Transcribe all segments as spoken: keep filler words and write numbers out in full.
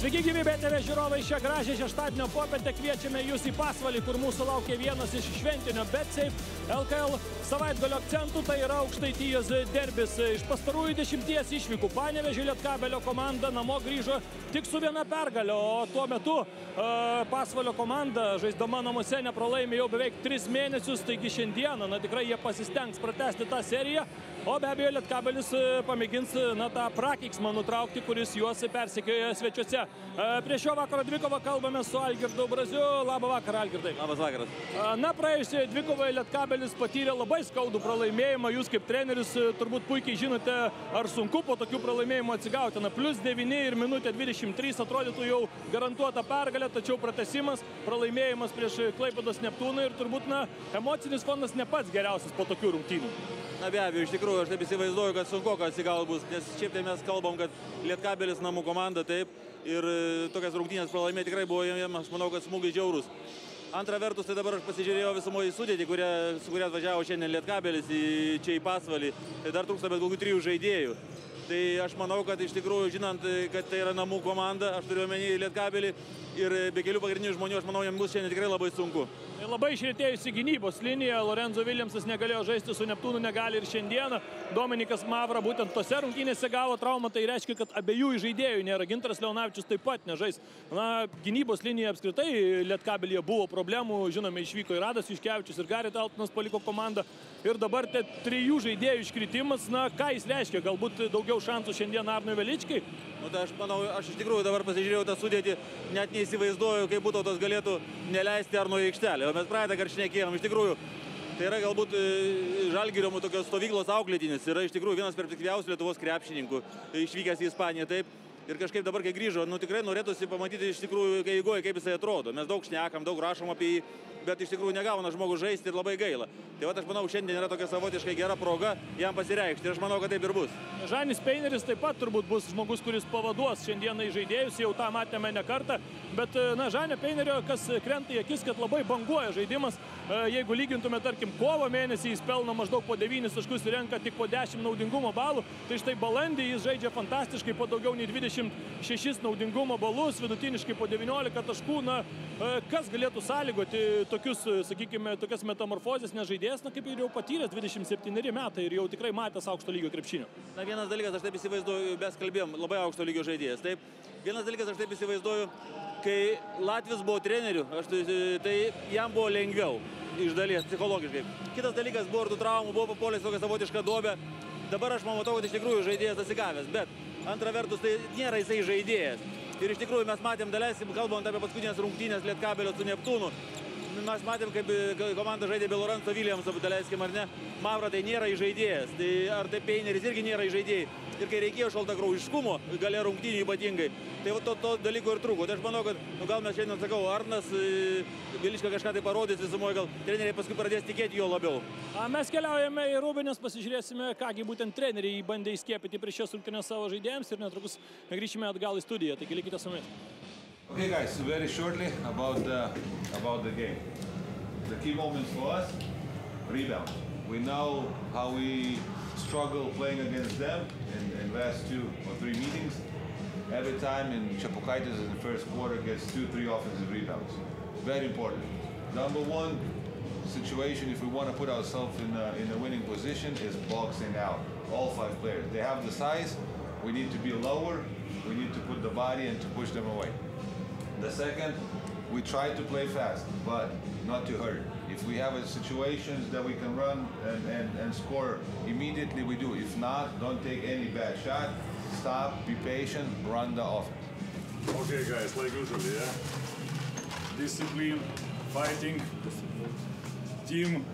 Sveiki, gyvi eterio žiūrovai, šią gražią šeštadienio popietę kviečiame jūs į Pasvalį, kur mūsų laukia vienas iš šventinio BetSafe L K L savaitgalio akcentų, tai yra Aukštaitijos derbis. Iš pastarųjų dešimties išvykų Panevėžio Lietkabelio komanda namo grįžo tik su viena pergalė, o tuo metu uh, Pasvalio komanda žaisdama namuose nepralaimė jau beveik tris mėnesius, taigi šiandieną na, tikrai jie pasistengs pratęsti tą seriją, o be abejo Lietkabelis pamėgins na, tą prakeiksmą nutraukti, kuris juos persekioja svečiuose. Prie šio vakaro dvikovą kalbame su Algirdu Braziu. Labą vakarą, Algirdai. Labas vakaras. Na, praėjusioje dvikovai Lietkabelis patyrė labai skaudų pralaimėjimą. Jūs kaip treneris turbūt puikiai žinote, ar sunku po tokių pralaimėjimų atsigauti. Na, plius devyni ir minutė dvidešimt trys atrodytų jau garantuota pergalė, tačiau pratęsimas, pralaimėjimas prieš Klaipėdos Neptūną ir turbūt na, emocinis fondas ne pats geriausias po tokių rungtynių. Na be abejo, iš tikrųjų, aš taip įsivaizduoju, kad sunku, kad atsigaut bus, nes šiaip tai mes kalbam, kad Lietkabelis namų komanda, taip, ir tokias rungtynės pralaimėti tikrai buvo jiems, aš manau, kad smūgis žiaurus. Antra vertus, tai dabar aš pasižiūrėjau visumoje sudėtį, kurie, su kuria atvažiavo šiandien Lietkabelis į, čia į Pasvalį, tai dar trūksta bet kokių trijų žaidėjų. Tai aš manau, kad iš tikrųjų, žinant, kad tai yra namų komanda, aš turiu omeny Lietkabelį ir be kelių pagrindinių žmonių, aš manau, jiems bus šiandien tikrai labai sunku. Labai išretėjusi gynybos linija, Lorenzo Viljamsas negalėjo žaisti su Neptūnu, negali ir šiandieną. Dominikas Mavra būtent tose rungtynėse gavo traumą, tai reiškia, kad abiejų žaidėjų nėra. Gintaras Leonavičius taip pat nežais. Na, gynybos linija apskritai Lietkabelyje buvo problemų, žinome, išvyko ir Adas Juškevičius ir Gary Taltonas paliko komandą. Ir dabar te trijų žaidėjų iškritimas, na, ką jis reiškia? Galbūt daugiau šansų šiandien Arnui Veličkai? Nu, tai aš manau, aš iš tikrųjų dabar pasižiūrėjau tą sudėtį, net neįsivaizduoju, kaip Butautas galėtų neleisti Arno į aikštelę. O mes praeitą kartą šnekėjom, iš tikrųjų, tai yra galbūt Žalgirio tokios stovyklos auklėtinis, yra iš tikrųjų vienas perspektyviausių Lietuvos krepšininkų, išvykęs į Ispaniją, taip. Ir kažkaip dabar, kai grįžo, nu tikrai norėtųsi pamatyti iš tikrųjų, kai eigoje, kaip jisai atrodo. Mes daug šnekam, daug rašom apie jį, bet iš tikrųjų negauna žmogus žaisti ir labai gaila. Tai vat aš manau, šiandien yra tokia savotiškai gera proga jam pasireikšti ir aš manau, kad taip ir bus. Žanis Peineris taip pat turbūt bus žmogus, kuris pavaduos šiandieną į žaidėjus, jau tą matėme ne kartą, bet na, Žanio Peinerio, kas krenta į akis, kad labai banguoja žaidimas. Jeigu lygintume, tarkim, kovo mėnesį jis pelno maždaug po devynis taškus ir renka tik po dešimt naudingumo balų, tai štai balandį jis žaidžia fantastiškai po daugiau nei dvidešimt šešis naudingumo balus, vidutiniškai po devyniolika taškų. Na, kas galėtų sąlygoti tokius, sakykime, tokias metamorfozės, nes žaidėjas, na, kaip ir jau patyręs dvidešimt septyneri metai ir jau tikrai matęs aukšto lygio krepšinio. Na, vienas dalykas, aš taip įsivaizduoju, mes kalbėjom, labai aukšto lygio žaidėjas, taip. Vienas dalykas, aš taip įsivaizduoju, kai Latvis buvo treneriu, aš, tai jam buvo lengviau iš dalies psichologiškai. Kitas dalykas buvo ir tų traumų, buvo papolęs tokią savotišką duobę. Dabar aš matau, kad iš tikrųjų žaidėjas atsigavęs, bet antra vertus tai nėra jisai žaidėjas. Ir iš tikrųjų mes matėm, daleisim, kalbant apie paskutinės rungtynės Lietkabelio su Neptūnu, mes matėm, kaip komanda žaidė be Lorenzo Viljamso, daleiskim ar ne, Mavra tai nėra žaidėjas, tai ar tai Peineris irgi nėra žaidėjai. Ir kai reikėjo šaltakraujiškumo, gale rungtynių ypatingai, tai va, to, to dalyko ir trūko. Tai aš manau, kad nu, gal mes šiandien, sakau, Arnas Velička kažką tai parodys visumoje, gal treneriai paskui pradės tikėti jo labiau. A, mes keliaujame į Rūbinės, pasižiūrėsime, kągi būtent treneriai bandė įskiepyti prieš šias rungtynes savo žaidėjams ir netrukus grįšime atgal į studiją, taigi likite su mumis. Okay guys, very shortly about the, about the game. The key moments for us, rebound. We know how we struggle playing against them in the last two or three meetings. Every time in Chapukaitis in the first quarter gets two, three offensive rebounds. Very important. Number one situation, if we want to put ourselves in a, in a winning position, is boxing out. All five players. They have the size. We need to be lower. We need to put the body and to push them away. The second, we try to play fast, but not to hurt. If we have a situations that we can run and, and, and score immediately, we do. If not, don't take any bad shot. Stop, be patient, run the offense. Okay, guys, like usually, yeah? Discipline, fighting, team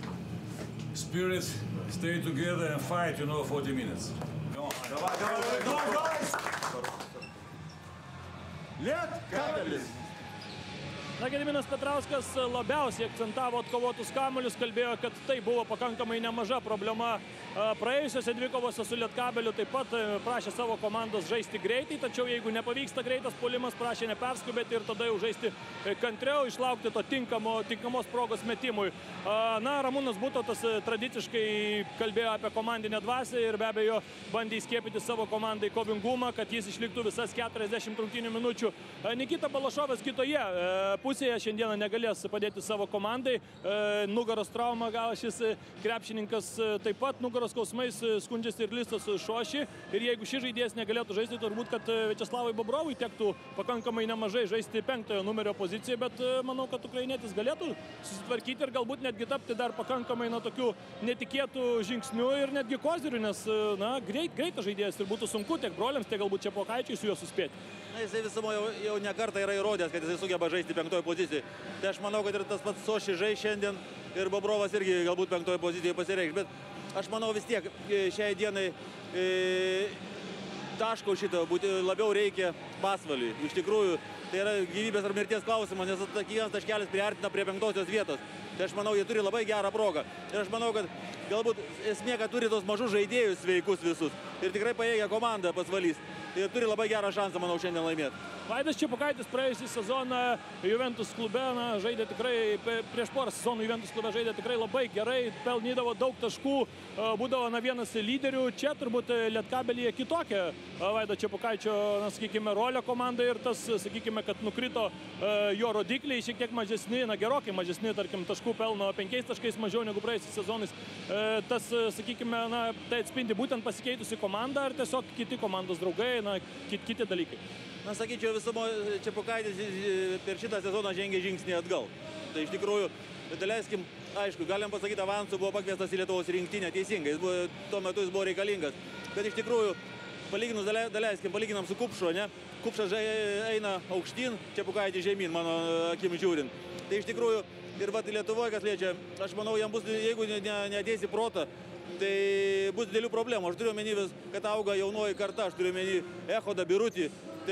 spirit, stay together and fight, you know, forty minutes. Come on. Давай, давай, давай, guys! Lietkabelis! Na, Gediminas Petrauskas labiausiai akcentavo atkovotus kamuolius, kalbėjo, kad tai buvo pakankamai nemaža problema praėjusiose dvikovose su Lietkabeliu, taip pat prašė savo komandos žaisti greitai, tačiau jeigu nepavyksta greitas puolimas, prašė neperskubėti ir tada jau žaisti kantriau, išlaukti to tinkamo, tinkamos progos metimui. Na, Ramūnas Butautas tradiciškai kalbėjo apie komandinę dvasią ir be abejo bandė įskiepyti savo komandai kovingumą, kad jis išliktų visas keturiasdešimt rungtynių minučių. Nikita Balašovas kitoje pusėje šiandieną negalės padėti savo komandai. Nugaros traumą gavo šis krepšininkas, taip pat nugaros skausmais skundžiasi ir Listas Šoši. Ir jeigu šis žaidėjas negalėtų žaisti, turbūt, kad Viačeslavui Bobrovui tektų pakankamai nemažai žaisti penktojo numerio poziciją, bet manau, kad ukrainietis galėtų susitvarkyti ir galbūt netgi tapti dar pakankamai na, tokių netikėtų žingsnių ir netgi kozirių, nes na, greit, greitas žaidėjas ir būtų sunku tiek broliams, tiek galbūt Čepokaičiui su juo suspėti. Na, jisai visumo jau, jau ne kartą yra įrodęs, kad jisai sugeba žaisti penktojo pozicijoje. Tai aš manau, kad ir tas pats Soši žais šiandien ir Bobrovas irgi galbūt penktojo pozicijoje pasireikš, bet aš manau vis tiek šiai dienai e, taško šito būti labiau reikia Pasvaliui. Iš tikrųjų, tai yra gyvybės ar mirties klausimas, nes kiekvienas taškelis priartina prie penktosios vietos. Tai aš manau, jie turi labai gerą progą. Ir aš manau, kad galbūt esmė, kad turi tos mažus žaidėjus sveikus visus. Ir tikrai pajėgia komanda Pasvalys. Ir turi labai gerą šansą, manau, šiandien laimėti. Vaidas Čepukaitis praėjusį sezoną Juventus klube na, žaidė tikrai, prieš porą sezonų Juventus klube žaidė tikrai labai gerai, pelnydavo daug taškų, būdavo na, vienas lyderių. Čia turbūt Lietkabelyje kitokia Vaido Čepukaičio, na, sakykime, rolė komandai ir tas, sakykime, kad nukrito jo rodikliai šiek tiek mažesni, na, gerokai mažesni, tarkim, taškų pelno penkiais taškais mažiau negu praėjusiais sezonais. Tas, sakykime, na, tai atspindi būtent pasikeitusi komanda ar tiesiog kiti komandos draugai, na, kiti dalykai. Na, sakyčiau, visumo Čepukaitis per šitą sezoną žengė žingsnį atgal. Tai iš tikrųjų, daleiskim, aišku, galim pasakyti, avansu buvo pakviestas į Lietuvos rinktinę teisingai, jis buvo, tuo metu jis buvo reikalingas. Bet iš tikrųjų, palyginus, daleiskim, palyginam su Kupšu, ne? Kupšas eina aukštyn, Čepukaitis žemyn, mano akim žiūrint. Tai iš tikrųjų, ir vat Lietuvoje, kas liečia, aš manau, jam bus, jeigu neateisi protą, tai bus didelių problemų. Aš turiu omeny, kad auga jaunoji karta, aš turiu omeny Echodą, Birutį. Tai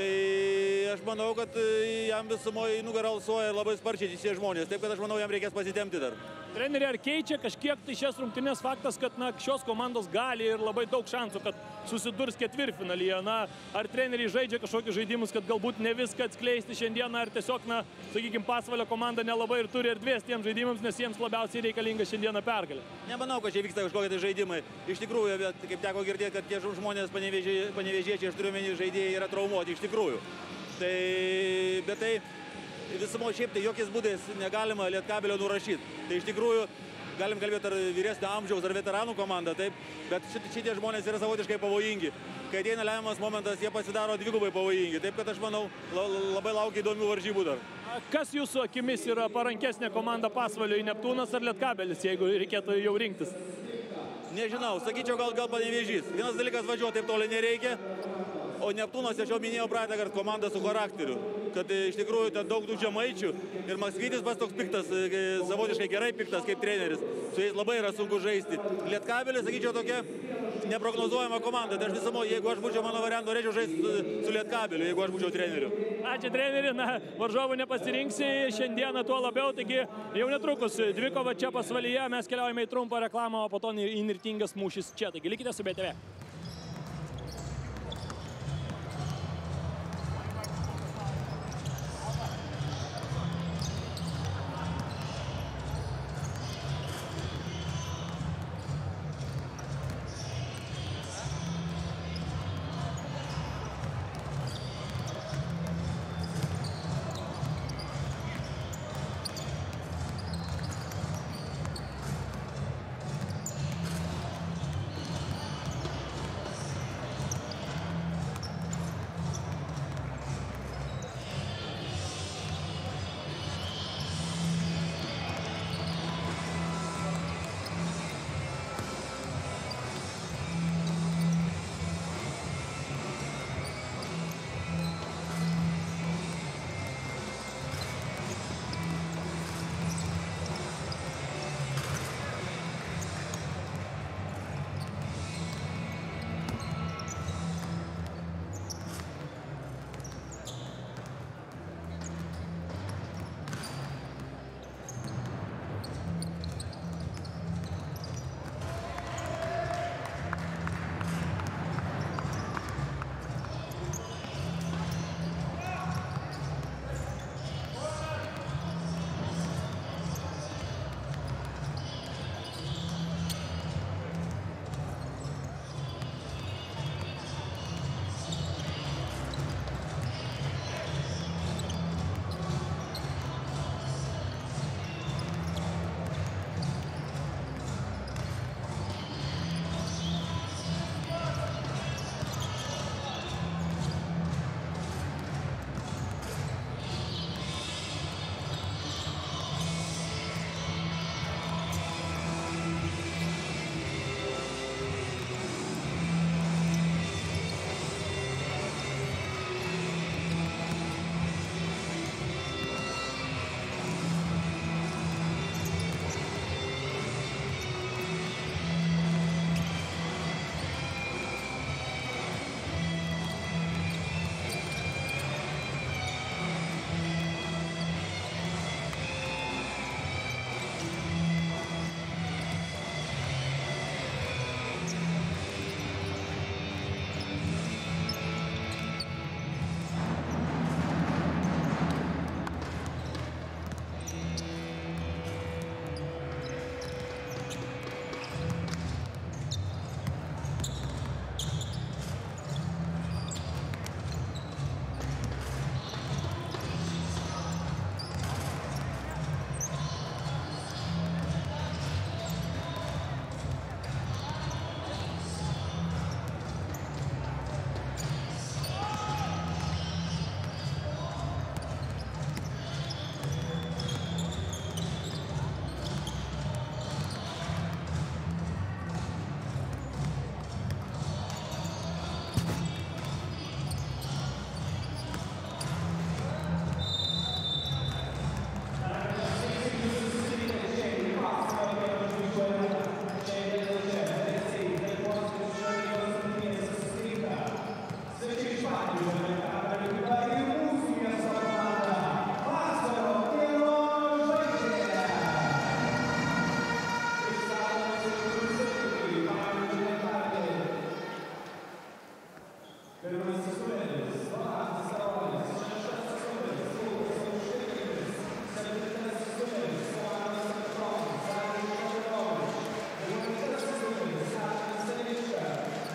aš manau, kad jam visumoje nugarą alsuoja labai sparčiai šie žmonės. Taip, kad aš manau, jam reikės pasitempti dar. Treneri, ar keičia kažkiek tai šias rungtynės faktas, kad na, šios komandos gali ir labai daug šansų, kad susidurs ketvirtfinalyje? Na, ar treneriai žaidžia kažkokius žaidimus, kad galbūt ne viską atskleisti šiandieną, ar tiesiog, na, sakykime, Pasvalio komanda nelabai ir turi erdvės tiems žaidimams, nes jiems labiausiai reikalinga šiandieną pergalė? Nemanau, kad čia vyksta kažkokie tai žaidimai. Iš tikrųjų, bet kaip teko girdėti, kad tie žmonės panevėžiečiai, aš turiu omeny, žaidėjai yra traumuoti iš tikrųjų. Tai, bet tai visumo šiaip tai jokiais būdais negalima Lietkabelio nurašyti. Tai iš tikrųjų galim kalbėti ar vyresnio amžiaus, ar veteranų komanda, taip, bet šitie žmonės yra savotiškai pavojingi. Kai ateina lemiamas momentas, jie pasidaro dvigubai pavojingi. Taip, kad aš manau, labai laukia įdomių varžybų dar. Kas jūsų akimis yra parankesnė komanda Pasvaliui, Neptūnas ar Lietkabelis, jeigu reikėtų jau rinktis? Nežinau, sakyčiau, gal, gal Panevėžys. Vienas dalykas, važiuoti taip toli nereikia. O Neptūnas, aš jau minėjau praeitą kartą, komanda su charakteriu, kad iš tikrųjų ten daug tų žemaičių ir Maksvytis pas toks piktas, savotiškai gerai piktas kaip treneris, su jais labai yra sunku žaisti. Lietkabelis, sakyčiau, tokia neprognozuojama komanda, tai aš visumo, jeigu aš būčiau mano variantų, norėčiau žaisti su Lietkabeliu, jeigu aš būčiau treneriu. Ačiū treneri, na, varžovų nepasirinksi šiandieną tuo labiau, taigi jau netrukus dvikova čia Pasvalyje, mes keliaujame į trumpą reklamą, o po to įnirtingas mūšis čia, taigi likite su B T V.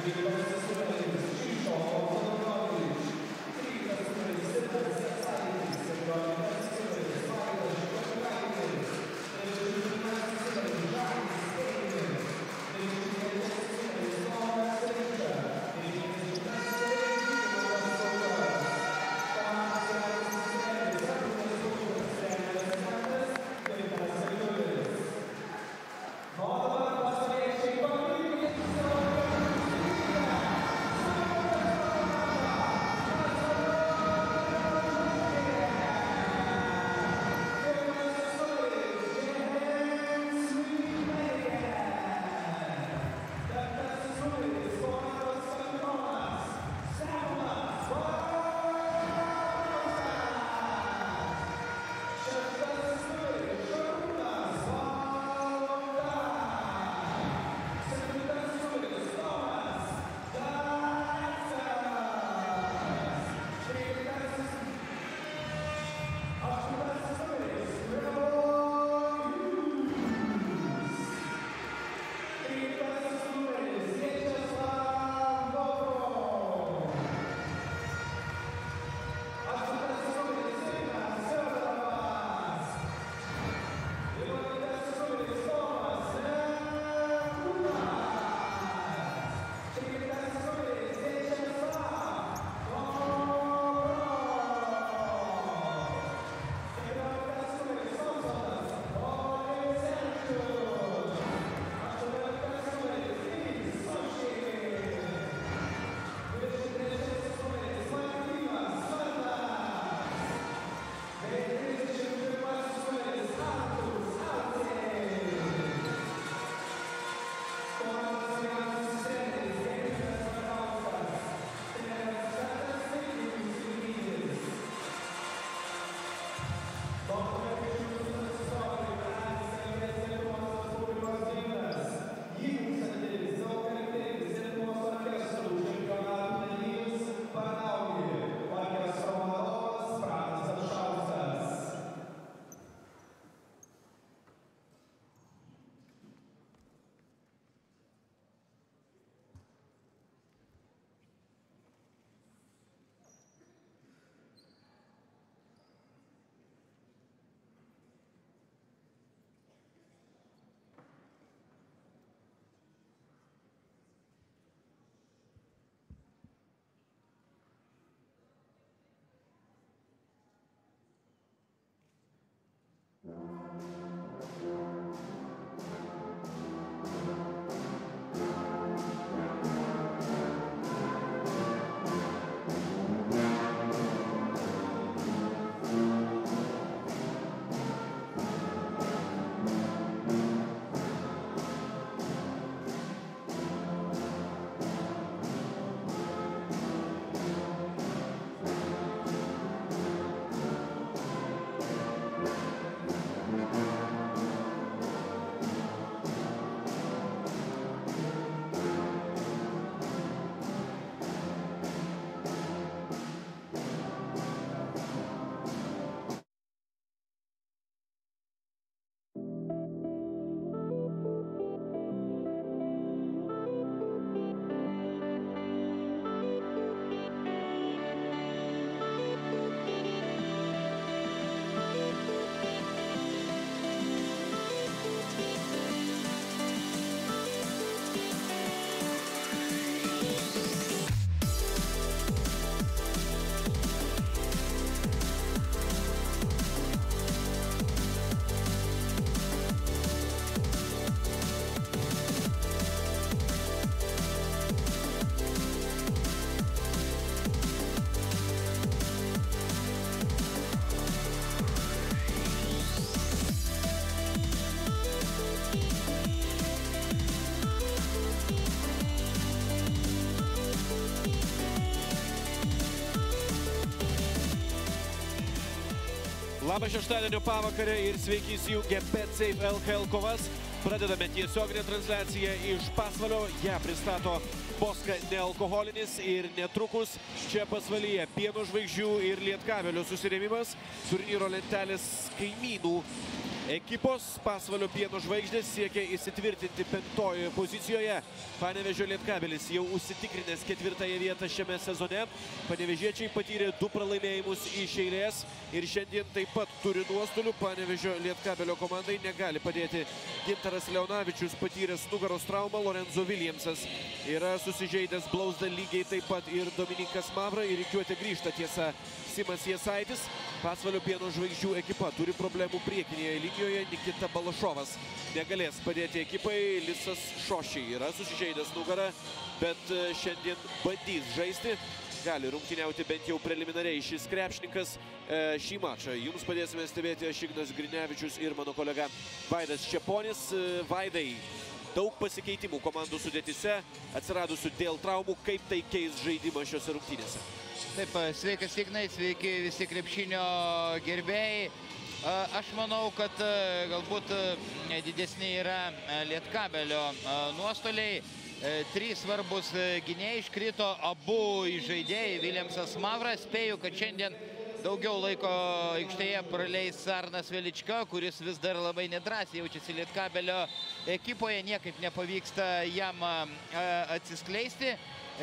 Labą šeštadienio pavakarę ir sveiki įsijungę BetSafe L K L kovas. Pradedame tiesioginę transliaciją iš Pasvalio. Ją pristato Boska nealkoholinis ir netrukus čia Pasvalyje pieno žvaigždžių ir Lietkabelio susirėmimas. Turnyro lentelės kaimynų ekipos. Pasvalio pieno žvaigždės siekia įsitvirtinti penktojoje pozicijoje. Panevėžio Lietkabelis jau užsitikrinęs ketvirtąją vietą šiame sezone. Panevėžiečiai patyrė du pralaimėjimus iš eilės ir šiandien taip pat turi nuostolių. Panevėžio Lietkabelio komandai negali padėti Gintaras Leonavičius, patyręs nugaros traumą. Lorenzo Williamsas yra susižeidęs blauzdą, lygiai taip pat ir Dominikas Mavra. Ir rikiuotė grįžta, tiesa, Simas Jasaitis. Pasvalio pieno žvaigždžių ekipa turi problemų priekinėje linijoje. Nikita Balašovas negalės padėti ekipai. Lisas Šošiai yra susižeidęs nugarą, bet šiandien bandys žaisti. Gali rungtyniauti bent jau preliminariai šis krepšininkas. Šį mačą jums padėsime stebėti aš, Ignas Grinevičius ir mano kolega Vaidas Čeponis. Vaidai, daug pasikeitimų komandų sudėtise atsiradusių dėl traumų. Kaip tai keis žaidimą šiose rungtynėse? Taip, sveikas Ignai, sveiki visi krepšinio gerbėjai. Aš manau, kad galbūt didesni yra Lietkabelio nuostoliai. Trys svarbus gynėjai iškrito, abu žaidėjai, Williamsas Mavra. Spėju, kad šiandien daugiau laiko aikštėje praleis Arnas Velička, kuris vis dar labai nedrąsiai jaučiasi Lietkabelio ekipoje. Niekaip nepavyksta jam atsiskleisti.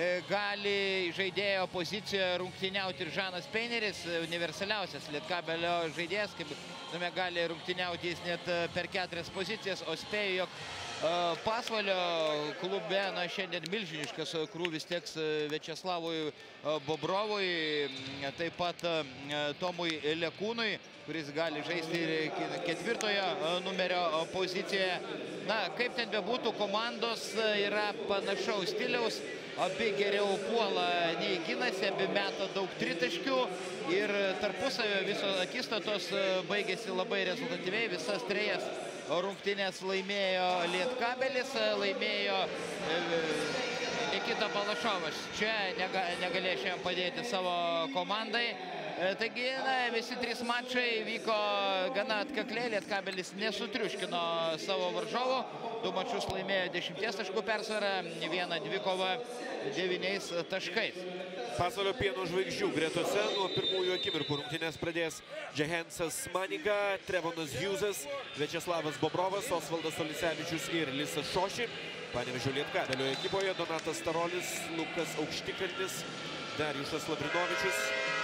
Gali žaidėjo pozicijoje rungtyniauti ir Žanas Peineris, universaliausias Lietkabelio žaidėjas, kaip žinome, gali rungtyniauti jis net per keturias pozicijas, o spėju, jog Pasvalio klube na, šiandien milžiniškas krūvis teks Viačeslavui Bobrovui, taip pat Tomui Lekūnui, kuris gali žaisti ir ketvirtojo numerio pozicijoje. Na, kaip ten bebūtų, komandos yra panašaus stiliaus. Abi geriau puola nei ginasi, abi meta daug tritaškių ir tarpusavio visos akistatos baigėsi labai rezultatyviai. Visas trejas rungtynės laimėjo Lietkabelis, laimėjo Nikita Balašovas. Čia negalėjo šiandien padėti savo komandai. Taigi, na, visi trys mačai vyko gana atkakliai. Lietkabelis nesutriuškino savo varžovų. Du mačius laimėjo dešimties taškų persvarą, vieną dvikovą devyniais taškais. Pasvalio pieno žvaigždžių gretose nuo pirmųjų akimirkų rungtynės pradės Džehensas Maniga, Trevonas Hjūzas, Viačeslavas Bobrovas, Osvaldas Olisevičius ir Lisas Šoši. Panevėžio Lietkabelio ekipoje Donatas Starolis, Lukas Aukštikalnis, Darijušas Lavrinovičius,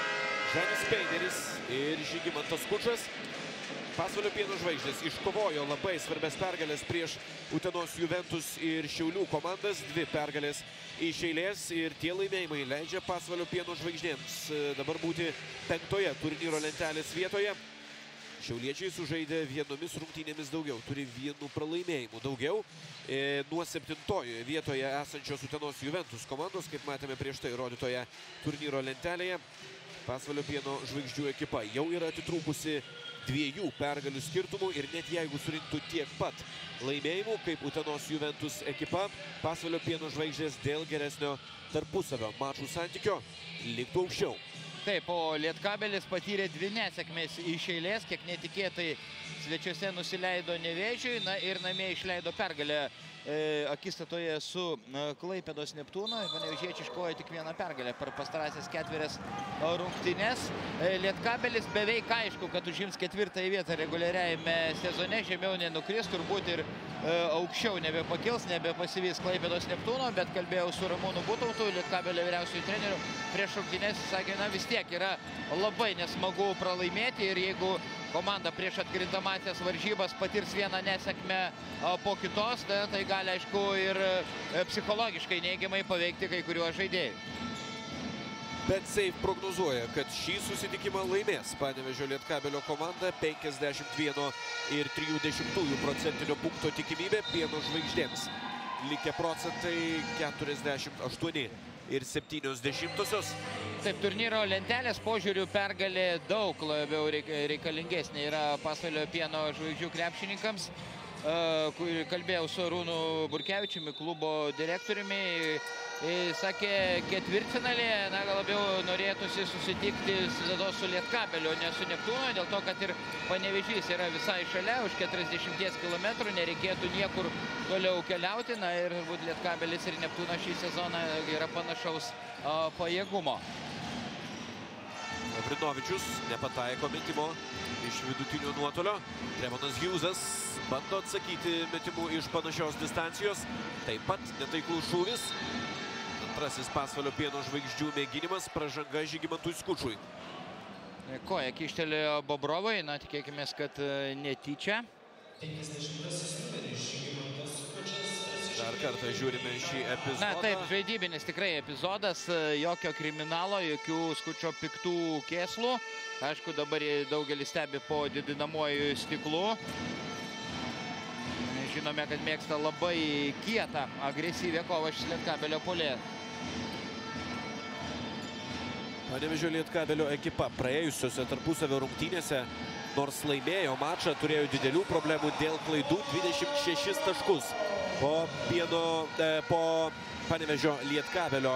Žanis Peineris ir Žygimantas Kučas. Pasvalio pieno žvaigždės iškovojo labai svarbias pergalės prieš Utenos Juventus ir Šiaulių komandas. Dvi pergalės iš eilės ir tie laimėjimai leidžia Pasvalio pieno žvaigždėms dabar būti penktoje turnyro lentelės vietoje. Šiauliečiai sužaidė vienomis rungtynėmis daugiau, turi vienu pralaimėjimu daugiau. E, nuo septintojoje vietoje esančios Utenos Juventus komandos, kaip matėme prieš tai rodytoje turnyro lentelėje, Pasvalio pieno žvaigždžių ekipa jau yra atitrūkusi dviejų pergalių skirtumų ir net jeigu surinktų tiek pat laimėjimų kaip Utenos Juventus ekipa, Pasvalio pieno žvaigždės dėl geresnio tarpusavio mačų santykio liktų aukščiau. Taip, o Lietkabelis patyrė dvi nesėkmės iš eilės, kiek netikėtai svečiuose nusileido Nevėžiui, na ir namie išleido pergalę e, akistatoje su e, Klaipėdos Neptūnu. Panevėžiečiai iškovojo tik vieną pergalę per pastarąsias ketverias rungtynes. E, Lietkabelis beveik aišku, kad užims ketvirtąją vietą reguliariajame sezone, žemiau nenukris, turbūt ir e, aukščiau nebepakils, nebepasivys Klaipėdos Neptūno, bet kalbėjau su Ramūnu Butautu, Lietkabelio vyriausiųjų treneriu, prieš rungtynes, sakė, na vis tiek yra labai nesmagu pralaimėti ir jeigu komanda prieš atkrintamąsias varžybas patirs vieną nesėkmę po kitos, tai, tai gali, aišku, ir psichologiškai neigiamai paveikti kai kuriuos žaidėjus. BetSafe prognozuoja, kad šį susitikimą laimės Panevėžio Lietkabelio komanda. penkiasdešimt vieno ir trijų dešimtųjų procentinio punkto tikimybė pieno žvaigždėms. Likę procentai keturiasdešimt aštuoni ir septynios dešimtosios. Taip, turnyro lentelės požiūrių pergalė daug labiau reikalingesnė yra Pasvalio pieno žvaigždžių krepšininkams. Kalbėjau su Arūnu Burkevičiumi, klubo direktoriumi. Sakė, ketvirtfinalėje, na, gal labiau norėtųsi susitikti su Lietkabeliu, ne su Neptūnu, dėl to, kad ir Panevėžys yra visai šalia, už keturiasdešimties kilometrų, nereikėtų niekur toliau keliauti. Na ir Lietkabelis ir Neptūnas šį sezoną yra panašaus a, pajėgumo. Vrinovičius nepataiko metimo iš vidutinio nuotolio. Trevonas Hughesas bando atsakyti metimų iš panašios distancijos. Taip pat netaiklus šūvis. Antrasis Pasvalio Pieno Žvaigždžių mėginimas, pražanga Žygimantui Skučui. Koja kištelėjo Bobrovai, na tikėkime, kad netyčia. Dar kartą žiūrime šį epizodą. Na taip, žaidybinis tikrai epizodas, jokio kriminalo, jokių Skučio piktų kėslų. Aišku, dabar daugelis stebi po didinamuoju stiklu. Žinome, kad mėgsta labai kietą, agresyvę kovą šis Lietkabelio puolėjas. Panevėžio Lietkabelio ekipa praėjusiose tarpusavio rungtynėse, nors laimėjo mačą, turėjo didelių problemų dėl klaidų, dvidešimt šešis taškus. Po, pieno, e, po Panevėžio Lietkabelio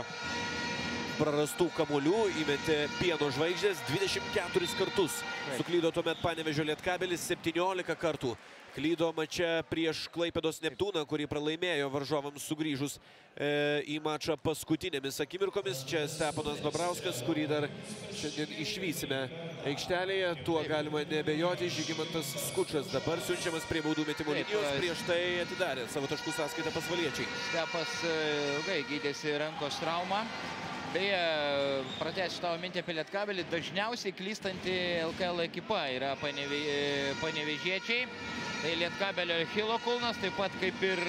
prarastų kamuolių įmetė Pieno Žvaigždės dvidešimt keturis kartus. Suklydo tuomet Panevėžio Lietkabelis septyniolika kartų. Klydo mače prieš Klaipėdos Neptūną, kurį pralaimėjo varžovams sugrįžus e, į mačą paskutinėmis akimirkomis. Čia Steponas Babrauskas, kurį dar šiandien išvysime aikštelėje. Tuo galima nebejoti. Žygimantas Skučas dabar siunčiamas prie baudų metimo linijos. Prieš tai atidarė savo taškų sąskaitą pasvaliečiai. Stepas ilgai gydėsi rankos traumą. Beje, pratęsiu tavo mintį apie Lietkabelį, dažniausiai klystanti L K L ekipa yra panevė, panevėžiečiai. Tai Lietkabelio Achilo kulnas, taip pat kaip ir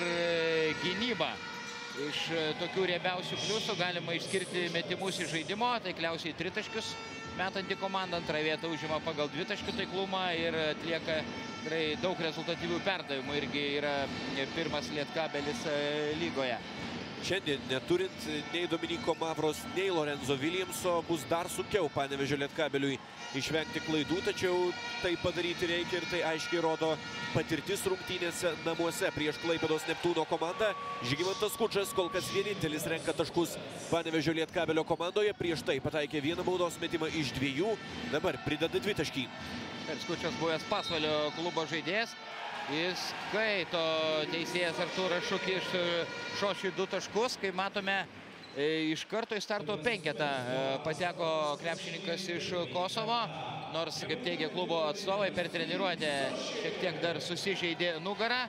gynyba. Iš tokių riebiausių pliusų galima išskirti metimus iš žaidimo, taikliausiai tritaškius metantį komandą, antrą vietą užima pagal dvitaškių taiklumą ir atlieka tikrai daug rezultatyvių perdavimų, irgi yra pirmas Lietkabelis lygoje. Šiandien neturint nei Dominiko Mavros, nei Lorenzo Williamso bus dar sunkiau Panevėžio Lietkabeliui išvengti klaidų, tačiau tai padaryti reikia ir tai aiškiai rodo patirtis rungtynėse namuose prieš Klaipėdos Neptūno komandą. Žygimantas Skučas kol kas vienintelis renka taškus Panevėžio Lietkabelio komandoje, prieš tai pataikė vieną baudos metimą iš dviejų, dabar prideda dvitaškį. Skučas buvęs Pasvalio klubo žaidėjas. Jis skaito teisėjas Artūras Šukį iš Šošiui du taškus, kai matome iš karto į starto penketą pateko krepšininkas iš Kosovo, nors, kaip teigia klubo atstovai, per treniruotę šiek tiek dar susižeidė nugarą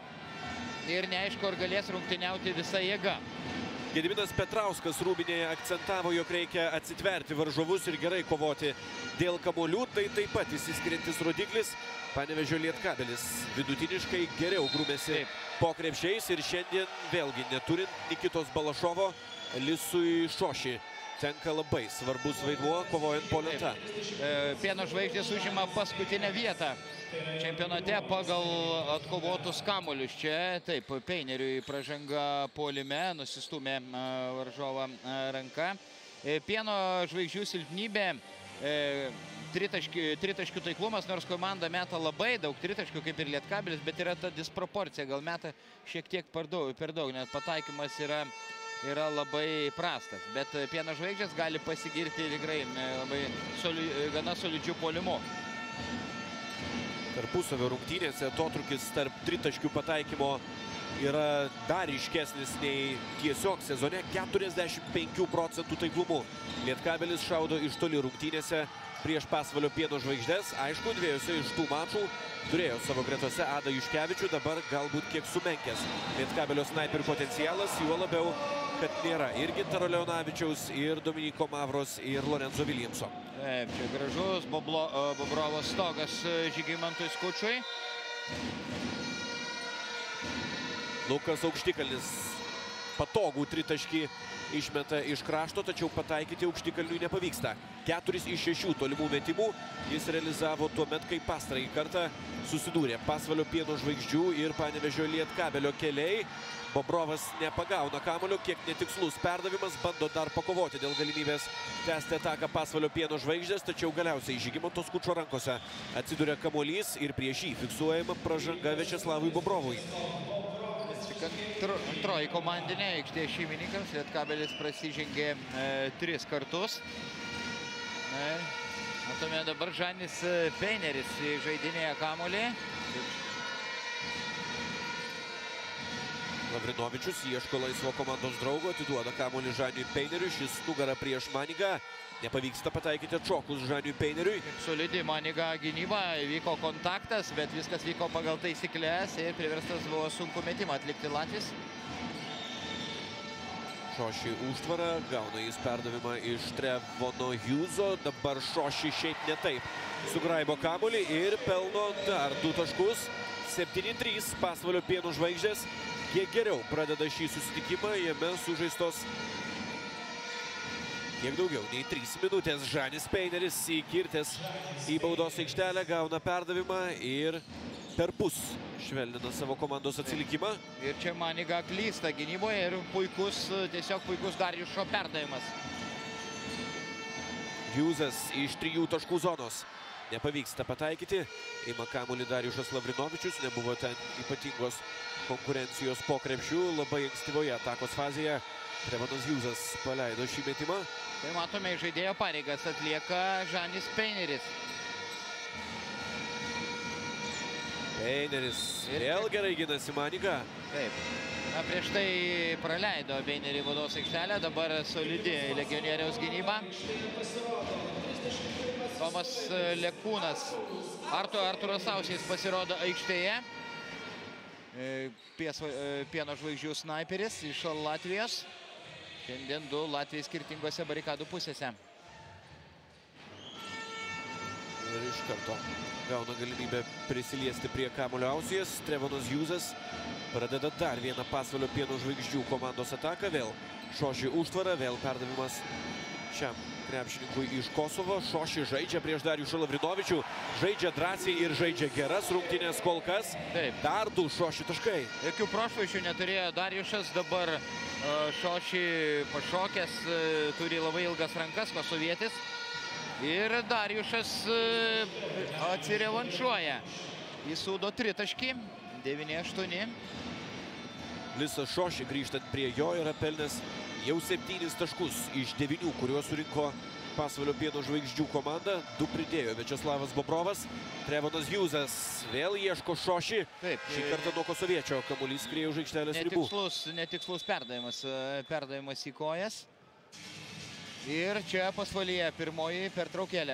ir neaišku, ar galės rungtyniauti visą jėgą. Gediminas Petrauskas Rūbinėje akcentavo, jog reikia atsitverti varžovus ir gerai kovoti dėl kamuolių. Tai taip pat įsiskiriantis rodiklis. Panevėžio Lietkabelis vidutiniškai geriau grūmėsi po krepšiais ir šiandien vėlgi neturint Nikitos Balašovo, Lisui Šoši tenka labai svarbus vaidmuo kovojant po lenta. Pieno Žvaigždės užima paskutinę vietą čempionate pagal atkovotus kamuolius. Čia taip, Peineriui pražanga puolime, nusistūmė varžovą ranka. Pieno Žvaigždžių silpnybė, tritaškių, tritaškių taiklumas, nors komanda meta labai daug tritaškių, kaip ir Lietkabelis, bet yra ta disproporcija, gal meta šiek tiek per daug, per daug net pataikymas yra, yra labai prastas. Bet Pieno Žvaigždės gali pasigirti tikrai labai soli, gana solidžių puolimu. Tarpusavio rungtynėse atotrūkis tarp tritaškių pataikymo yra dar ryškesnis nei tiesiog sezone, keturiasdešimt penkių procentų taiklumu. Lietkabelis šaudo iš toli rungtynėse prieš Pasvalio Pieno Žvaigždės. Aišku, dviejose iš tų mačų turėjo savo gretose Adą Juškevičių, dabar galbūt kiek sumenkęs Lietkabelio snaiperių potencialas, juo labiau, kad nėra ir Gintaro Leonavičiaus, ir Dominiko Mavros, ir Lorenzo Williamso. Taip, čia gražus Boblo, Bobrovo stogas Žygimantui Skučui. Lukas Aukštikalnis patogų tritaškį išmeta iš krašto, tačiau pataikyti Aukštikalniui nepavyksta. Keturis iš šešių tolimų metimų jis realizavo tuomet, kai pastarąjį kartą susidūrė Pasvalio Pieno Žvaigždžių ir Panevėžio Lietkabelio keliai. Bobrovas nepagauna kamuolio, kiek netikslus perdavimas, bando dar pakovoti dėl galimybės tęsti ataką Pasvalio Pieno Žvaigždės, tačiau galiausiai Žygimanto Skučo rankose atsiduria kamuolys ir prieš jį fiksuojama pražanga Viačeslavui Bobrovui. Antroji komandinė aikštė šeimininkams. Lietkabelis prasižengė e, tris kartus. E, matome dabar Žanis Peineris žaidinėje kamuolį. Lavrinovičius ieško laisvo komandos draugo, atiduoda kamuolį Žaniui Peineriui, šis nugarą prieš Manigą. Nepavyksta pataikyti atšokus Žaniui Peineriui. Solidi Maniga gynyba, vyko kontaktas, bet viskas vyko pagal taisyklės ir priverstas buvo sunku metimą atlikti Latvis. Šoši užtvarą, gauna jis perdavimą iš Trevono Hjūzo, dabar Šoši šiaip ne taip. Sugraibo kamuolį ir pelno dar du taškus. septyni trys Pasvalio Pieno Žvaigždės. Kiek geriau pradeda šį susitikimą, jame sužaistos kiek daugiau nei trys minutės. Žanis Peineris įkirtęs į baudos aikštelę, gauna perdavimą ir per pus švelnina savo komandos atsilikimą. Ir čia Maniga klysta gynyboje ir puikus, tiesiog puikus Darjušo perdavimas. Hjūzas iš trijų taškų zonos. Nepavyksta pataikyti. Ima kamuolį Darjušas Lavrinovičius. Nebuvo ten ypatingos konkurencijos po krepšių. Labai ankstyvoje atakos fazėje Trevonas Hjūzas paleido šį metimą. Tai matome, žaidėjo pareigas atlieka Žanis Peineris. Peineris vėl gerai ginasi Manigą. Taip. Na, prieš tai praleido Peinerį baudos aikštelę, dabar solidi legionieriaus gynyba. Tomas Lekūnas, Arturas Ausiais pasirodo aikštėje. Pieno Žvaigždžių snaiperis iš Latvijos. Šiandien du Latvijai skirtingose barikadų pusėse. Ir iš karto gauna galimybę prisiliesti prie kamuolio Ausijas. Trevonas Hjūzas pradeda dar vieną Pasvalio Pieno Žvaigždžių komandos ataką. Vėl Šoši užtvara, vėl perdavimas šiam krepšininkui iš Kosovo. Šoši žaidžia prieš Darjušą Lavrinovičių. Žaidžia drąsiai ir žaidžia geras rungtynės kol kas. Taip. Dar du Šoši taškai. Jokių prošvaišių neturėjo Darjušas. Dabar Šoši pašokęs, turi labai ilgas rankas, kosovietis. Ir Darjušas atsirevanšuoja. Įsūdo tritaškį. devyni aštuoni. Lisas Šoši grįžtant prie jo yra pelnęs jau septynis taškus iš devynių, kuriuos surinko Pasvalio Pieno Žvaigždžių komanda. Du pridėjo Viačeslavas Bobrovas. Trevonas Hjūzas vėl ieško Šoši. Taip. Šį kartą nuo kosoviečio kamuolys skrieja už aikštelės ribų. Netikslus, netikslus perdavimas, perdavimas į kojas. Ir čia Pasvalyje pirmoji pertraukėlė.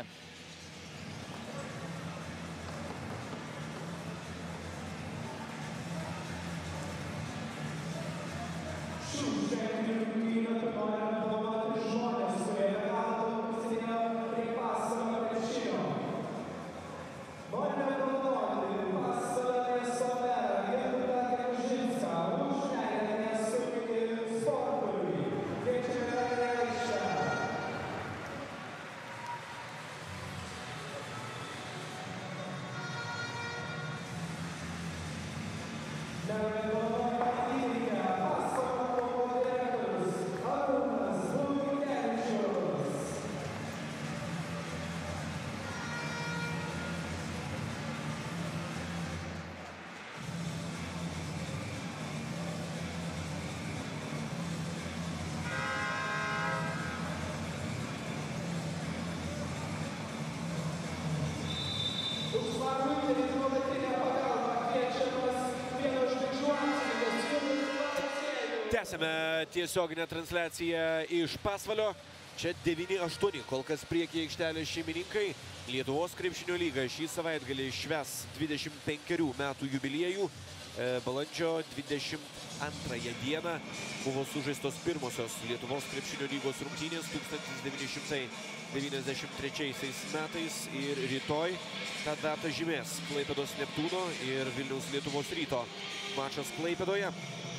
Tęsime tiesioginę transliaciją iš Pasvalio. Čia devyni aštuoni, kol kas priekyje aikštelės šeimininkai. Lietuvos krepšinio lyga šį savaitgalį švęs dvidešimt penkerių metų jubiliejų. Balandžio dvidešimt antrąją dieną buvo sužaistos pirmosios Lietuvos krepšinio lygos rungtynės tūkstantis devyni šimtai devyniasdešimt trečiaisiais metais. Ir rytoj tą datą žymės Klaipėdos Neptūno ir Vilniaus Lietuvos Ryto mačas Klaipėdoje.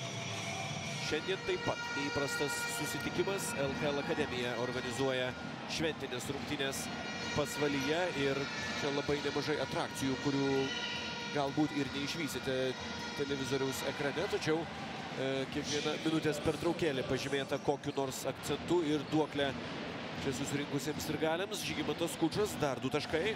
Šiandien taip pat neįprastas susitikimas. L K L Akademija organizuoja šventinės rungtynės Pasvalyje ir čia labai nemažai atrakcijų, kurių galbūt ir neišvysite televizoriaus ekrane, tačiau e, kiekviena minutės pertraukėlė pažymėta kokiu nors akcentu ir duoklė čia susirinkusiems sirgaliams. Žygimantas Skučas, dar du taškai.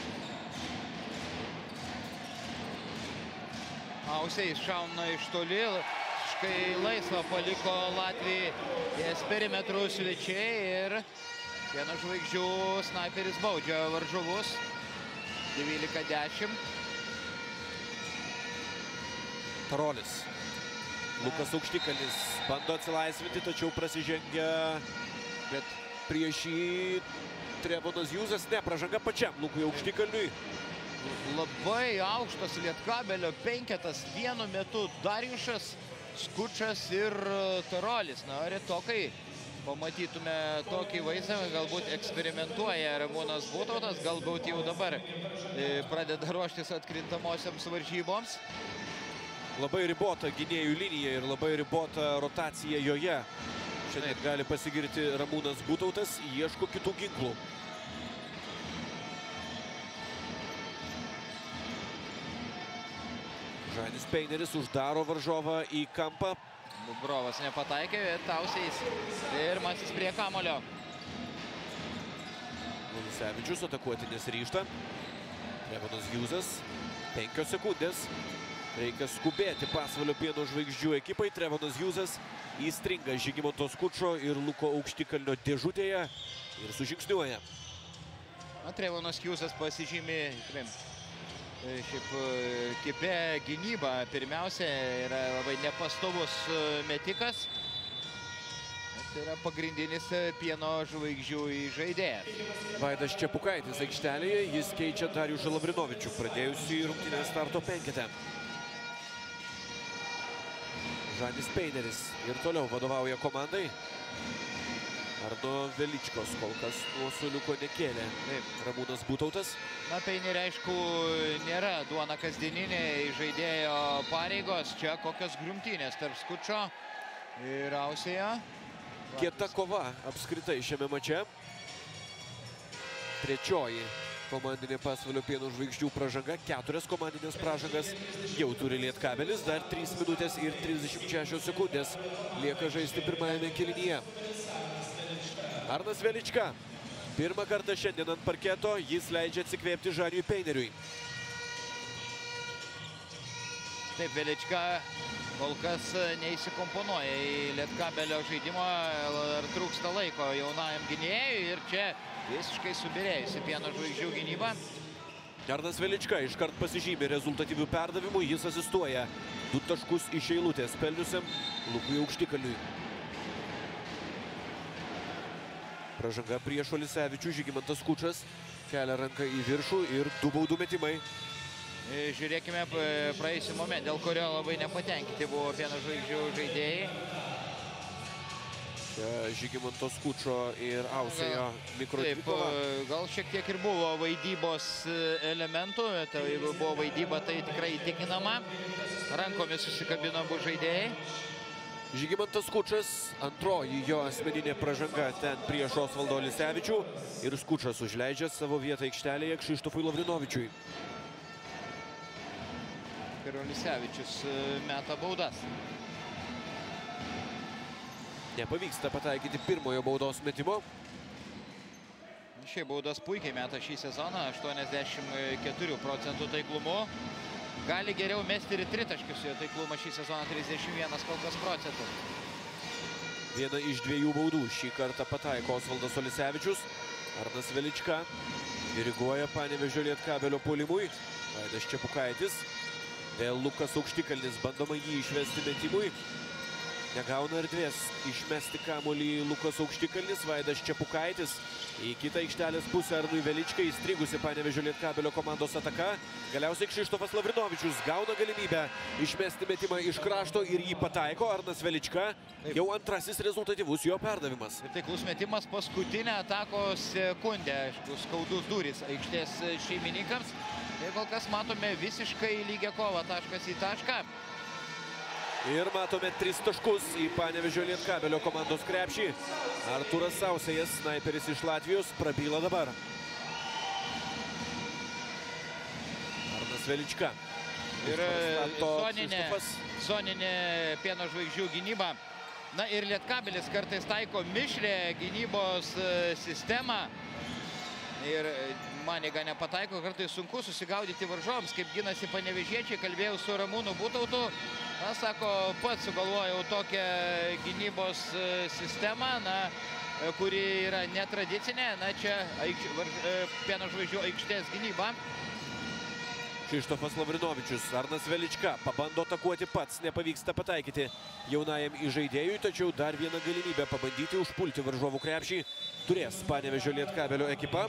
Ausiais šauna iš toli. Kai laisvą paliko Latvijai ties perimetrų svečiai ir Pieno Žvaigždžių snaiperis baudžia varžovus. dvylika dešimt. Tarolis Lukas Aukštikalnis bando atsilaisvinti, tačiau prasižengia, bet prieš jį Trevonas Hjūzas, ne, pražanga pačiam Lukui Aukštikalniui. Labai aukštas Lietkabelio penketas vienu metu Darjušas, Skučas ir Tarolis. Na, retokai pamatytume tokį vaizdą, galbūt eksperimentuoja Ramūnas Butautas, galbūt jau dabar pradeda ruoštis atkrintamosiams varžyboms. Labai ribota gynėjų linija ir labai ribota rotacija joje. Šiandien gali pasigirti Ramūnas Butautas, ieško kitų ginklų. Žanis Peineris uždaro varžovą į kampą. Bubrovas nepataikė, Tausiais pirmasis prie kamulio. Lulisevičius atakuoti nesiryžta. Trevonas Hjūzas, penkios sekundės. Reikia skubėti Pasvalio Pieno žvaigždžių ekipai. Trevonas Hjūzas įstringa Žygimanto Skučo ir Luko Aukštikalnio dėžutėje ir sužingsniuoja. Trevonas Hjūzas pasižymi šiaip kibė gynyba. Pirmiausia, yra labai nepastovus metikas. Tai yra pagrindinis Pieno žvaigždžių žaidėjas. Vaidas Čepukaitis aikštelėje, jis keičia Dariušą Lavrinovičių, pradėjusį rungtynės starto penkete. Žanis Peineris ir toliau vadovauja komandai. Arno Veličkos kol kas nuo suoliuko nekėlė. Ramūnas Butautas. Na, Peinerį, aišku, nėra duona kasdieninė žaidėjo pareigos. Čia kokios grumtynės tarp Skučo ir Ausėjo. Kieta kova apskritai šiame mače. Trečioji komandinė Pasvalio Pieno žvaigždžių pražanga. Keturias komandinės pražangas jau turi Lietkabelis. Dar trys minutės ir trisdešimt šešios sekundės lieka žaisti pirmajame kėlinyje. Arnas Velička. Pirmą kartą šiandien ant parketo. Jis leidžia atsikvėpti Žaniui Peineriui. Taip, Velička kol kas neįsikomponuoja į Lietkabelio žaidimo. Ar trūksta laiko jaunajam gynėjui. Ir čia visiškai subirėjusi Pieno žvaigždžių gynyba. Arnas Velička iškart pasižymė rezultatyvių perdavimų. Jis asistuoja du taškus iš eilutės pelniusiam Lukui Aukštikalniui. Pražanga prieš Olisevičių. Žygimantas Skučas kelia ranką į viršų ir du baudų metimai. Žiūrėkime praėjusį momentą, dėl kurio labai nepatenkinti buvo Pieno žvaigždžių žaidėjai. Čia Žygimanto Skučo ir Ausėjo mikrodvikova. Gal šiek tiek ir buvo vaidybos elementų. Tai jeigu buvo vaidyba, tai tikrai įtikinama. Rankomis susikabino abu žaidėjai. Žygimantas Skučas, antroji jo asmeninė pražanga ten prieš Osvaldą Olisevičių. Ir Skučas užleidžia savo vietą aikštelėje Kšištofui Lavrinovičiui. Ir Olisevičius meta baudas. Nepavyksta pataikyti pirmojo baudos metimo. Šiai baudas puikiai meta šį sezoną, aštuoniasdešimt keturių procentų taiklumu. Gali geriau mesti ir tritaškius, jo taiklumą šį sezoną trisdešimt vienas kol kas procentų. Viena iš dviejų baudų šį kartą pataiko Osvaldas Olisevičius. Arnas Velička diriguoja Panevėžio Lietkabelio puolimui. Vaidas Čepukaitis. Vėl Lukas Aukštikalnis, bandoma jį išvesti metimui. Negauna erdvės išmesti kamuolį Lukas Aukštikalnis. Vaidas Čepukaitis į kitą aikštelės pusę Arnui Veličkai. Įstrigusi Panevėžio Lietkabelio komandos ataka. Galiausiai Kšištofas Lavrinovičius gauna galimybę išmesti metimą iš krašto ir jį pataiko. Arnas Velička jau antrasis rezultatyvus jo perdavimas. Ir taiklus metimas paskutinę atakos sekundę. Aišku, skaudus durys aikštės šeimininkams. Ir kol kas matome visiškai lygią kovą, taškas į tašką. Ir matome tris taškus į Panevėžio Lietkabelio komandos krepšį. Artūras Ausėjas, snaiperis iš Latvijos, prabyla dabar. Arnas Velička. Ir zoninė, zoninė Pieno žvaigždžių gynyba. Na ir Lietkabelis kartais taiko mišrią gynybos sistemą. Ir Maniga nepataiko, kartais sunku susigaudyti varžovams, kaip ginasi panevėžiečiai. Kalbėjau su Ramūnu Butautu. Na, sako, pats sugalvojau tokią gynybos sistemą, na, kuri yra netradicinė. Na, čia aikš, varž, Pieno žvaigždžių aikštės gynyba. Kšištofas Lavrinovičius. Arnas Velička pabando atakuoti pats, nepavyksta pataikyti jaunajam įžaidėjui, tačiau dar vieną galimybę pabandyti užpulti varžovų krepšį turės Panevėžio Lietkabelio ekipa.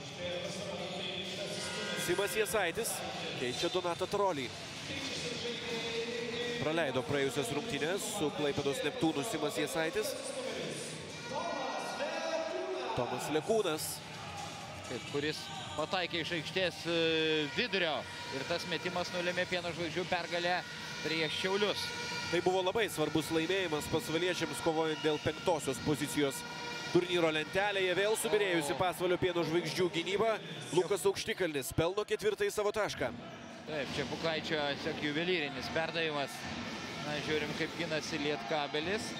Simas Jasaitis keičia Donatą Tarolį. Praleido praėjusias rungtynes su Klaipėdos Neptūnu Simas Jasaitis. Tomas Lekūnas, kuris pataikė iš aikštės vidurio ir tas metimas nulėmė Pieno žvaigždžių pergalę prieš Šiaulius. Tai buvo labai svarbus laimėjimas pasvaliečiams kovojant dėl penktosios pozicijos turnyro lentelėje. Vėl subirėjusi Pasvalio Pieno žvaigždžių gynyba. Lukas Aukštikalnis pelno ketvirtąjį savo tašką. Taip, čia Bukaičio tiesiog juvelyrinis perdavimas. Na, žiūrim, kaip ginasi Lietkabelis.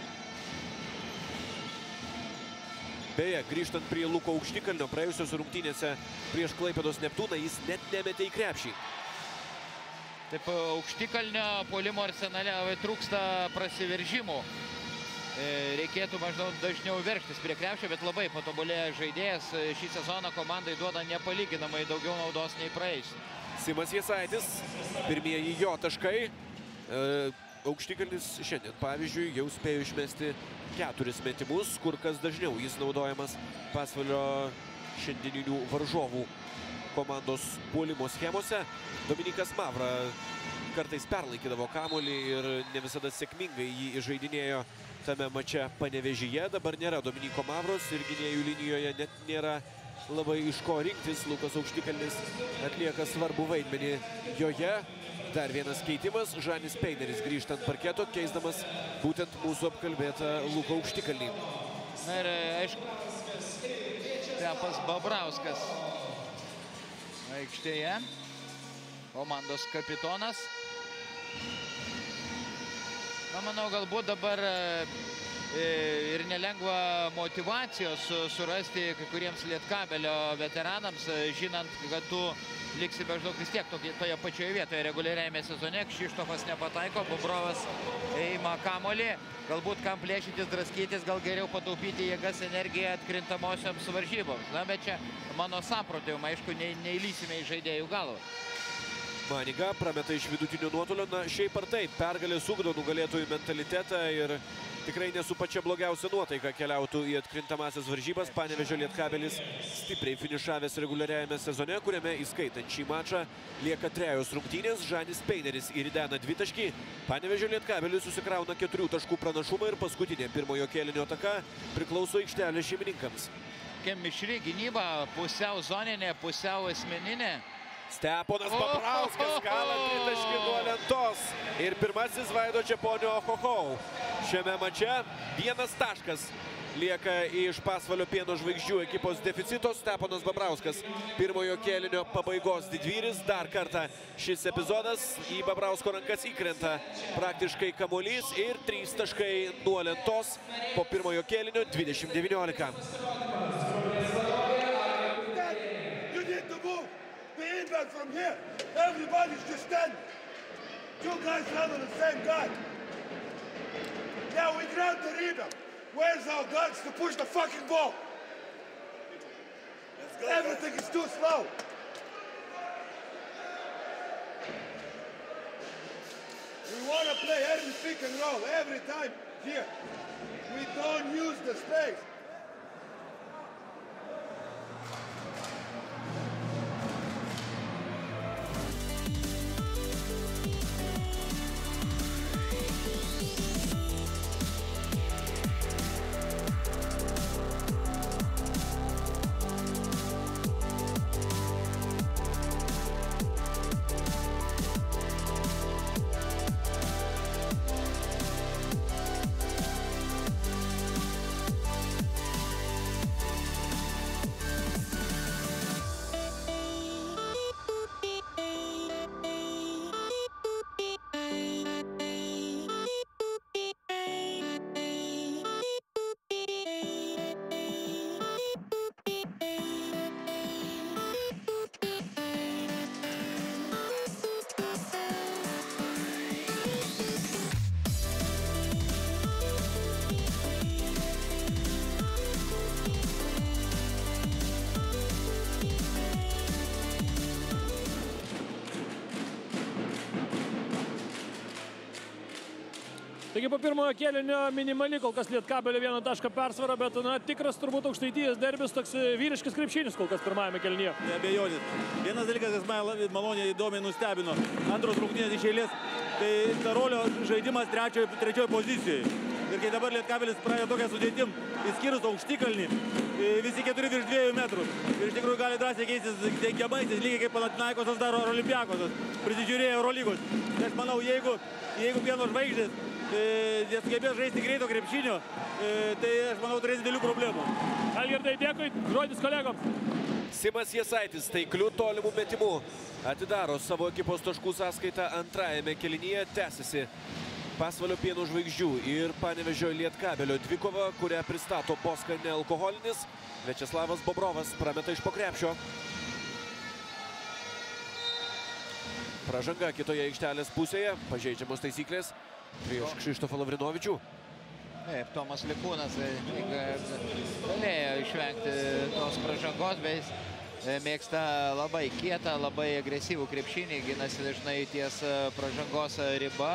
Beje, grįžtant prie Luko Aukštikalnio, praėjusios rungtynėse prieš Klaipėdos Neptūną jis net nemetė į krepšį. Taip, Aukštikalnio puolimo arsenale trūksta prasiveržimų. Reikėtų maždaug dažniau veržtis prie krepšio, bet labai patobulėja žaidėjas. Šį sezoną komandai duoda nepalyginamai daugiau naudos nei praėjusį. Simas Jasaitis, pirmieji jo taškai. Aukštikalnis šiandien, pavyzdžiui, jau spėjo išmesti keturis metimus, kur kas dažniau jis naudojamas Pasvalio šiandieninių varžovų komandos puolimo schemose. Dominikas Mavra kartais perlaikydavo kamuolį ir ne visada sėkmingai jį įžaidinėjo tame mače Panevėžyje. Dabar nėra Dominiko Mavros ir gynėjų linijoje net nėra labai iš ko rinktis. Lukas Aukštikalnis atlieka svarbų vaidmenį joje. Dar vienas keitimas, Žanis Peineris grįžta ant parketo, keisdamas būtent mūsų apkalbėtą Luką Aukštikalnį. Na ir aišku, Stepas Babrauskas aikštėje, komandos kapitonas. Na, manau, galbūt dabar ir nelengva motyvacijos surasti kai kuriems Lietkabelio veteranams, žinant, kad tu liksi maždaug vis tiek toje pačioje vietoje reguliariajame sezone. Kšištofas nepataiko, Bobrovas eima kamuolį. Galbūt kam plėšytis, draskytis, gal geriau pataupyti jėgas, energiją atkrintamosioms varžyboms. Na, bet čia mano samprotavimą, aišku, neįlysime į žaidėjų galvą. Maniga prameta iš vidutinio nuotolio. Na, šiaip ar taip, pergalė sugdo nugalėtojų mentalitetą ir tikrai nesu pačia blogiausia nuotaika keliautų į atkrintamasias varžybas. Panevėžio Lietkabelis stipriai finišavęs reguliariajame sezone, kuriame įskaitant šį mačą lieka trejos rungtynės. Žanis Peineris įridena dvitaškį. Panevėžio Lietkabelis susikrauna keturių taškų pranašumą ir paskutinė pirmojo kėlinio ataka priklauso aikštelės šeimininkams. Mišri gynyba, pusiau zoninė, pusiau asmeninė. Steponas Babrauskas kala tritaškį nuo lentos. Ir pirmasis Vaido Čeponio Ohohou. Šiame mače vienas taškas lieka iš Pasvalio Pieno žvaigždžių ekipos deficito. Steponas Babrauskas pirmojo kėlinio pabaigos didvyris. Dar kartą šis epizodas į Babrausko rankas įkrenta praktiškai kamuolys ir trys taškai nuo lentos po pirmojo kėlinio dvidešimt devyniolika. From here, everybody's just standing. Two guys handle the same guy. Now we grab the rebound. Where's our guns to push the fucking ball? Everything is too slow. We want to play every pick and roll every time here. We don't use the space. Taigi po pirmojo kėlinio minimali kol kas Lietkabelio vieno taško persvara, bet na, tikras turbūt Aukštaitijos derbis, toks vyriškas krepšinis kol kas pirmajame kėlinyje. Neabejotis. Vienas dalykas, kas mane maloniai įdomiai nustebino, antros rungtynės iš eilės, tai Tarolio žaidimas trečioje, trečioje pozicijoje. Ir kai dabar Lietkabelis pradėjo tokią sudėtim, įskyrus Aukštikalnį, visi keturi virš dviejų metrų. Ir iš tikrųjų gali drąsiai keistis dengiamaisiais, lygiai kaip Panathinaikosas daro Olimpiakosas, prisižiūrėjo Eurolygos. Tai aš manau, jeigu, jeigu pieno žvaigždės jie sugebės žaisti greito krepšinio, tai aš manau turės didelių problemų. Algirdai, dėkui, žodis kolegoms. Simas Jasaitis taiklių tolimų metimų atidaro savo ekipos taškų sąskaitą antrajame kėlinyje. Tęsiasi Pasvalio pieno žvaigždžių ir Panevėžio Lietkabelio dvikova, kurią pristato Boska nealkoholinis. Viačeslavas Bobrovas prameta iš po krepšio. Pražanga kitoje aikštelės pusėje, pažeidžiamos taisyklės prieš Kšištofą Lavrinovičių. Taip, Tomas Likūnas galėjo išvengti tos pražangos, bet mėgsta labai kietą, labai agresyvų krepšinį, ginasi dažnai ties pražangos riba.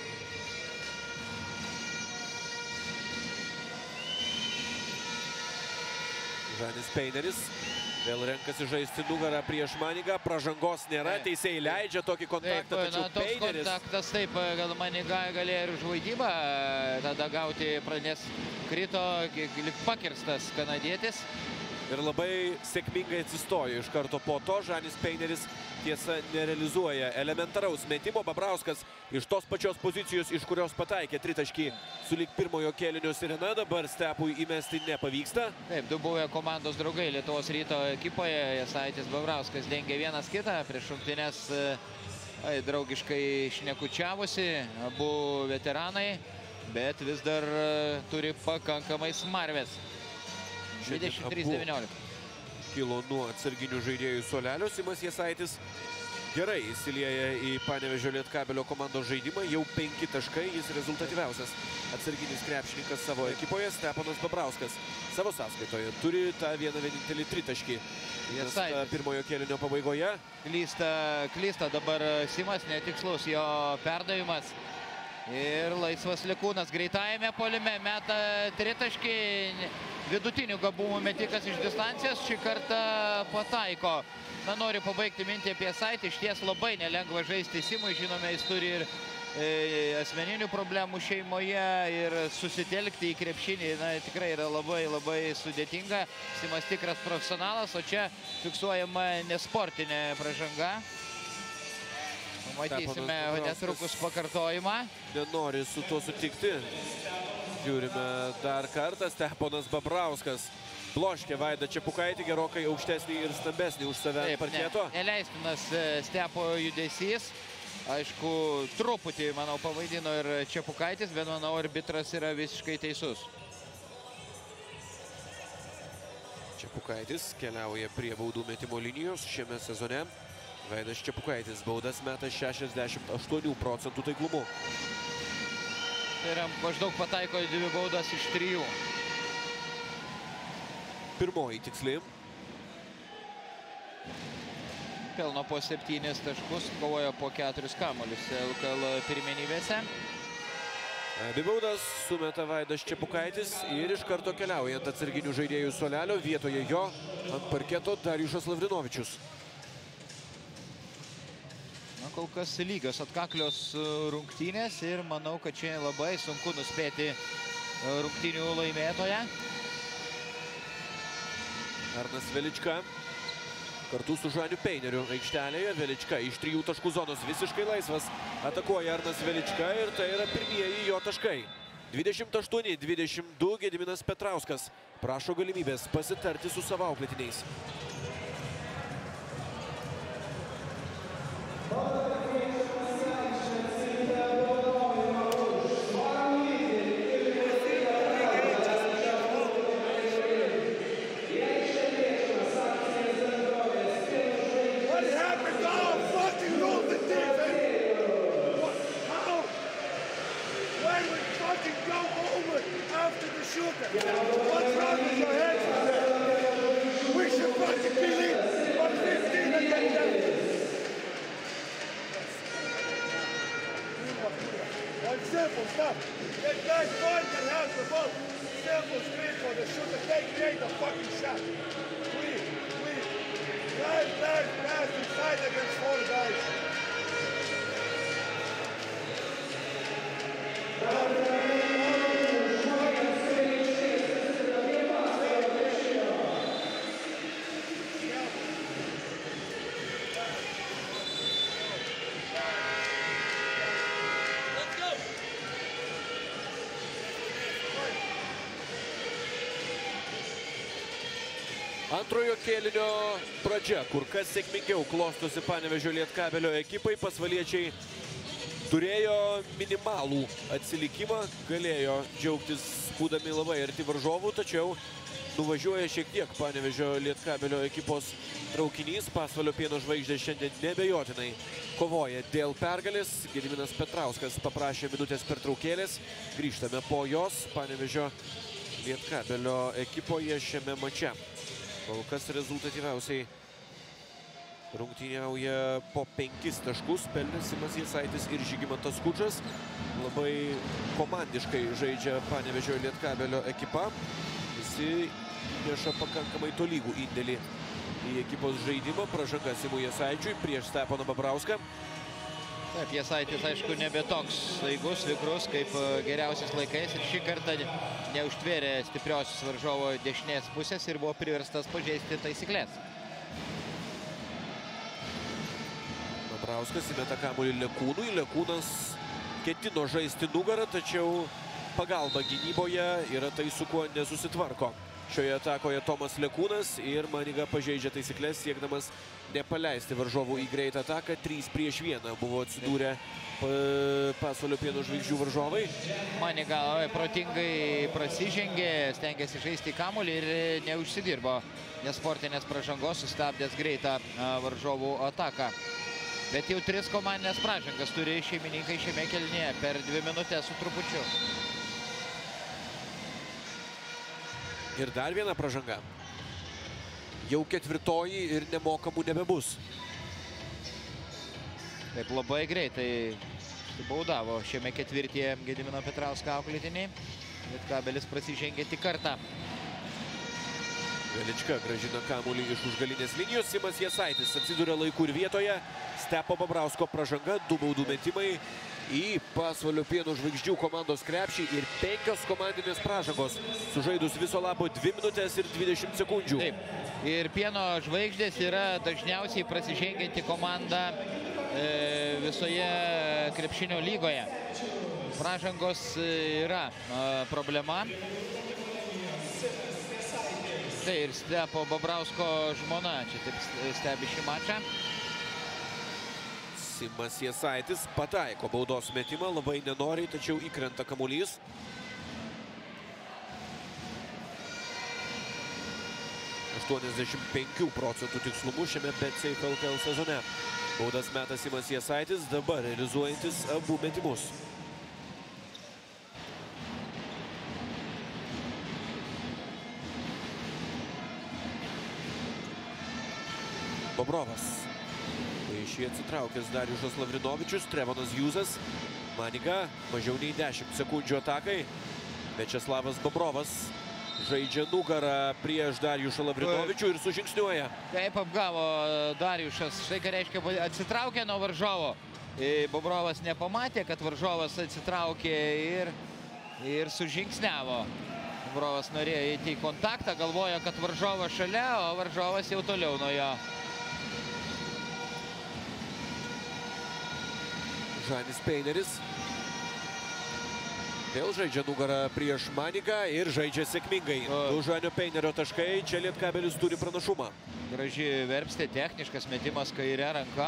Žanis Peineris vėl renkasi žaisti nugarą prieš Manigą. Pražangos nėra, teisėjai leidžia tokį kontaktą, taip, tačiau na, toks Peineris... kontaktas, taip, gal Maniga galėjo ir už vaidybą tada gauti, nes krito lyg pakirstas kanadietis. Ir labai sėkmingai atsistojo iš karto po to. Žanis Peineris tiesa nerealizuoja elementaraus metimo. Babrauskas iš tos pačios pozicijos, iš kurios pataikė tritaškį sulig pirmojo kėlinio sirena. Dabar Stepui įmesti nepavyksta. Taip, du buvę komandos draugai Lietuvos Ryto ekipoje. Jasaitis, Babrauskas dengia vienas kitą. Prieš rungtynes ai, draugiškai šnekučiavosi abu veteranai, bet vis dar turi pakankamai smarvės. dvidešimt trys devyniolika. Kilo nuo atsarginių žaidėjų suolelio. Simas Jasaitis gerai įsilieja į Panevėžio Lietkabelio komandos žaidimą. Jau penki taškai, jis rezultatyviausias atsarginis krepšininkas savo ekipoje. Steponas Babrauskas savo sąskaitoje turi tą vieną vienintelį tritaškį. Jasaitis pirmojo kėlinio pabaigoje. Klysta, klysta dabar Simas, netikslus jo perdavimas. Ir laisvas Likūnas greitajame puolime meta tritaškį. Vidutinių gabumų metikas iš distancijos šį kartą pataiko. Na, noriu pabaigti mintį apie Jasaitį. Iš ties labai nelengva žaisti Simui. Žinome, jis turi ir e, asmeninių problemų šeimoje ir susitelkti į krepšinį. Na, tikrai yra labai, labai sudėtinga. Simas tikras profesionalas, o čia fiksuojama nesportinė pražanga. Matysime netrukus pakartojimą. Nenori su tuo sutikti. Žiūrime dar kartą. Steponas Babrauskas bloškė Vaidą Čepukaitį, gerokai aukštesnį ir stambesnį už save ant parketo. Ne, neleistinas Stepo judesys. Aišku, truputį, manau, pavaidino ir Čepukaitis, bet manau, arbitras yra visiškai teisus. Čepukaitis keliauja prie baudų metimo linijos šiame sezone. Vaidas Čepukaitis baudas meta šešiasdešimt aštuonių procentų taiklumu. Tai yra maždaug pataiko dvi baudas iš trijų. Pirmoji tiksli. Pelno po septynis taškus, kovojo po keturis kamuolius L K L pirmenybėse. Abi baudas sumeta Vaidas Čepukaitis ir iš karto keliaujant atsarginių žaidėjų suolelio. Vietoje jo ant parketo Darijušas Lavrinovičius. Kol kas lygios atkaklios rungtynės ir manau, kad čia labai sunku nuspėti rungtynių laimėtoją. Arnas Velička kartu su Žaniu Peineriu aikštelėje. Velička iš trijų taškų zonos visiškai laisvas. Atakuoja Arnas Velička ir tai yra pirmieji jo taškai. dvidešimt aštuoni dvidešimt du Gediminas Petrauskas prašo galimybės pasitarti su savo auklėtiniais. Simple stuff. That guy Thornton has the ball. Simple straight for the shooter. They create a fucking shot. Please, please. Drive, drive, pass inside against four guys. Antrojo kėlinio pradžia, kur kas sėkmingiau klostosi Panevėžio Lietkabelio ekipai. Pasvaliečiai turėjo minimalų atsilikimą, galėjo džiaugtis būdami labai arti varžovų, tačiau nuvažiuoja šiek tiek Panevėžio Lietkabelio ekipos traukinys. Pasvalio Pieno žvaigždės šiandien nebejotinai kovoja dėl pergalės. Gediminas Petrauskas paprašė minutės pertraukėlės. Grįžtame po jos. Panevėžio Lietkabelio ekipoje šiame mače kol kas rezultatyviausiai rungtyniauja po penkis taškus. Pelnė Simas Jasaitis ir Žygimantas Skučas. Labai komandiškai žaidžia Panevėžio Lietkabelio ekipa. Visi neša pakankamai tolygų indėlį į ekipos žaidimą. Pražanga Simui Jasaičiui prieš Steponą Babrauską. Taip, Jasaitis, aišku, nebe toks staigus, vikrus kaip geriausiais laikais. Ir šį kartą neužtvėrė stipriosios varžovo dešinės pusės ir buvo priverstas pažeisti taisyklės. Babrauskas įmeta kamuolį Lekūnui. Lekūnas ketino žaisti nugarą, tačiau pagalba gynyboje yra tai, su kuo nesusitvarko. Šioje atakoje Tomas Lekūnas ir Maniga pažeidžia taisyklės, siekdamas nepaleisti varžovų į greitą ataką. trys prieš vieną buvo atsidūrę Pasvalio Pieno žvaigždžių varžovai. Maniga protingai prasižengė, stengiasi žaisti kamuolį ir neužsidirbo nesportinės pražangos, sustabdęs greitą varžovų ataką. Bet jau tris komandinės pražangas turi šeimininkai šiame kėlinyje per dvi minutės su trupučiu. Ir dar viena pražanga. Jau ketvirtoji ir nemokamų nebebus. Taip labai greitai baudavo šiame ketvirtyje Gedimino Petrausko auklėtiniai. Lietkabelis prasižengė tik kartą. Velička gražina kamuolį iš užgalinės linijos. Simas Jasaitis atsiduria laiku ir vietoje. Stepo Babrausko pražanga, du baudų metimai į Pasvalio Pieno žvaigždžių komandos krepšį ir penkios komandinės pražangos. Sužaidus viso labo dvi minutės ir dvidešimt sekundžių. Taip. Ir Pieno žvaigždės yra dažniausiai prasižengianti komanda e, visoje krepšinio lygoje. Pražangos yra e, problema. Tai ir Stepo Babrausko žmona čia taip stebi šį mačą. Simas Jasaitis pataiko baudos metimą, labai nenoriai, tačiau įkrenta kamuolys. aštuoniasdešimt penkių procentų tikslumu šiame BetSafe L K L sezone. Baudas meta Simas Jasaitis, dabar realizuojantis abu metimus. Bobrovas. Iš jį atsitraukęs Darijušas Lavrinovičius, Trevonas Hjūzas. Maniga, mažiau nei dešimt sekundžių atakai. Viačeslavas Bobrovas žaidžia nugarą prieš Darijušą Lavrinovičių ir sužingsniuoja. Kaip apgavo Darijušas, štai ką reiškia atsitraukė nuo varžovo. Bobrovas nepamatė, kad varžovas atsitraukė ir, ir sužingsniavo. Bobrovas norėjo eiti į kontaktą, galvojo, kad varžovas šalia, o varžovas jau toliau nuo jo. Žanis Peineris vėl žaidžia nugarą prieš Manigą ir žaidžia sėkmingai. Du Žanio Peinerio taškai, čia Lietkabelis turi pranašumą. Graži verpstė, techniškas metimas kairė ranka.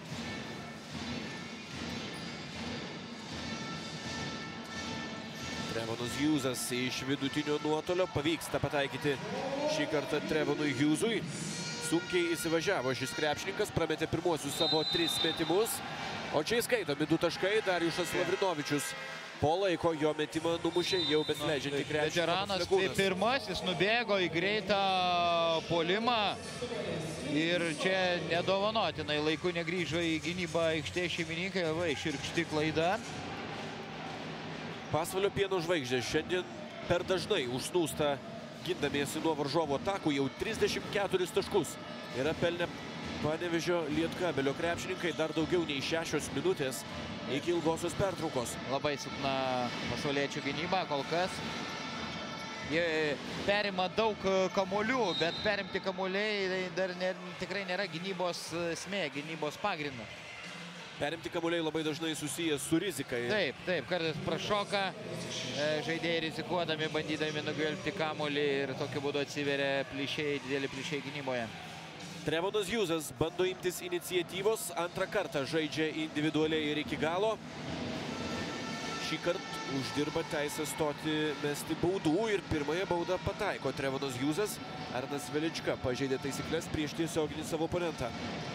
Trevonas Hjūzas iš vidutinio nuotolio, pavyksta pataikyti šį kartą Trevonui Hjūzui. Sunkiai įsivažiavo šis krepšininkas, prametė pirmuosius savo tris metimus. O čia įskaitomi du taškai, Darijušas Lavrinovičius po laiko jo metimą numušė jau besileidžiantį krepšį. Veteranas tai pirmasis nubėgo į greitą puolimą ir čia nedovanotinai laiku negrįžo į gynybą aikštės šeimininkai, labai širkšti klaida. Pasvalio Pieno žvaigždės šiandien per dažnai užsnūsta gindamiesi nuo varžovo atakų, jau trisdešimt keturis taškus yra pelnę Panevėžio Lietkabelio krepšininkai, dar daugiau nei šešios minutės iki ilgosios pertraukos. Labai silpna pasauliečių gynyba kol kas. Jie perima daug kamuolių, bet perimti kamuoliai dar ne, tikrai nėra gynybos esmė, gynybos pagrindas. Perimti kamuoliai labai dažnai susijęs su rizika. Taip, taip, kartais prašoka, žaidėjai rizikuodami, bandydami nugvelbti kamuolį ir tokiu būdu atsiveria plyšiai, dideli plyšiai gynyboje. Trevonas Hjūzas bando imtis iniciatyvos, antrą kartą žaidžia individualiai ir iki galo. Šį kartą uždirba teisę stoti mesti baudų ir pirmąją baudą pataiko Trevonas Hjūzas. Arnas Velička pažeidė taisyklės prieš tiesioginį savo oponentą.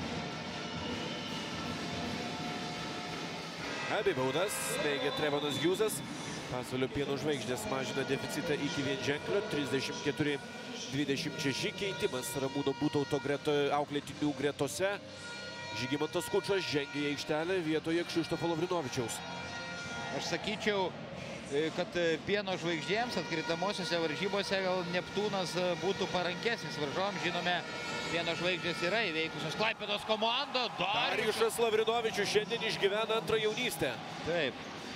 Abi baudas smeigia Trevonas Hjūzas. Pasvalio Pieno žvaigždės mažina deficitą iki vienženklio. trisdešimt keturi dvidešimt šeši keitimas Ramūno Būtauto greto, auklėtinių gretose. Žygimantas Kučas žengia į aikštelę vietoje Kšištofo Lavrinovičiaus. Aš sakyčiau, kad Pieno žvaigždėms atkrintamosiose varžybose gal Neptūnas būtų parankesnis varžovams. Žinome, Pieno žvaigždės yra įveikusios Klaipėdos komandą. Darijušas Lavrinovičius šiandien išgyvena antrą jaunystę. Taip.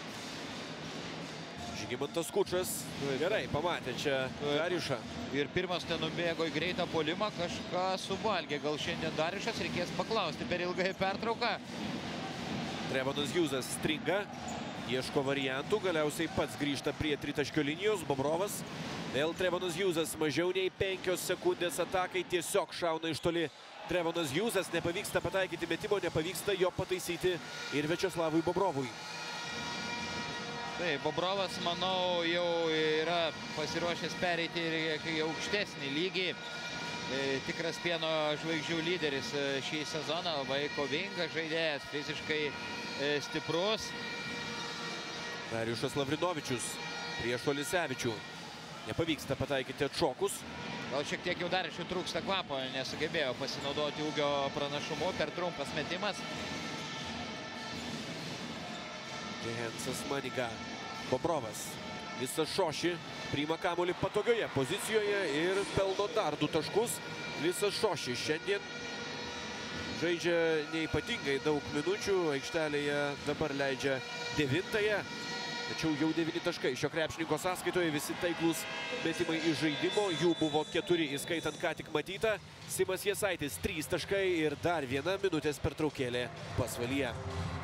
Žygimantas Kučas gerai pamatė čia Darijušą. Ir pirmas nenubėgo į greitą puolimą, kažką suvalgė. Gal šiandien Darijušas, reikės paklausti per ilgai pertrauką. Trevonas Hjūzas stringa, ieško variantų, galiausiai pats grįžta prie tritaškio linijos. Bobrovas. Vėl Trevonas Hjūzas, mažiau nei penkios sekundės atakai, tiesiog šauna iš toli. Trevonas Hjūzas, nepavyksta pataikyti metimo, nepavyksta jo pataisyti ir Večeslavui Bobrovui. Taip, Bobrovas, manau, jau yra pasiruošęs pereiti į aukštesnį lygį. Tikras Pieno žvaigždžių lyderis šį sezoną, labai kovingas žaidėjas, fiziškai stiprus. Darijušas Lavrinovičius prieš Olisevičių. Nepavyksta pataikyti atšokus. Gal šiek tiek jau dar iš jų trūksta kvapo, nesugebėjo pasinaudoti ūgio pranašumu, per trumpas metimas. Jehensas Maniga. Bobrovas. Lisas Šoši priima kamuolį patogioje pozicijoje ir pelno dar du taškus. Lisas Šoši šiandien žaidžia neypatingai daug minučių. Aikštelėje dabar leidžia devintąją. Tačiau jau devyni taškai šio krepšininko sąskaitoje, visi taiklus metimai iš žaidimo. Jų buvo keturi, įskaitant ką tik matytą. Simas Jasaitis, trys taškai ir dar viena minutės pertraukėlė Pasvalyje.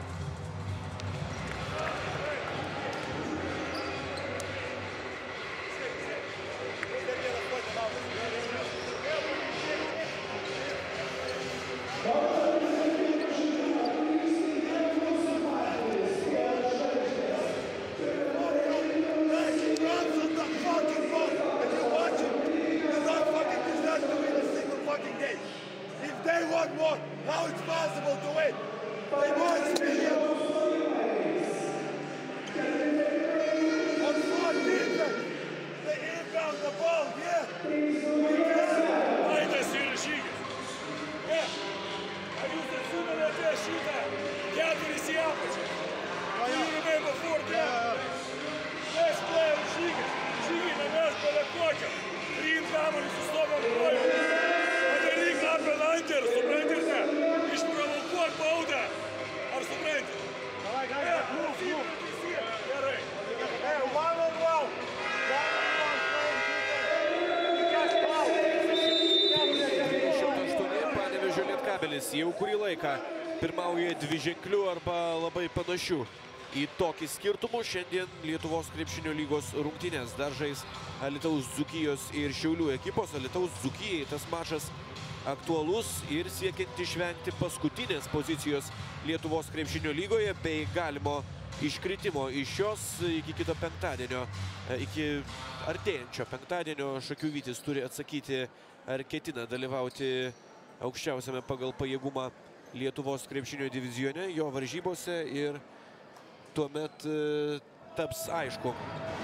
Jau kurį laiką pirmauja dviženklių arba labai panašių į tokį skirtumų. Šiandien Lietuvos krepšinio lygos rungtynės dar žais Alytaus Dzūkijos ir Šiaulių ekipos. Alytaus Dzūkijai tas mačas aktualus ir siekiant išvengti paskutinės pozicijos Lietuvos krepšinio lygoje bei galimo iškritimo iš šios iki kito penktadienio, iki artėjančio penktadienio. Šakių Vytis turi atsakyti, ar ketina dalyvauti aukščiausiame pagal pajėgumą Lietuvos krepšinio divizione, jo varžybose, ir tuomet e, taps aišku.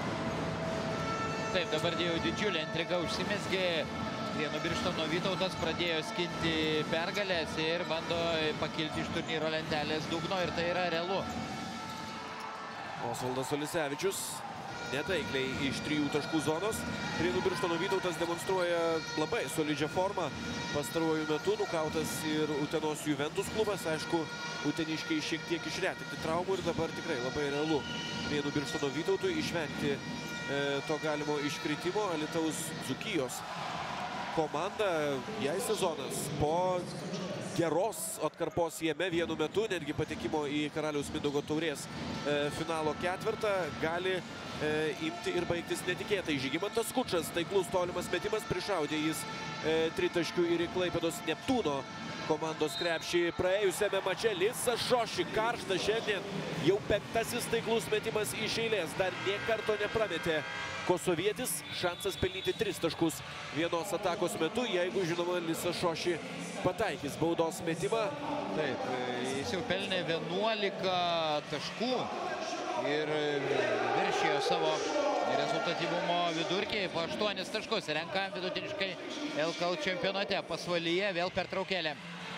Taip, dabar jau didžiulė intriga užsimezgė. Vienu Birštono Vytautas pradėjo skinti pergalės ir bando pakilti iš turnyro lentelės dugno, ir tai yra realu. Osvaldas Olisevičius netaikliai iš trijų taškų zonos. Prienų Birštono Vytautas demonstruoja labai solidžią formą. Pastaruoju metu nukautas ir Utenos Juventus klubas. Aišku, uteniškiai šiek tiek išretinti traumų ir dabar tikrai labai realu Prienų Birštono Vytautui išvengti e, to galimo iškritimo. Alytaus Dzūkijos komanda, jai sezonas po geros atkarpos jame vienu metu, netgi patekimo į Karaliaus Mindaugo taurės e, finalo ketvirtą, gali e, imti ir baigtis netikėtai. Žygimantas Skučas, taiklus tolimas metimas, prišaudė jis e, tritaškių ir į Klaipėdos Neptūno komandos krepšį praėjusiame mače. Lisas Šoši, karšta šiandien, jau penktasis taiklus metimas iš eilės, dar nė karto neprametė kosovietis. Šansas pelnyti tris taškus vienos atakos metu, jeigu, žinoma, Lisas Šoši pataikys baudos metimą. Taip, jis jau pelnė vienuolika taškų ir viršijo savo rezultatyvumo vidurkį po aštuonis taškus. Renka vidutiniškai L K L čempionate. Pasvalyje vėl pertraukėlė.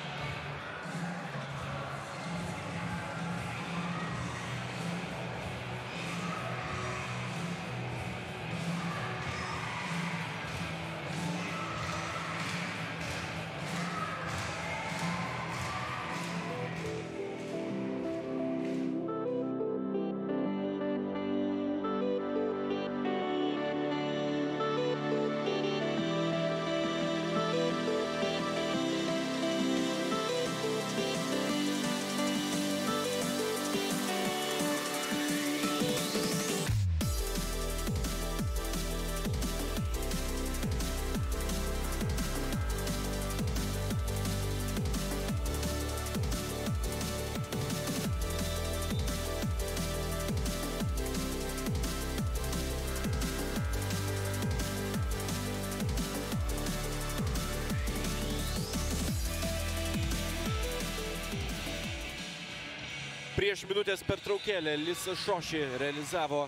Prieš minutės pertraukėlę Lisas Šoši realizavo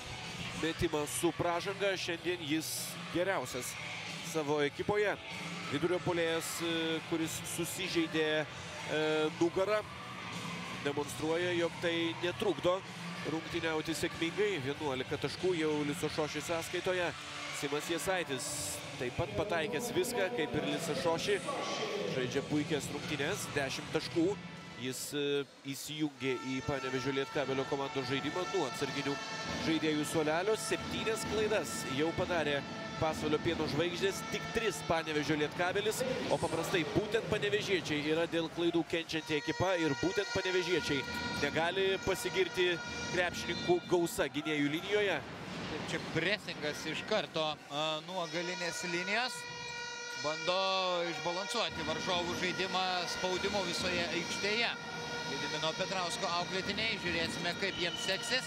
metimą su pražanga. Šiandien jis geriausias savo ekipoje. Vidurio puolėjas, kuris susižeidė e, nugarą, demonstruoja, jog tai netrukdo rungtyniauti sėkmingai. vienuolika taškų jau Liso Šoši sąskaitoje. Simas Jasaitis taip pat pataikęs viską, kaip ir Lisas Šoši. Žaidžia puikias rungtynes, dešimt taškų. Jis įsijungė į Panevėžio Lietkabelio komandos žaidimą nuo atsarginių žaidėjų suolelio. Septynias klaidas jau padarė Pasvalio Pieno žvaigždės, tik tris Panevėžio Lietkabelis, o paprastai būtent panevėžiečiai yra dėl klaidų kenčianti ekipa ir būtent panevėžiečiai negali pasigirti krepšininkų gausa gynėjų linijoje. Čia presingas iš karto a, nuo galinės linijos. Bando išbalansuoti varžovų žaidimą spaudimu visoje aikštėje. Gedimino Petrausko auklėtiniai, žiūrėsime, kaip jiems seksis.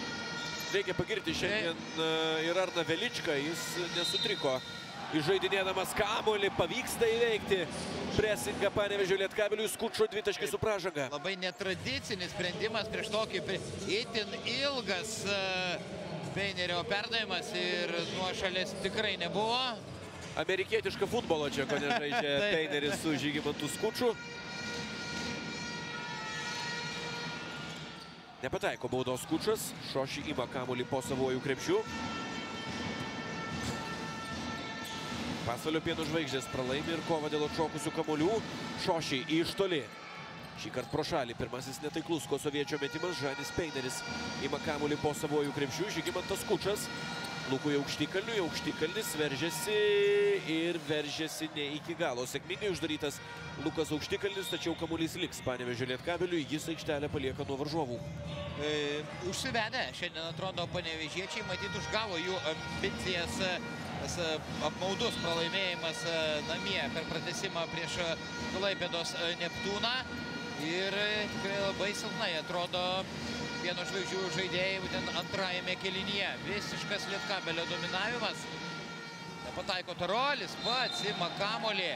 Reikia pagirti šiandien ir Arną Veličką, jis nesutriko. Įžaidinėdamas kamuolį, pavyksta įveikti presingą Panevėžio Lietkabeliui, Skučo dvitaškį su pražanga. Labai netradicinis sprendimas prieš tokį itin ilgas Peinerio perdavimas ir nuošalės tikrai nebuvo. Amerikietišką futbolą čia, ko nežaidžia Peineris su Žygimantu Skuču. Nepataiko baudos Skučas. Šoši ima kamuolį po savojų krepšių. Pasvalio Pieno žvaigždės pralaimi ir kova dėl atšokusių kamuolių. Šoši iš toli. Šį kartą pro šalį. Pirmasis netaiklus kosoviečio metimas. Žanis Peineris ima kamuolį po savojų krepšių. Žygimantas Skučas. Lukui Aukštikalniui, Aukštikalnis veržiasi ir veržiasi ne iki galo. Sėkmingai uždarytas Lukas Aukštikalnis, tačiau kamuolys liks Panevėžio Lietkabeliui, jis aikštelę palieka nuo varžovų. E, užsivedę, šiandien atrodo panevėžiečiai, matyt, užgavo jų ambicijas, tas apmaudus pralaimėjimas namie per pratesimą prieš Klaipėdos Neptūną. Ir tikrai labai silpnai atrodo Pieno žvaigždžių žaidėjai būtent antrajame kėlinyje. Visiškas Lietkabelio dominavimas. Nepataiko Tarolis, pats ima kamuolį.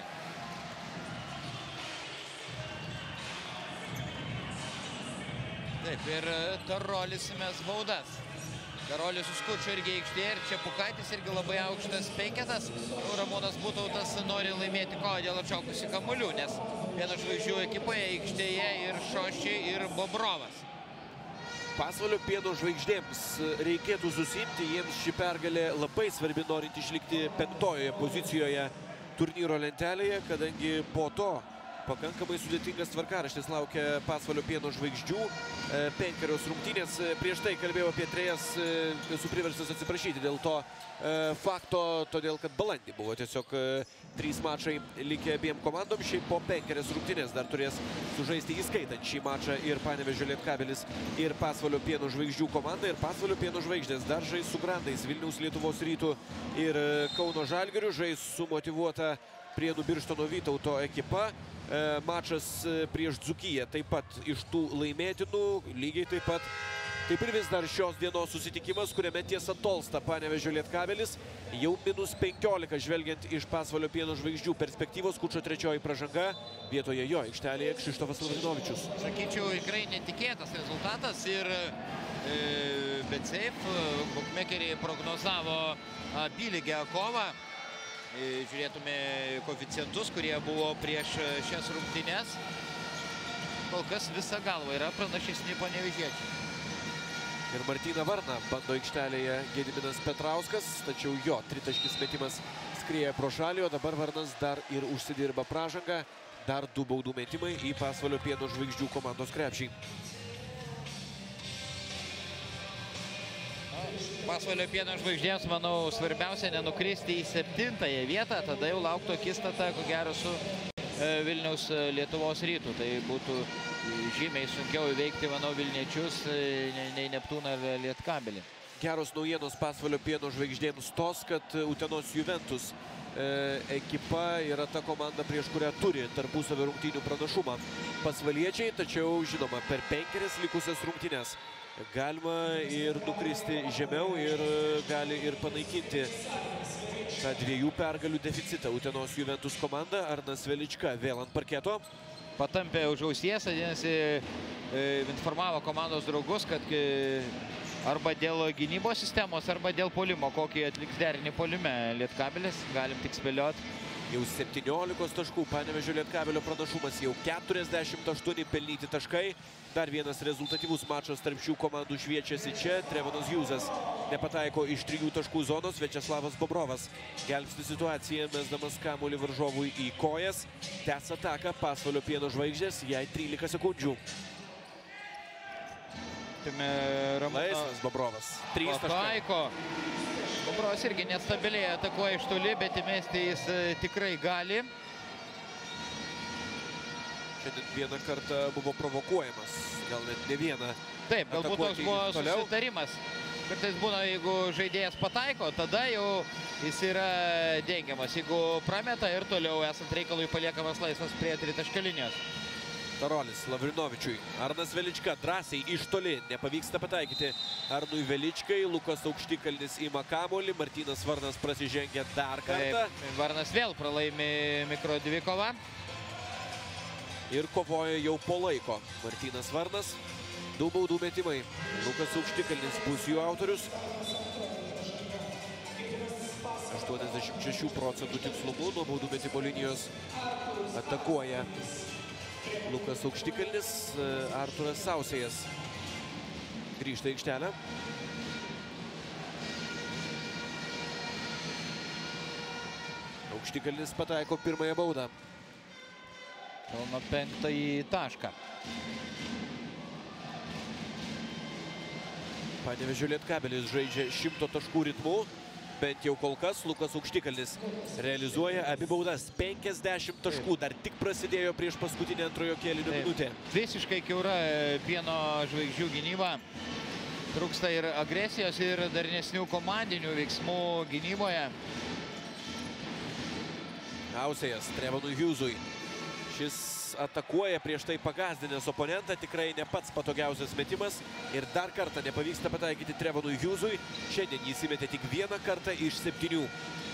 Taip, ir Tarolis mes baudas. Tarolis su Skuču irgi aikštėje ir čia Pukaitis irgi labai aukštas penketas. Ramūnas Butautas nori laimėti kovą dėl atšokusių kamuolių, nes Pieno žvaigždžių ekipoje aikštėje ir Šoši, ir Bobrovas. Pasvalio Pieno žvaigždėms reikėtų susimti, jiems ši pergalė labai svarbi, norint išlikti penktojoje pozicijoje turnyro lentelėje, kadangi po to pakankamai sudėtingas tvarkaraštis laukia Pasvalio Pieno žvaigždžių. Penkerios rungtynės. Prieš tai kalbėjau apie trejas, esu priverstas atsiprašyti dėl to fakto, todėl kad balandį buvo tiesiog trys mačai likę abiem komandom. Šiaip po penkerias rungtynės dar turės sužaisti, įskaitant šį mačą, ir Panevėžio Lietkabelis, ir Pasvalio Pieno žvaigždžių komanda. Ir Pasvalio Pieno žvaigždės dar žais su grandais Vilniaus Lietuvos Rytų ir Kauno Žalgiriu, žais su motyvuota Prienų Birštono Vytauto ekipa. Mačas prieš Dzūkiją taip pat iš tų laimėtinų, lygiai taip pat kaip ir vis dar šios dienos susitikimas, kuriame tiesa tolsta Panevėžio Lietkabelis, jau minus penkiolika žvelgiant iš Pasvalio Pieno žvaigždžių perspektyvos. Kučo trečioji pražanga, vietoje jo aikštelėje Kšištofas Lavrinovičius. Sakyčiau, tikrai netikėtas rezultatas ir e, BetSafe bukmekeriai prognozavo apylygę kovą. Žiūrėtume koeficientus, kurie buvo prieš šias rungtynes. Kol kas visa galva yra pranašesni panevėžiečiai. Ir Martyną Varną bando aikštelėje Gediminas Petrauskas, tačiau jo tritaškis metimas skrieja pro šalį, o dabar Varnas dar ir užsidirba pražangą. Dar du baudų metimai į Pasvalio Pieno žvaigždžių komandos krepšį. Pasvalio Pieno žvaigždėms, manau, svarbiausia nenukristi į septintąją vietą, tada jau lauktų akistata, ko gero, su Vilniaus Lietuvos Rytų. Tai būtų žymiai sunkiau įveikti, manau, Vilniečius nei Neptūną ir Lietkabelį. Geros naujienos Pasvalio Pieno žvaigždėms tos, kad Utenos Juventus ekipa yra ta komanda, prieš kurią turi tarpusavio rungtynių pranašumą pasvaliečiai, tačiau, žinoma, per penkerias likusias rungtynes galima ir nukristi žemiau ir gali ir panaikinti tą dviejų pergalių deficitą. Utenos Juventus komanda, Arnas Velička vėl ant parketo. Patampė už ausies, vadinasi, informavo komandos draugus, kad arba dėl gynybos sistemos, arba dėl puolimo, kokį atliks derinį puolime Lietkabelis, galim tik spėlioti. Jau septyniolikos taškų Panevėžio Lietkabelio pranašumas, jau keturiasdešimt aštuoni pelnyti taškai. Dar vienas rezultatyvus mačas tarp šių komandų šviečiasi čia. Trevonas Hjūzas nepataiko iš trijų taškų zonos. Viačeslavas Bobrovas gelbsti situaciją, mesdamas kamuolį varžovui į kojas. Tęs ataką Pasvalio Pieno žvaigždės, jai trylika sekundžių. Laisvas Bobrovas. trys taškai. Bobrovas irgi nestabiliai atakuoja iš toli, bet įmesti jis tikrai gali. Šiandien vieną kartą buvo provokuojamas, gal net ne vieną. Taip, galbūt toks buvo susitarimas. Kartais būna, jeigu žaidėjas pataiko, tada jau jis yra dengiamas. Jeigu prameta ir toliau esant reikalui paliekamas laisvas prie tritaškio linijos. Tarolis Lavrinovičiui. Arnas Velička drąsiai iš toli. Nepavyksta pataikyti Arnui Veličkai. Lukas Aukštikalnis ima kamuolį. Martynas Varnas prasižengia dar kartą. Taip, Varnas vėl pralaimi mikro dvikovą. Ir kovoja jau po laiko Martynas Varnas. Du baudų metimai. Lukas Aukštikalnis bus jų autorius. aštuoniasdešimt šešių procentų tikslumu nuo baudų metimo linijos atakuoja Lukas Aukštikalnis. Arturas Sausėjas grįžta į aikštelę. Aukštikalnis pataiko pirmąją baudą. Pelno penktąjį tašką. Panevėžio Lietkabelis žaidžia šimto taškų ritmu. Bent jau kol kas Lukas Aukštikalnis realizuoja abi baudas. penkiasdešimt taškų. Dar tik prasidėjo prieš paskutinę antrojo kėlinio minutę. Visiškai kiaura Pieno žvaigždžių gynyba. Trūksta ir agresijos, ir darnesnių komandinių veiksmų gynyboje. Sausėjas Trevonui Hjūzui. Šis atakuoja prieš tai pagazdinęs oponentą. Tikrai ne pats patogiausias metimas. Ir dar kartą nepavyksta pataikyti Trevonui Hjūzui. Šiandien jis įmetė tik vieną kartą iš septynių.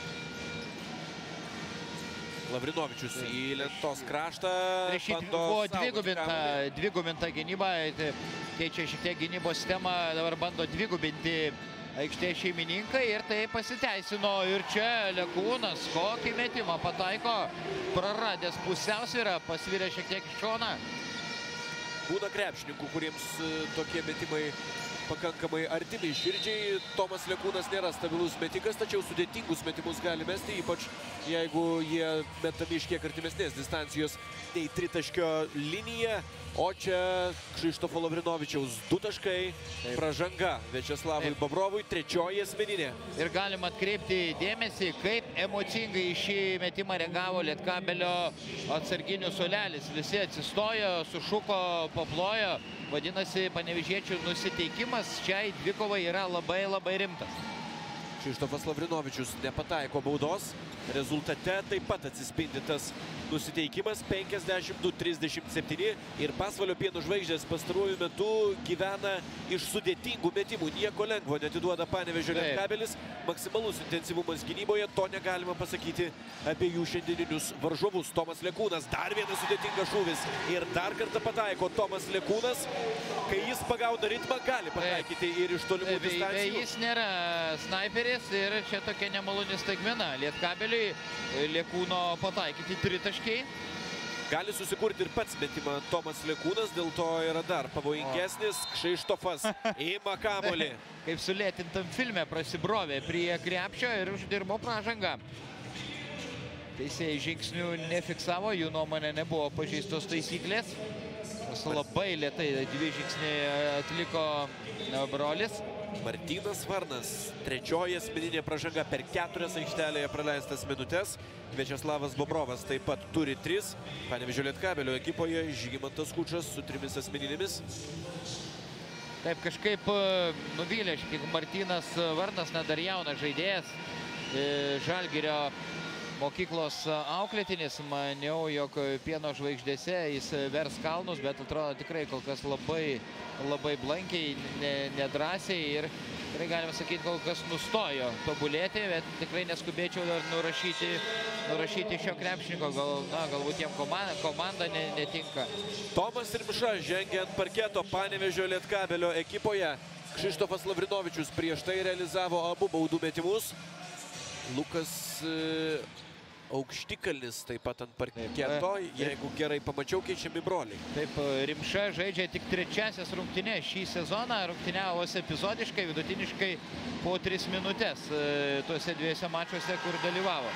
Lavrinovičius į lentos kraštą. Buvo dvigubinta, dvigubinta gynyba. Keičia šiek tiek gynybos sistemą. Dabar bando dvigubinti aikštės šeimininkai ir tai pasiteisino. Ir čia Lekūnas kokį metimą pataiko, praradęs pusiausvyrą, pasvirė šiek tiek iš šoną. Būna krepšininkų, kuriems tokie metimai pakankamai artimi širdžiai. Tomas Lekūnas nėra stabilus metikas, tačiau sudėtingus metimus gali mesti, ypač jeigu jie metami iš kiek artimesnės distancijos nei tritaškio linija. O čia Kšištofo Lavrinovičiaus du taškai, pražanga Viačeslavui Bobrovui, trečioji asmeninė. Ir galima atkreipti dėmesį, kaip emocingai į šį metimą reagavo Lietkabelio atsarginių suolelis. Visi atsistojo, sušuko, paplojo. Vadinasi, panevėžiečių nusiteikimas šiai dvikovai yra labai labai rimtas. Kšištofas Lavrinovičius nepataiko baudos. Rezultate taip pat atsispindi tas nusiteikimas penkiasdešimt du trisdešimt septyni ir Pasvalio Pieno žvaigždės pastaruoju metu gyvena iš sudėtingų metimų. Nieko lengvo neatiduoda Panevėžio Lietkabelis. Maksimalus intensyvumas gynyboje, to negalima pasakyti apie jų šiandieninius varžovus. Tomas Lekūnas, dar vienas sudėtingas šūvis ir dar kartą pataiko Tomas Lekūnas. Kai jis pagauna ritmą, gali pataikyti ir iš tolimų distancijų. Jis nėra snaiperis ir čia tokia nemaloni staigmena. Lietkabeliui Lekūno pataikyti tritaškiai. Gali susikurti ir pats metimą Tomas Lekūnas, dėl to yra dar pavojingesnis. Kšištofas ima kamuolį. Kaip sulėtintam filme prasibrovė prie krepšio ir uždirbo pražangą. Teisėjai žingsnių nefiksavo, jų nuomonė nebuvo pažeistos taisyklės. Labai lėtai dvi žingsniai atliko brolis. Martynas Varnas, trečioji asmeninė pražanga per keturias aikštelėje praleistas minutės. Viačeslavas Bobrovas taip pat turi tris. Panevėžio Lietkabelio ekipoje Žygimantas Kučas su trimis asmeninėmis. Taip kažkaip nuvylė šiek tiek Martynas Varnas, na, dar jaunas žaidėjas. Žalgirio mokyklos auklėtinis. Maniau, jog Pieno žvaigždėse jis vers kalnus, bet atrodo tikrai kol kas labai, labai blankiai, nedrąsiai ir tikrai galima sakyti, kol kas nustojo tobulėti, bet tikrai neskubėčiau dar nurašyti, nurašyti šio krepšininko. Gal, na, galbūt jam komanda, komanda ne, netinka. Tomas Rimša žengia ant parketo Panevėžio Lietkabelio ekipoje. Kšištofas Lavrinovičius prieš tai realizavo abu baudų metimus. Lukas Aukštikalnis taip pat ant parketo, jeigu gerai pamačiau, keičiami broliai. Taip, Rimša žaidžia tik trečiasias rungtynes šį sezoną, rungtyniavosi epizodiškai, vidutiniškai po tris minutės tuose dviejose mačuose, kur dalyvavo.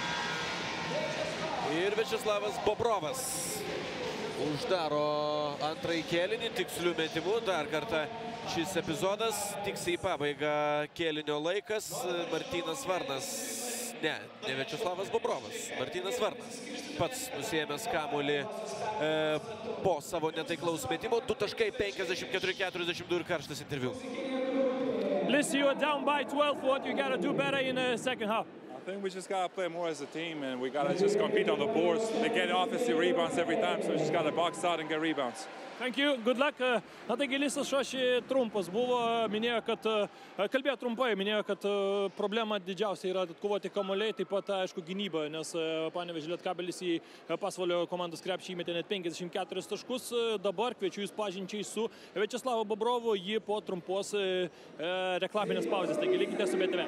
Ir Viačeslavas Bobrovas uždaro antrąjį kėlinį tikslių metimų. Dar kartą šis epizodas, tiksliai į pabaigą kėlinio laikas. Martynas Varnas. Ne, ne Viačeslavas Bobrovas, Martynas Varnas. Pats nusiėmęs kamuolį e, po savo netaiklaus metimo. Du taškai, penkiasdešimt keturi keturiasdešimt du ir karštas interviu. Listen, you are down by twelve. What you gotta do better in the second half? I think we just gotta play more as a team and we gotta just compete on the boards. They get offensive rebounds every time, so we just gotta box out and get rebounds. Thank you, good luck. Na taigi Lisas Šoši trumpas buvo, minėjo, kad kalbėjo trumpai, minėjo, kad problema didžiausia yra atkovoti kamuoliai, taip pat, aišku, gynyba, nes Panevėžio Lietkabelis į Pasvalio komandos krepšį įmetė net penkiasdešimt keturis taškus. Dabar kviečiu jūs pažinčiai su Viačeslavu Bobrovu, jį po trumpos reklaminės pauzės, taigi likite su B T V.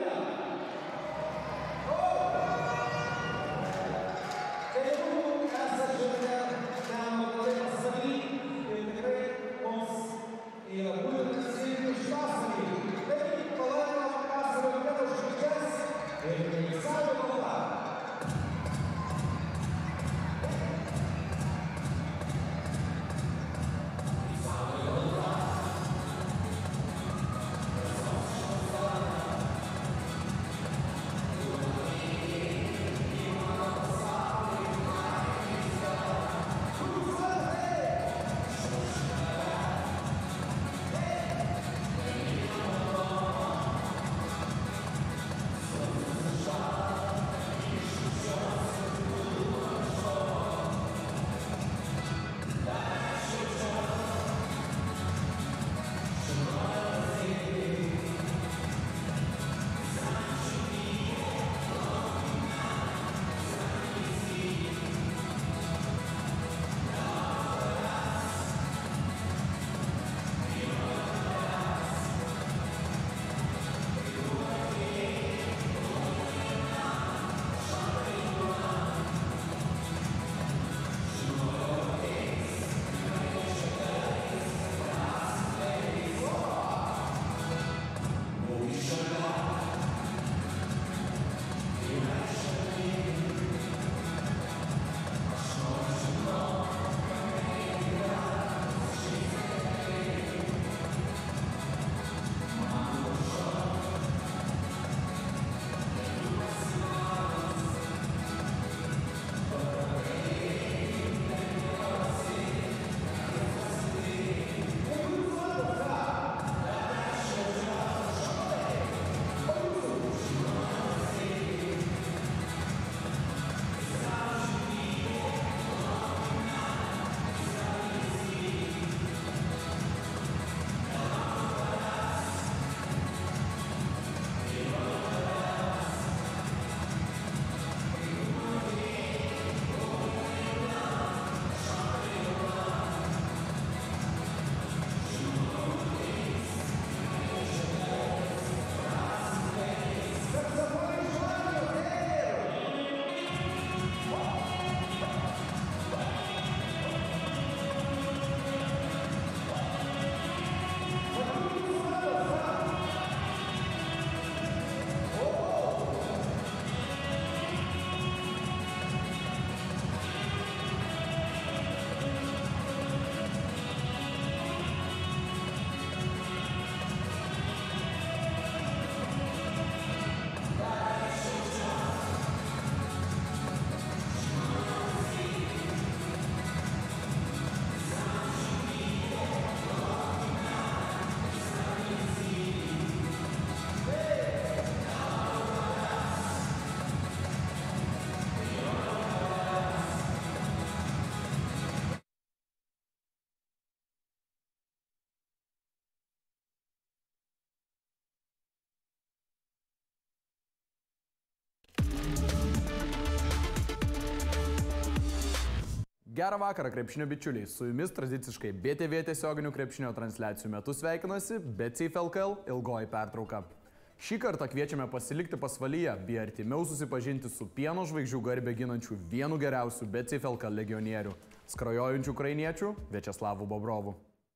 Gerą vakarą, krepšinio bičiuliai. Su jumis tradiciškai B T V tiesioginių krepšinio transliacijų metu sveikinasi BetSafe L K L ilgoji pertrauka. Šį kartą kviečiame pasilikti pasvalyje, bei artimiau susipažinti su pieno žvaigždžių garbę ginančių vienu geriausių BetSafe L K L legionierių – skrajojančių ukrainiečių Viačeslavu Bobrovu.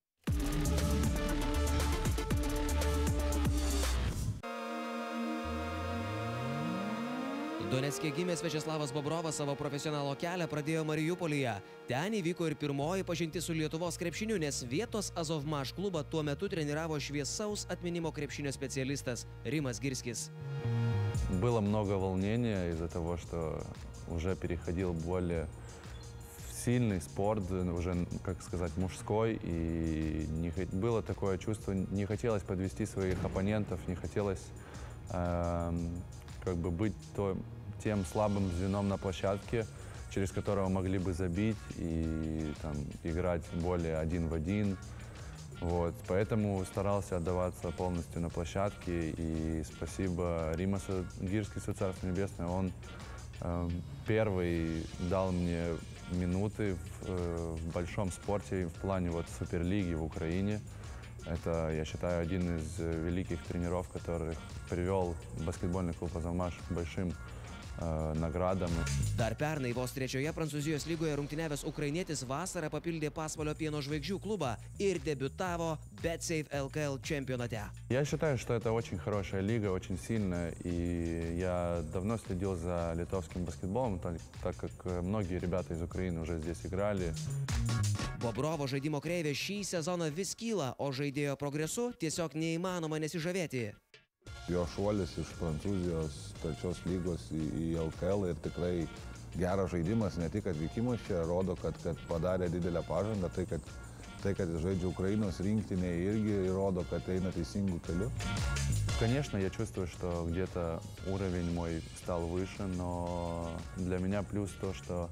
Donecke gimęs Viačeslavas Bobrovas savo profesionalo kelią pradėjo Mariupolyje. Ten įvyko ir pirmoji pažintis su Lietuvos krepšiniu, nes vietos Azovmaš klubą tuo metu treniravo šviesaus atminimo krepšinio специалистас Римас Гирскис. Было много волнения из-за того, что уже переходил более в сильный спорт, уже, как сказать, мужской, и не, было такое чувство, не хотелось подвести своих оппонентов, не хотелось э, как бы быть то, тем слабым звеном на площадке, через которого могли бы забить и там, играть более один в один. Вот. Поэтому старался отдаваться полностью на площадке. И спасибо Римасу Гирскису, Царство Небесное, он э, первый дал мне минуты в, э, в большом спорте в плане вот, Суперлиги в Украине. Это, я считаю, один из великих тренеров, которых привел баскетбольный клуб Azovmaš к большим э, наградам. Dar pernai vos trečioje Prancūzijos lygoje rungtyniavęs ukrainietis vasarą papildė Pasvalio pieno žvaigždžių klubą ir debiutavo BetSafe L K L čempionate. Я считаю, что это очень хорошая лига, очень сильная, и я давно следил за литовским баскетболом, так, так как многие ребята из Украины уже здесь играли. Bobrovo žaidimo kreivė šį sezoną vis kyla, o žaidėjo progresu tiesiog neįmanoma nesižavėti. Jo šuolis iš Prancūzijos trečios lygos į, į L K L ir tikrai geras žaidimas, ne tik atvykimas čia, rodo, kad, kad padarė didelę pažangą, tai kad, tai, kad jis žaidžia Ukrainos rinktinėje irgi rodo, kad eina teisingų kelių. Конечно, я чувствую, что где-то уровень мой стал выше, но для меня плюс то, что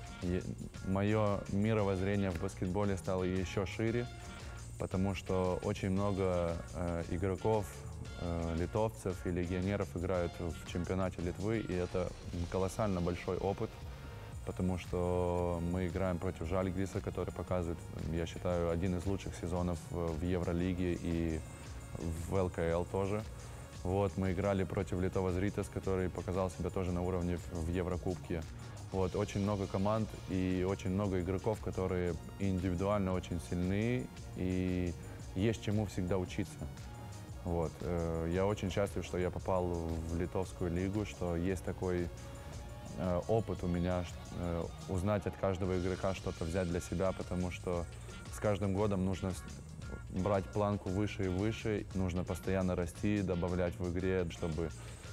мое мировоззрение в баскетболе стало еще шире, потому что очень много э, игроков, э, литовцев и легионеров играют в чемпионате Литвы, и это колоссально большой опыт, потому что мы играем против Žalgiриса, который показывает, я считаю, один из лучших сезонов в Евролиге и в L K L тоже. Вот, мы играли против Lietuvos Rytas, который показал себя тоже на уровне в Еврокубке. Вот, очень много команд и очень много игроков, которые индивидуально очень сильны, и есть чему всегда учиться. Вот. Я очень счастлив, что я попал в литовскую лигу, что есть такой опыт у меня, узнать от каждого игрока что-то взять для себя, потому что с каждым годом нужно брать планку выше и выше, нужно постоянно расти, добавлять в игре, чтобы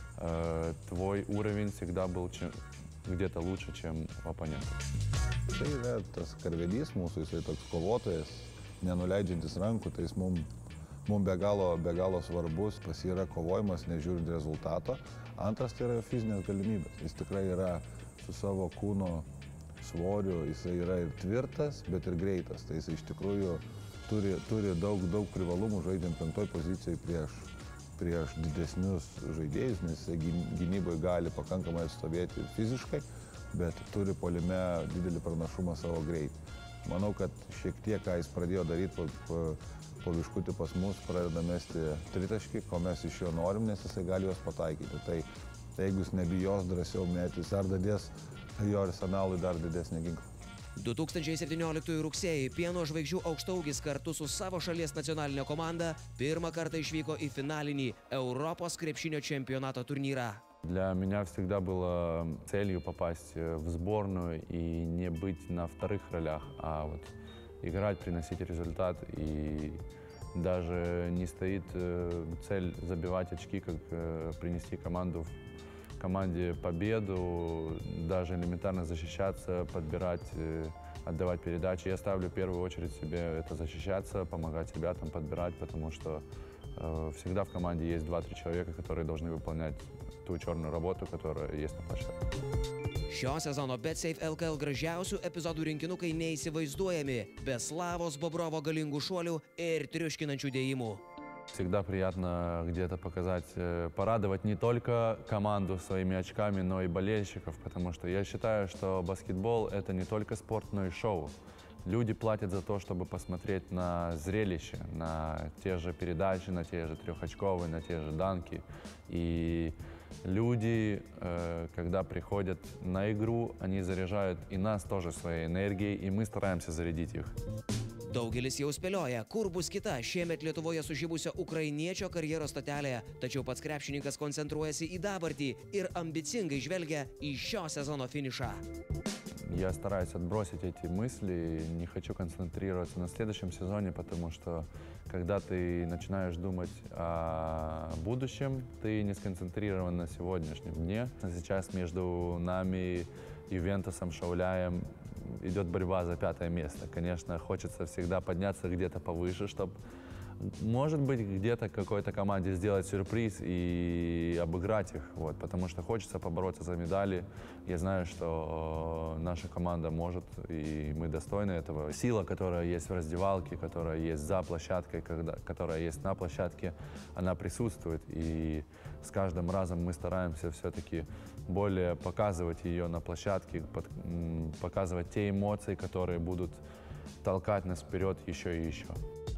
твой уровень всегда был где-то лучше, чем оппонент. Tai yra tas karvedys mūsų, jisai toks kovotojas, nenuleidžiantis rankų, tai jis mums mum be galo, be galo svarbus, pas jį yra kovojimas, nežiūrint rezultato. Antras tai yra fizinės galimybės. Jis tikrai yra su savo kūno svoriu, jisai yra ir tvirtas, bet ir greitas. Tai jisai iš tikrųjų turi, turi daug, daug privalumų žaidžiant penktoj pozicijai prieš prieš didesnius žaidėjus, nes gynyboje gali pakankamai atstovėti fiziškai, bet turi puolime didelį pranašumą savo greitį. Manau, kad šiek tiek, ką jis pradėjo daryti po, po, po biškutį pas mus, pradeda mesti tritaškį, ko mes iš jo norim, nes jisai gali juos pataikyti. Tai, tai jeigu jis nebijos drąsiau mėtis, ar dadės jo arsenalui dar didesnį ginklą. du tūkstančiai septynioliktųjų rugsėjį pieno žvaigždžių aukštaūgis kartu su savo šalies nacionalinė komanda pirmą kartą išvyko į finalinį Europos krepšinio čempionato turnyrą. Для меня всегда было целью попасть в сборную и не быть на вторых ролях, а вот играть, приносить результат. И даже не стоит цель забивать очки, как принести команду команде победу, даже элементарно защищаться, подбирать, отдавать передачи. Я ставлю в первую очередь себе это защищаться, помогать ребятам подбирать, потому что э, всегда в команде есть два-три человека, которые должны выполнять ту черную работу, которая есть на площадке. Šio sezono BetSafe L K L gražiausių epizodų rinkinukai neįsivaizduojami be Slavos Bobrovo galingų šuolių ir triuškinančių dėjimų. Всегда приятно где-то показать, порадовать не только команду своими очками, но и болельщиков, потому что я считаю, что баскетбол — это не только спорт, но и шоу. Люди платят за то, чтобы посмотреть на зрелище, на те же передачи, на те же трехочковые, на те же данки. И люди, когда приходят на игру, они заряжают и нас тоже своей энергией, и мы стараемся зарядить их. Daugelis jau spėlioja, kur bus kita šiemet Lietuvoje sužibusio ukrainiečio karjeros stotelėje, tačiau pats krepšininkas koncentruojasi į dabartį ir ambicingai žvelgia į šio sezono finišą. Я стараюсь отбросить эти мысли, не хочу концентрироваться на следующем сезоне, потому что когда ты начинаешь думать о будущем, ты не сконцентрирован на сегодняшнем дне. Сейчас между нами, Ювентусом, Шауляем идет борьба за пятое место. Конечно, хочется всегда подняться где-то повыше, чтобы, может быть, где-то какой-то команде сделать сюрприз и обыграть их, вот, потому что хочется побороться за медали. Я знаю, что наша команда может, и мы достойны этого. Сила, которая есть в раздевалке, которая есть за площадкой, когда, которая есть на площадке, она присутствует. И с каждым разом мы стараемся все-таки более показывать ее на площадке, под, показывать те эмоции, которые будут толкать нас вперед еще и еще.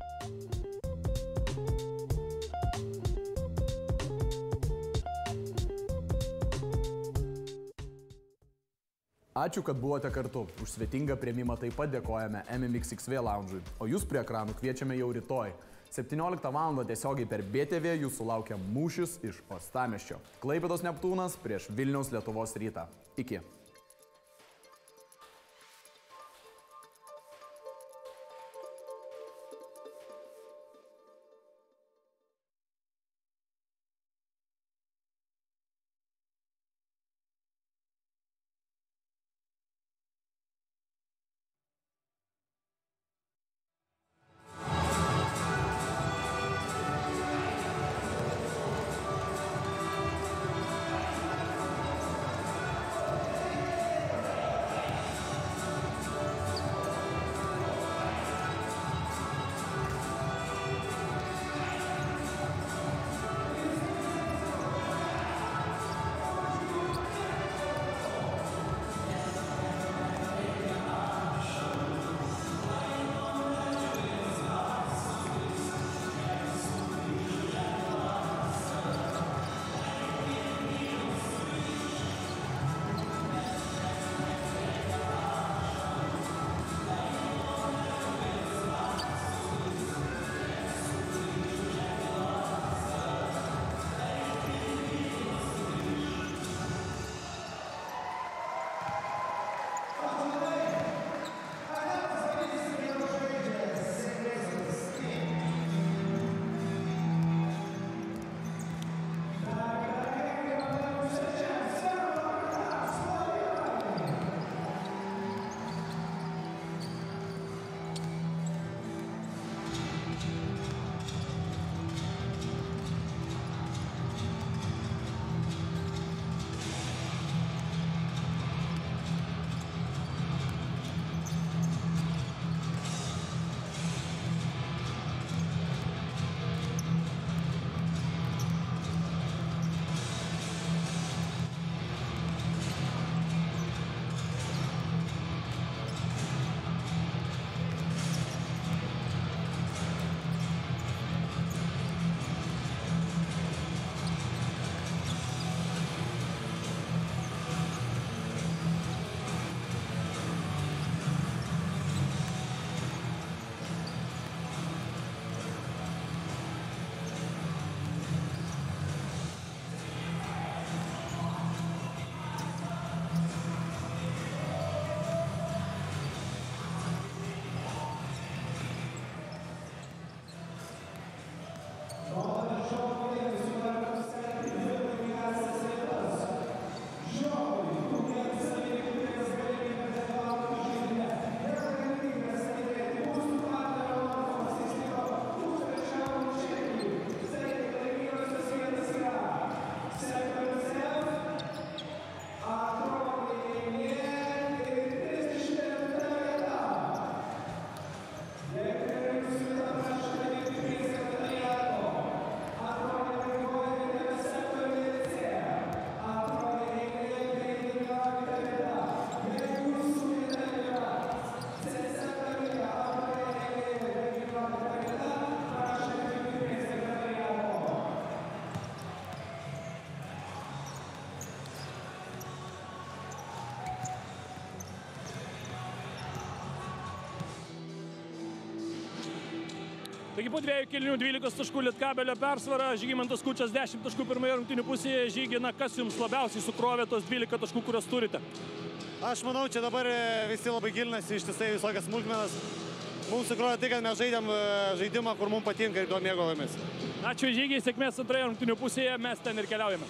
Ačiū, kad buvote kartu. Už svetingą priėmimą taip pat dėkojame M M X X V Lounge'ui, o jūs prie ekranų kviečiame jau rytoj. septynioliktą valandą tiesiogiai per B T V jūsų laukia mūšis iš Uostamiesčio. Klaipėdos Neptūnas prieš Vilniaus Lietuvos Rytą. Iki. Taigi po dviejų kėlinių dvylikos taškų Lietkabelio persvara, Žygimantas Kučas dešimt taškų pirmoje rungtynių pusėje. Žygi, na kas jums labiausiai sukrovė tos dvylika taškų, kurios turite? Aš manau, čia dabar visi labai gilinasi ištisai visokias smulkmenas. Mums sukrovė tai, kad mes žaidėm žaidimą, kur mums patinka ir tuo mėgavomės. Ačiū Žygiai, sėkmės antroje rungtynių pusėje, mes ten ir keliaujame.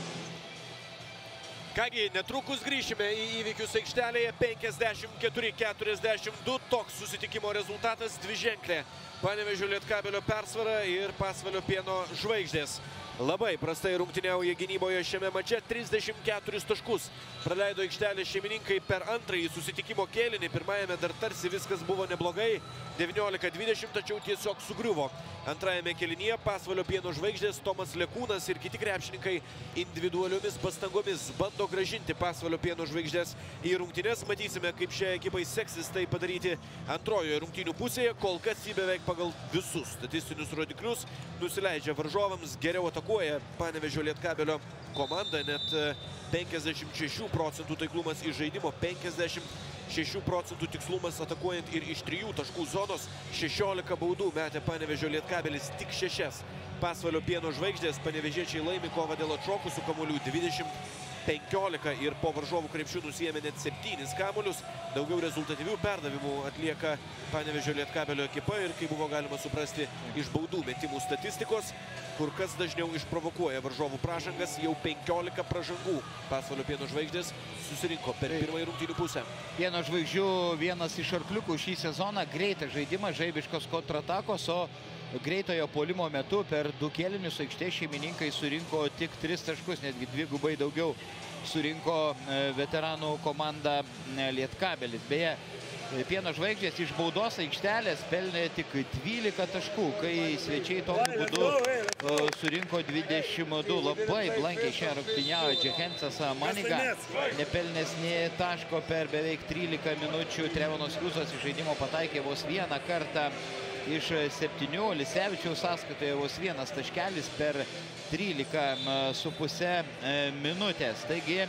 Kągi, netrukus grįšime į įvykius aikštelėje. penkiasdešimt keturi keturiasdešimt du, toks susitikimo rezultatas, dviženklė Panevėžio Lietkabelio persvara ir Pasvalio Pieno Žvaigždės. Labai prastai rungtyniauja gynyboje šiame mače, trisdešimt keturis taškus praleido aikštelės šeimininkai per antrąjį susitikimo kėlinį. Pirmajame dar tarsi viskas buvo neblogai, devyniolika dvidešimt, tačiau tiesiog sugriuvo. Antrajame kėlinyje Pasvalio Pieno Žvaigždės, Tomas Lekūnas ir kiti krepšininkai individualiomis pastangomis bando gražinti Pasvalio Pieno Žvaigždės į rungtynes. Matysime, kaip šiai ekipai seksis tai padaryti antrojoje rungtynių pusėje. Kol kas jį beveik pagal visus statistinius rodiklius nusileidžia varžovams, geriau atakuoja Panevėžio Lietkabelio komanda, net penkiasdešimt šešių procentų taiklumas iš žaidimo, penkiasdešimt šešių procentų tikslumas atakuojant ir iš trijų taškų zonos, šešiolika baudų metė Panevėžio Lietkabelis, tik šešias. Pasvalio Pieno Žvaigždės, panevėžiečiai laimi kovą dėl atšokusių kamuolių dvidešimt penkiolika ir po varžovų krepšių nusiėmė net septynis kamuolius. Daugiau rezultatyvių perdavimų atlieka Panevėžio Lietkabelio ekipa ir, kaip buvo galima suprasti iš baudų metimų statistikos, kur kas dažniau išprovokuoja varžovų pražangas. Jau penkiolika pražangų Pasvalio Pieno Žvaigždės susirinko per pirmąjį rungtynių pusę. Pieno Žvaigždžių vienas iš arkliukų šį sezoną, greitas žaidimas, žaibiškos kontratakos, o greitojo puolimo metu per du kėlinius aikštės šeimininkai surinko tik tris taškus, netgi dvigubai daugiau surinko veteranų komanda Lietkabelis. Beje, Pieno Žvaigždės iš baudos aikštelės pelnė tik dvylika taškų, kai svečiai tokiu būdu surinko dvidešimt du. Labai blankiai šią rungtyniavo Džehensas Maniga, nepelnės nė taško per beveik trylika minučių. Trevonas Hjūzas iš žaidimo pataikė vos vieną kartą iš septynių, Lisevičiaus sąskaitoje vos vienas taškelis per trylika su puse minutės. Taigi,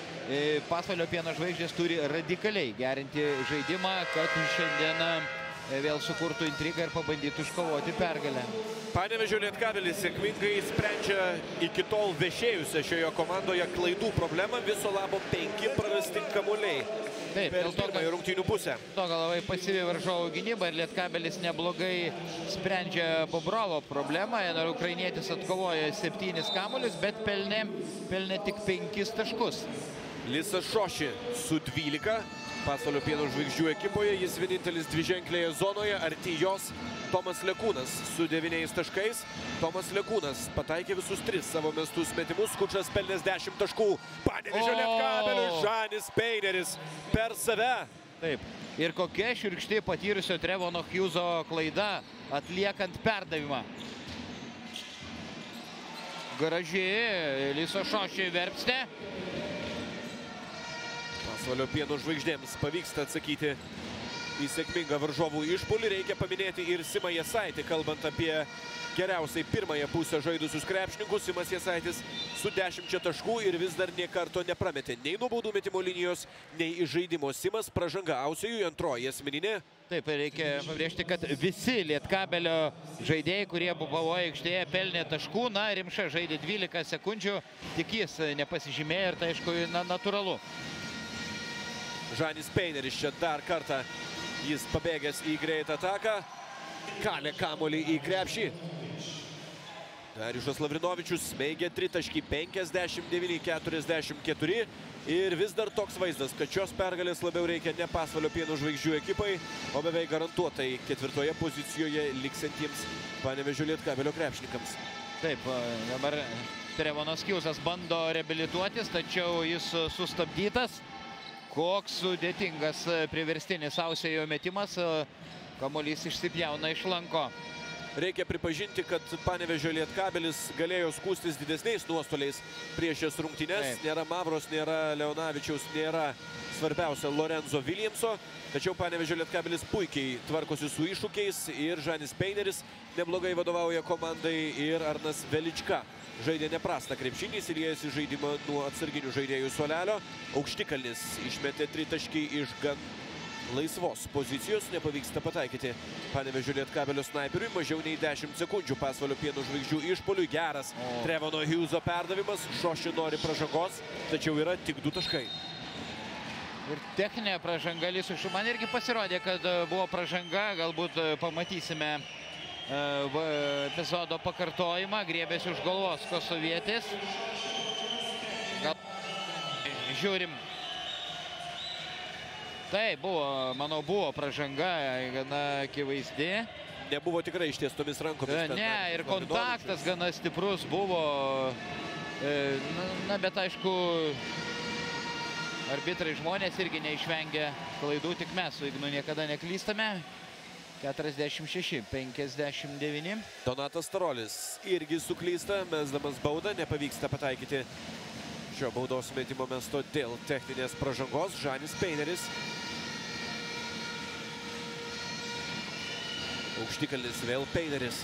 Pasvalio Pieno Žvaigždės turi radikaliai gerinti žaidimą, kad šiandieną vėl sukurtų intrigą ir pabandytų iškovoti pergalę. Panevėžio Lietkabelis sėkmingai sprendžia iki tol vešėjusią šioje komandoje klaidų problemą. Viso labo penki prarasti kamuoliai. Taip, per pirmąją rungtynių pusę. To gal labai pasyvi varžovų gynyba ir Lietkabelis neblogai sprendžia Bobrovo problemą. Ir ukrainietis atkovoja septynis kamuolius, bet pelnė, pelnė tik penkis taškus. Lisas Šoši su dvylika. Pasvalio Pieno Žvaigždžių ekipoje, jis vienintelis dviženklėje zonoje, arti jos Tomas Lekūnas su devyniais taškais. Tomas Lekūnas pataikė visus tris savo mestus metimus, Kučas pelnės dešimt taškų. Panevėžio Lietkabeliui Žanis Peineris per save. Taip, ir kokia šiurkšti patyrusio Trevono Hjūzo klaida atliekant perdavimą. Graži Liso Šoši verpstė. Pasvalio Pieno Žvaigždėms pavyksta atsakyti į sėkmingą varžovų išpuolį. Reikia paminėti ir Simą Jasaitį, kalbant apie geriausiai pirmąją pusę žaidusius krepšininkus. Simas Jasaitis su dešimčia taškų ir vis dar nė karto neprametė nei nuo baudų metimo linijos, nei iš žaidimo. Simas pražanga Ausijui, antroji asmeninė. Taip, reikia pabrėžti, kad visi Lietkabelio žaidėjai, kurie buvo aikštėje, pelnė taškų. Na, Rimša žaidė dvylika sekundžių, tik jis nepasižymėjo ir tai, aišku, na, natūralu. Žanis Peineris čia dar kartą, jis pabėgęs į greitą ataką, kalė kamuolį į krepšį. Darijušas Lavrinovičius smeigia tritaškį, penkiasdešimt devyni keturiasdešimt keturi. Ir vis dar toks vaizdas, kad šios pergalės labiau reikia ne Pasvalio Pieno Žvaigždžių ekipai, o beveik garantuotai ketvirtoje pozicijoje liksantiems Panevėžio Lietkabelio krepšininkams. Taip, dabar Trevonas Hjūzas bando reabilituotis, tačiau jis sustabdytas. Koks sudėtingas priverstinis Ausijo metimas, kamuolys išsipjauna iš lanko. Reikia pripažinti, kad Panevėžio Lietkabelis galėjo skųstis didesniais nuostoliais prieš šias rungtynes. Nėra Mavros, nėra Leonavičiaus, nėra svarbiausia Lorenzo Williamso. Tačiau Panevėžio Lietkabelis puikiai tvarkosi su iššūkiais ir Žanis Peineris neblogai vadovauja komandai ir Arnas Velička žaidė neprastą krepšinį, įsiliejęs į žaidimą nuo atsarginių žaidėjų suolelio. Aukštikalnis išmetė tritaškį iš gan laisvos pozicijos, nepavyksta pataikyti Panevėžio Lietkabelio snaiperiui, mažiau nei dešimt sekundžių Pasvalio Pieno žvaigždžių išpuoliui, geras Trevono Hugheso perdavimas, Šoši nori pražangos, tačiau yra tik du taškai. Ir techninė pražanga Lisušų, man irgi pasirodė, kad buvo pražanga, galbūt pamatysime epizodo pakartojimą, griebėsi už galvos Kosovietis. Gal... Žiūrim. Tai buvo, manau, buvo pražanga, gana akivaizdi. Nebuvo tikrai ištiestomis rankomis. Ne, ir kontaktas gana stiprus buvo. Na, bet aišku, arbitrai žmonės irgi neišvengia klaidų, tik mes su Ignu niekada neklystame. keturiasdešimt šeši penkiasdešimt devyni. Donatas Starolis irgi suklysta, mesdamas baudą, nepavyksta pataikyti šio baudos metimo mesto dėl techninės pražangos. Žanis Peineris. Aukštikalnis, vėl Peineris.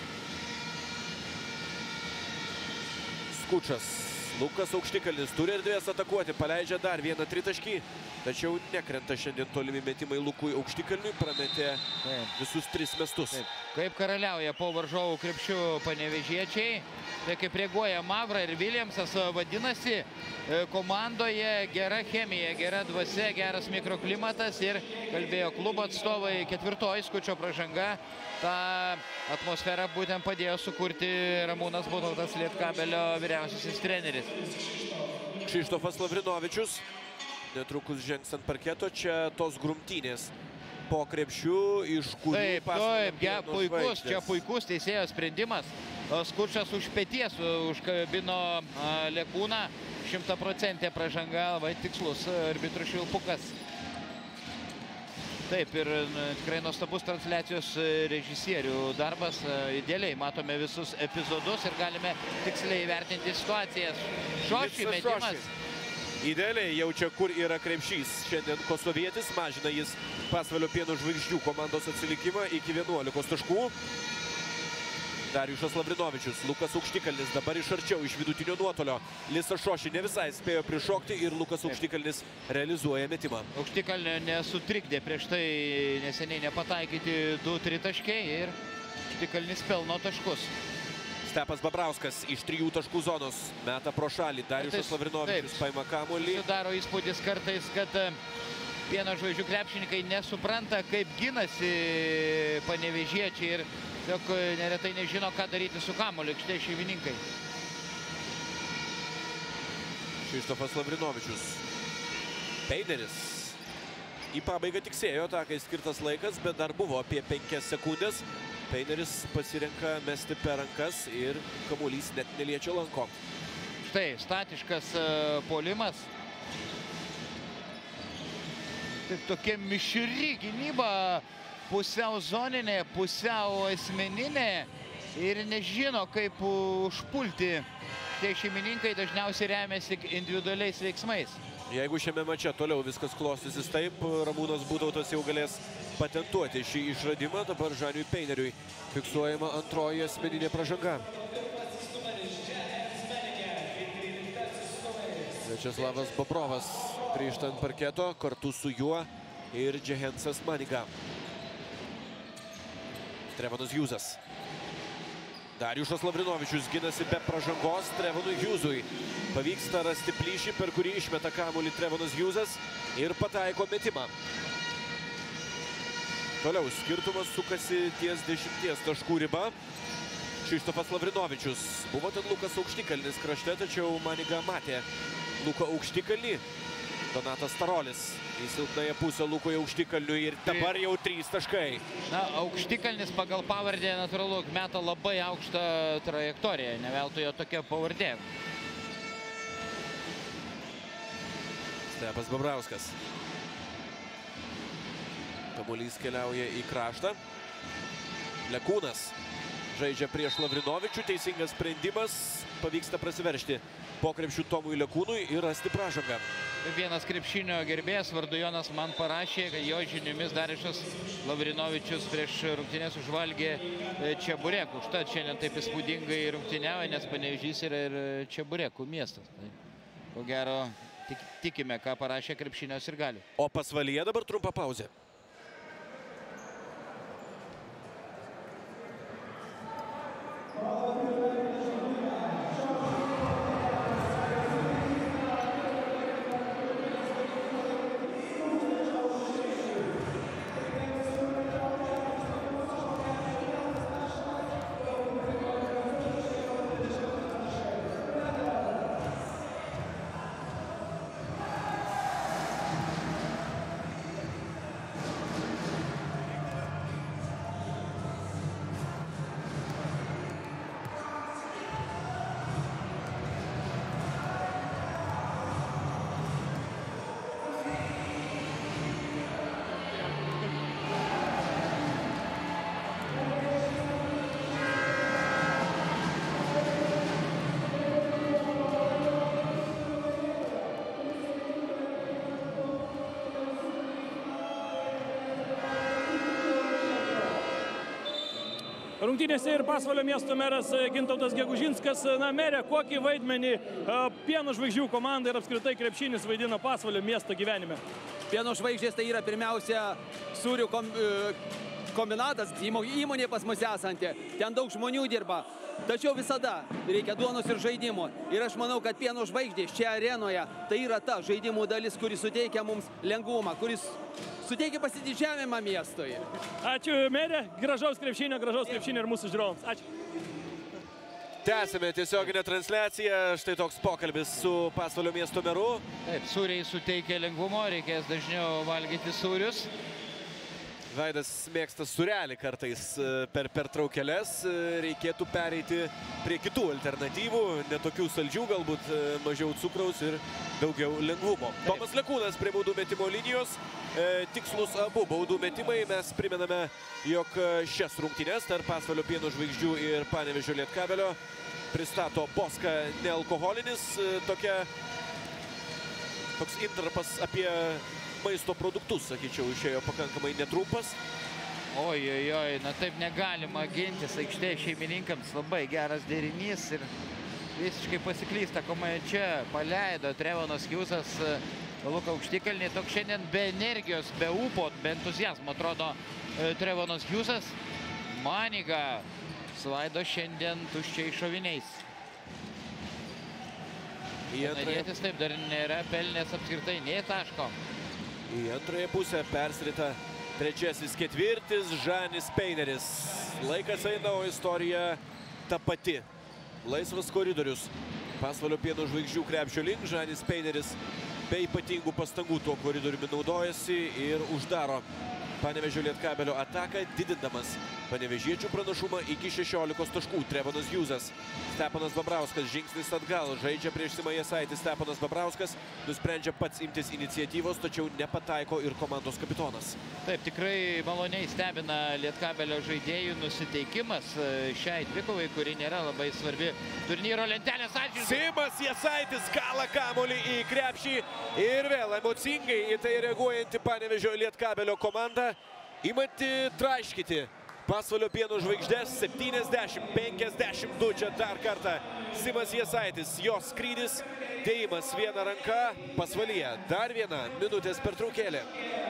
Skučas. Lukas Aukštikalnis turi erdvės atakuoti, paleidžia dar vieną tritaškį, tačiau nekrenta šiandien tolimi metimai Lukui Aukštikalniui, prametė visus tris mestus. Taip. Kaip karaliauja po varžovų krepšių panevėžiečiai, tai kaip reaguoja Mavra ir Williamsas, vadinasi, komandoje gera chemija, gera dvasia, geras mikroklimatas ir kalbėjo klubo atstovai, ketvirtoji Skučio pražanga. Ta atmosfera būtent padėjo sukurti Ramūnas Butautas, Lietkabelio vyriausiasis treneris. Kšištofas Lavrinovičius netrukus žengs ant parketo, čia tos grumtynės po krepšių, iš kurių taip, taip, ja, puikus, čia puikus teisėjo sprendimas. Skučas už peties užkabino Lekūną, šimtaprocentė pražanga, labai tikslus arbitrų švilpukas. Taip, ir tikrai nuostabus transliacijos režisierių darbas. Idealiai matome visus epizodus ir galime tiksliai įvertinti situacijas. Šoši metimas. Idealiai jaučia, kur yra krepšys. Šiandien Kosovietis mažina jis Pasvalio Pieno žvaigždžių komandos atsilikimą iki vienuolikos taškų. Darijušas Lavrinovičius, Lukas Aukštikalnis dabar iš arčiau, iš vidutinio nuotolio. Lisas Šoši ne visai spėjo prišokti ir Lukas Aukštikalnis realizuoja metimą. Aukštikalnio nesutrikdė prieš tai neseniai nepataikyti du tritaškiai ir Aukštikalnis pelno taškus. Stepas Babrauskas iš trijų taškų zonos meta pro šalį. Darijušas Lavrinovičius paima kamuolį. Sudaro įspūdis kartais, kad Pieno žvaigždžių krepšininkai nesupranta, kaip ginasi panevėžiečiai ir tiesiog neretai nežino, ką daryti su kamuoliu aikštės šeimininkai. Kšištofas Lavrinovičius. Peineris. Į pabaigą tiksėjo atakai skirtas laikas, bet dar buvo apie penkias sekundės. Peineris pasirenka mesti per rankas ir kamuolys net neliečia lanko. Štai, statiškas puolimas. Taip, tokia mišri gynyba, pusiau zoninė, pusiau asmeninė ir nežino, kaip užpulti. Tie šeimininkai dažniausiai remiasi individualiais veiksmais. Jeigu šiame mače toliau viskas klostysis taip, Ramūnas Butautas jau galės patentuoti šį išradimą. Dabar Žaniui Peineriui fiksuojama antroji asmeninė pražanga. Viačeslavas Bobrovas grįžta ant parketo, kartu su juo ir Džehensas Maniga. Trevonas Hughesas. Darijušas Lavrinovičius ginasi be pražangos Trevonui Hughesui. Pavyksta rasti plyšį, per kurį išmeta kamuolį Trevonas Hughesas ir pataiko metimą. Toliau skirtumas sukasi ties dešimties taškų riba. Kšištofas Lavrinovičius. Buvo ten Lukas Aukštikalnis krašte, tačiau Maniga matė Luką Aukštikalnį. Donatas Starolis į silpnąją pusę Lukui Aukštikalniui ir dabar jau trys taškai. Na, Aukštikalnis pagal pavardę, natūralu, meta labai aukštą trajektoriją, ne veltui jo tokia pavardė. Stepas Babrauskas. Kamuolys keliauja į kraštą. Lekūnas žaidžia prieš Lavrinovičių, teisingas sprendimas, pavyksta prasiveržti po krepšių Tomui Lekūnui ir rasti pražangą. Vienas krepšinio gerbėjas vardu Jonas man parašė, kad jo žiniomis Darijušas Lavrinovičius prieš rungtynes užvalgė Čeburekų. Užtat šiandien taip įspūdingai rungtyniavo, nes Panevėžys yra ir Čeburekų miestas. Tai, ko gero, tik, tikime, ką parašė krepšinio sirgalių. O Pasvalyje dabar trumpa pauzė. rungtynėse ir Pasvalio miesto meras Gintautas Gegužinskas. Na, merė, kokį vaidmenį Pieno žvaigždžių komanda ir apskritai krepšinis vaidina Pasvalio miesto gyvenime? Pieno žvaigždės tai yra pirmiausia sūrių kom, kombinatas, įmonė pas mus esanti. Ten daug žmonių dirba. Tačiau visada reikia duonos ir žaidimų. Ir aš manau, kad Pieno žvaigždės čia arenoje tai yra ta žaidimų dalis, kuri suteikia mums lengvumą, kuris suteikia pasididžiavimą miestui. Ačiū, merė. Gražaus krepšinio, gražaus krepšinio ir mūsų žiūrovams. Ačiū. Tęsime tiesioginę transliaciją. Štai toks pokalbis su Pasvalio miesto meru. Taip, sūriai suteikia lengvumo, reikės dažniau valgyti sūrius. Vaidas mėgsta sūrelį kartais per pertraukėles. Reikėtų pereiti prie kitų alternatyvų, netokių saldžių, galbūt mažiau cukraus ir daugiau lengvumo. Taip. Tomas Lekūnas prie baudų metimo linijos. Tikslus abu baudų metimai. Mes primename, jog šias rungtynes tarp Pasvalio Pieno žvaigždžių ir Panevėžio Lietkabelio pristato Boska nealkoholinis. Tokia, toks intarpas apie maisto produktus, sakyčiau, išėjo pakankamai netrumpas. Oi, oi, oi, na taip negalima gintis aikštė šeimininkams. Labai geras derinys ir visiškai pasiklysta, kuomet čia paleido Trevonas Hjūsas Luką Aukštikalnį. Toks šiandien be energijos, be ūpo, be entuzijazmo atrodo Trevonas Hjūsas. Maniga svaido šiandien tuščiai šoviniais. Kanadietis taip dar nėra pelnęs apskritai nei taško. Į antrąją pusę persirita trečiasis ketvirtis, Žanis Peineris. Laikas eina, o istorija ta pati. Laisvas koridorius. Pasvalio Pieno žvaigždžių krepšio link. Žanis Peineris be ypatingų pastangų tuo koridoriumi naudojasi ir uždaro Panevėžio Lietkabelio ataką, didindamas panevėžiečių pranašumą iki šešiolikos taškų. Trevonas Hjūsas, Steponas Babrauskas, žingsnis atgal, žaidžia prieš Simą Jasaitį. Steponas Babrauskas nusprendžia pats imtis iniciatyvos, tačiau nepataiko ir komandos kapitonas. Taip, tikrai maloniai stebina Lietkabelio žaidėjų nusiteikimas šiai dvikovai, kuri nėra labai svarbi turnyro lentelės atžvilgiu. Simas Jasaitis kala kamuolį į krepšį ir vėl emocingai į tai reaguojanti Panevėžio Lietkabelio komanda imanti traiškyti Pasvalio Pieno žvaigždės. Septyniasdešimt penkiasdešimt du čia dar kartą Simas Jasaitis, jos skrydis, dėjimas viena ranka. Pasvalyje dar viena minutės pertraukėlė.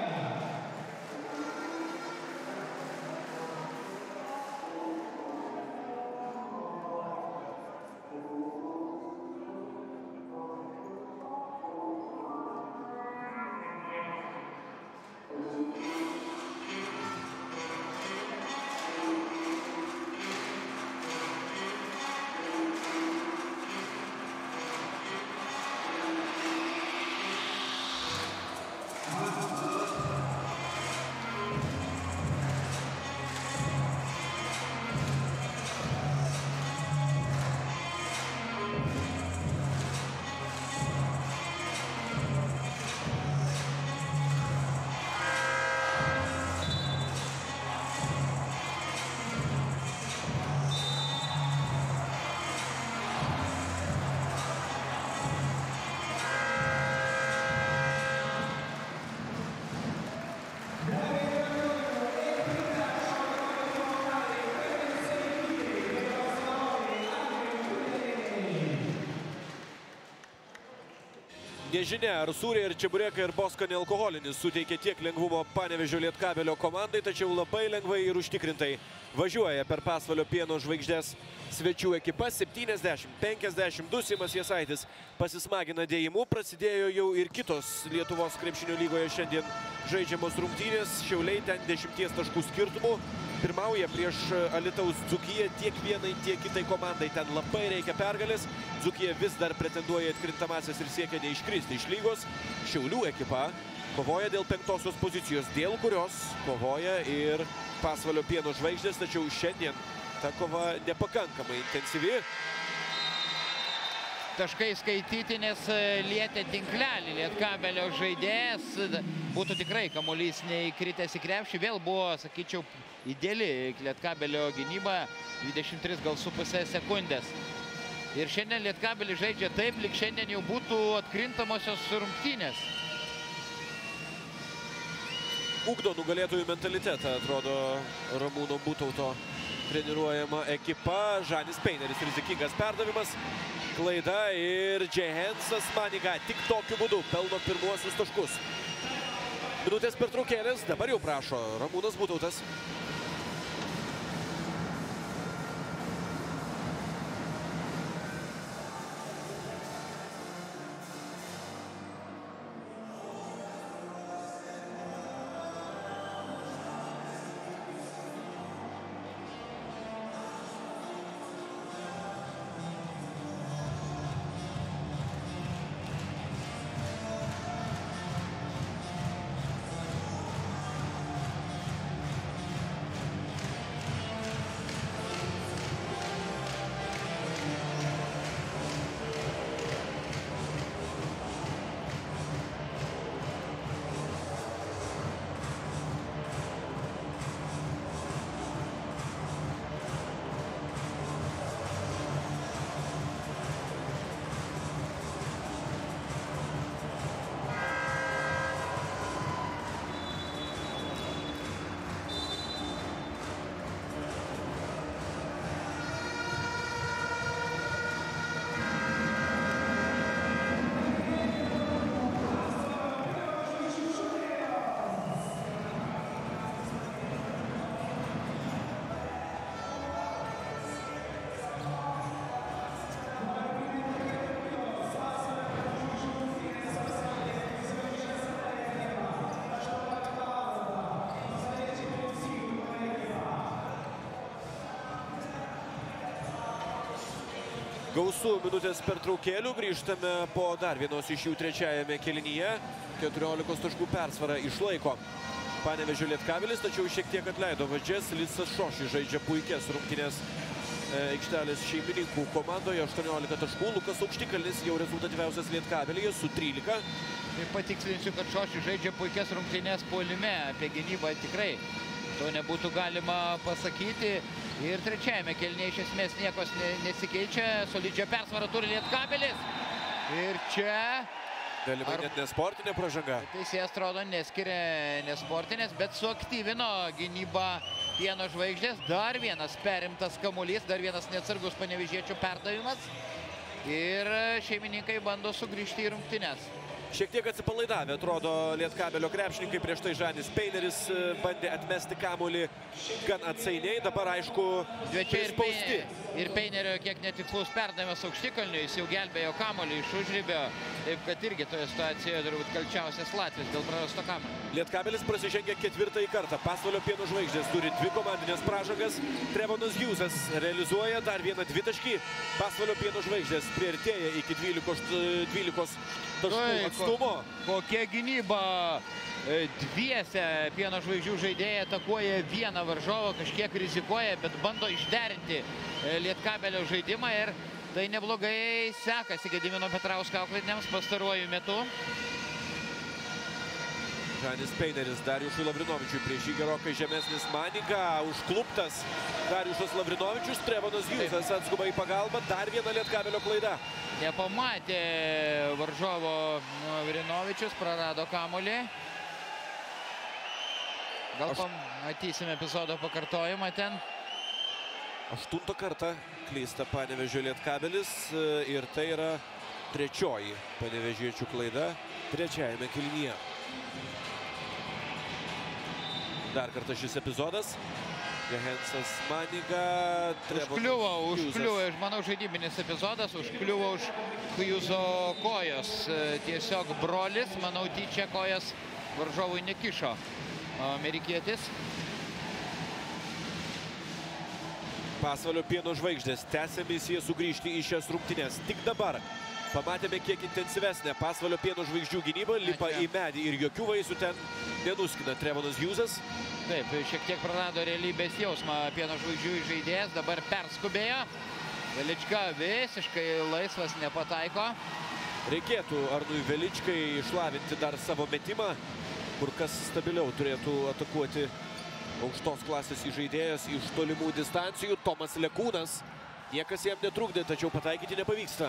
Nežinia, ar sūriai, ar čebureka, ir Boska nealkoholinis suteikia tiek lengvumo Panevėžio Lietkabelio komandai, tačiau labai lengvai ir užtikrintai važiuoja per Pasvalio Pieno žvaigždės svečių ekipa. Septyniasdešimt penkiasdešimt du Simas Jasaitis pasismagina dėjimu. Prasidėjo jau ir kitos Lietuvos krepšinio lygoje šiandien žaidžiamos rungtynės. Šiauliai ten dešimties taškų skirtumų pirmauja prieš Alytaus Dzūkiją tiek vienai, tiek kitai komandai. Ten labai reikia pergalės. Dzūkija vis dar pretenduoja atkrintamąsias ir siekia neiškristi iš lygos. Šiaulių ekipa kovoja dėl penktosios pozicijos, dėl kurios kovoja ir Pasvalio Pieno žvaigždės, tačiau šiandien ta kova nepakankamai intensyvi. Taškai skaityti, nes lietė tinklelį Lietkabelio žaidėjas. Būtų tikrai kamuolys neįkritęs į krepšį. Vėl buvo, sakyčiau, ideali Lietkabelio gynyba. dvidešimt trys gal su pusė sekundės. Ir šiandien Lietkabelis žaidžia taip, lyg šiandien jau būtų atkrintamosios rungtynės. Ugdo nugalėtojų mentalitetą, atrodo, Ramūno Butauto treniruojama ekipa. Žanis Peineris, rizikingas perdavimas. Klaida ir Jehensas Maniga tik tokiu būdu pelno pirmuosius taškus. Minutės pertraukėlės, dabar jau prašo Ramūnas Butautas. Gausų minutės pertraukėlių, grįžtame po dar vienos iš jų trečiajame kėlinyje. keturiolikos taškų persvarą išlaiko Panevėžio Lietkabelis, tačiau šiek tiek atleido vadžias. Lisas Šoši žaidžia puikias rungtynės aikštelės šeimininkų komandoje. aštuoniolika taškų, Lukas Aukštikalnis jau rezultatyviausias Lietkabelyje su trylika. Taip patikslinsiu, kad Šoši žaidžia puikias rungtynės puolime. Apie gynybą tikrai to nebūtų galima pasakyti. Ir trečiajame kėlinyje iš esmės niekos nesikeičia. Solidžią persvarą turi Lietkabelis. Ir čia... Galimai net nesportinė pražanga. Teisėjas atrodo neskiria nesportinės, bet suaktyvino gynybą Pieno Žvaigždės. Dar vienas perimtas kamuolys, dar vienas neatsargus panevėžiečių perdavimas. Ir šeimininkai bando sugrįžti į rungtynes. Šiek tiek atsipalaidavę atrodo Lietkabelio krepšininkai. Prieš tai Žanis Peineris bandė atmesti kamuolį gan atsainiai. Dabar aišku prispausti. Ir Peinerio kiek netikslus perdavimas Aukštikalniui. Jis jau gelbėjo kamuolį iš užribio. Taip kad irgi toje situacijoje turbūt kalčiausias Latvis dėl prarasto kamuolio. Lietkabelis prasižengia ketvirtąjį kartą. Pasvalio Pieno Žvaigždės turi dvi komandinės pražangas. Trevonas Hjūzas realizuoja dar vieną dvitaškį. Pasvalio Pieno Žvaigždės priartėja iki dvylikos taškų atstumo. Kokia gynyba. Dviese Pieno Žvaigždžių žaidėjai atakuoja vieną varžovą, kažkiek rizikuoja, bet bando išderinti Lietkabelio žaidimą ir tai neblogai sekasi Gedimino Petrausko auklėtiniams pastaruoju metu. Žanis Peineris Dariušui Lavrinovičiui prieš jį gerokai žemesnis Maniga. Užkluptas Dariušas Lavrinovičius. Trevonas Hjūzas atskuba į pagalbą. Dar viena Lietkabelio klaida. Nepamatė varžovo Lavrinovičius, prarado kamuolį. Gal pamatysime epizodo pakartojimą ten. Aštuntą kartą klysta Panevėžio Lietkabelis ir tai yra trečioji panevėžiečių klaida trečiajame kėlinyje. Dar kartą šis epizodas. Jehensas Maniga. Užkliuvo, užkliuvo, aš manau, žaidybinis epizodas, užkliuvo už Hjūzo kojos. Tiesiog brolis, manau, tyčia kojas varžovui nekišo amerikietis. Pasvalio Pieno Žvaigždės tęsia misiją sugrįžti į šias rungtynes. Tik dabar pamatėme kiek intensyvesnę Pasvalio Pieno Žvaigždžių gynybą. Lipa į medį ir jokių vaisių ten nenuskina Trevonas Hjūzas. Taip, šiek tiek prarado realybės jausmą Pieno Žvaigždžių žaidėjas. Dabar perskubėjo. Velička visiškai laisvas, nepataiko. Reikėtų Arnui Veličkai išlavinti dar savo metimą, kur kas stabiliau turėtų atakuoti aukštos klasės žaidėjas iš tolimų distancijų. Tomas Lekūnas. Niekas jam netrukdė, tačiau pataikyti nepavyksta.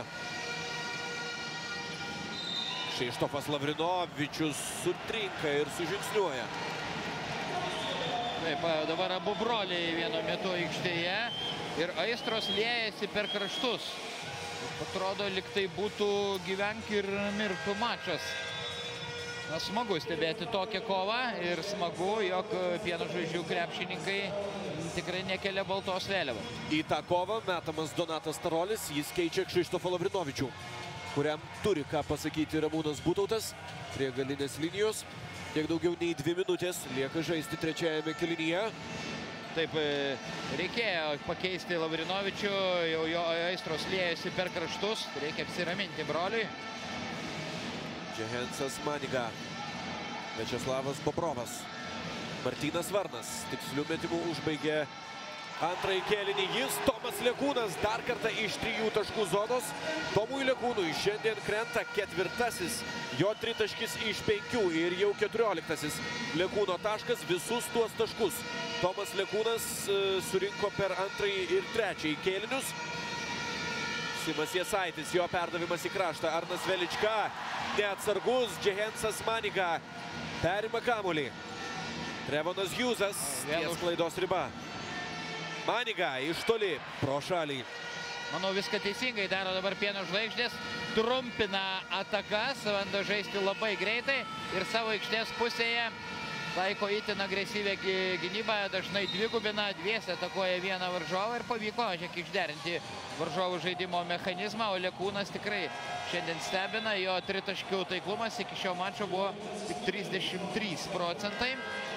Kšištofas Lavrinovičius sutrinka ir sužingsniuoja. Taip, dabar abu broliai vienu metu aikštėje ir aistros liejasi per kraštus. Atrodo, lyg tai būtų gyvenk ir mirk mačas. Na, smagu stebėti tokią kovą ir smagu, jog Pieno žvaigždžių krepšininkai tikrai nekelia baltos vėliavos. Į tą kovą metamas Donatas Tarolis, jis keičia Kšištofą Lavrinovičių, kuriam turi ką pasakyti Ramūnas Butautas prie galinės linijos. Tiek daugiau nei dvi minutės lieka žaisti trečiajame kėlinyje. Taip, reikėjo pakeisti Lavrinovičių, jau jo aistros liejasi per kraštus, reikia apsiraminti broliui. Džehensas Maniga, Viačeslavas Bobrovas, Martynas Varnas tikslių metimų užbaigė antrąjį kėlinį. Jis, Tomas Lekūnas, dar kartą iš trijų taškų zonos. Tomui Lekūnui šiandien krenta ketvirtasis jo tritaškis iš penkių ir jau keturioliktasis Lekūno taškas visus tuos taškus. Tomas Lekūnas surinko per antrąjį ir trečiąjį kėlinius. Simas Jasaitis, jo perdavimas į kraštą. Arnas Velička, neatsargus, Džehensas Maniga perima kamuolį. Trevonas Hjūzas, ties klaidos riba. Maniga iš toli, pro šalį. Manau, viską teisingai daro dabar Pieno žvaigždės. Trumpina atakas, bando žaisti labai greitai ir savo aikštės pusėje taiko itin agresyvę gynybą, dažnai dvigubina, dviese atakuoja vieną varžovą ir pavyko šiek išderinti varžovų žaidimo mechanizmą, o Lekūnas tikrai šiandien stebina, jo tritaškių taiklumas iki šio mačo buvo tik trisdešimt trys procentai.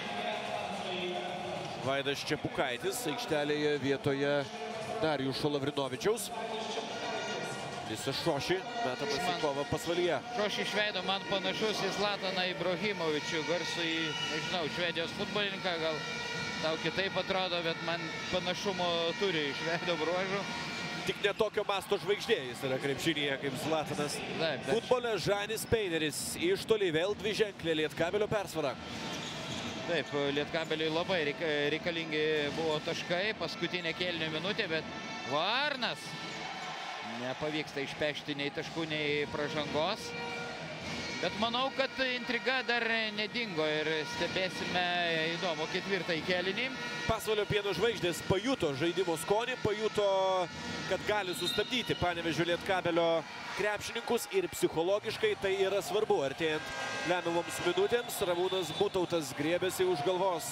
Vaidas Čepukaitis aikštelėje vietoje Darijušo Lavrinovičiaus. Visas Šoši, metamas į kovą pasvalyje. Šoši iš veido man panašus į Zlataną Ibrahimovičių, garsų į, nežinau, švedijos futbolininką, gal tau kitaip atrodo, bet man panašumo turi iš veido bruožų. Tik ne tokio masto žvaigždė jis yra krepšinyje kaip Zlatanas. Taip, Futbole Žanis Peineris iš toli vėl dviženklė Lietkabelio persvara. Taip, Lietkabeliui labai reikalingi buvo taškai, paskutinė kėlinio minutė, bet Varnas nepavyksta išpešti nei taškų, nei pražangos. Bet manau, kad intriga dar nedingo ir stebėsime įdomų ketvirtąjį kėlinį. Pasvalio Pieno žvaigždės pajuto žaidimo skonį, pajuto, kad gali sustabdyti Panevėžio Lietkabelio krepšininkus ir psichologiškai tai yra svarbu. Artėjant lemiamoms minutėms, Ramūnas Butautas griebėsi už galvos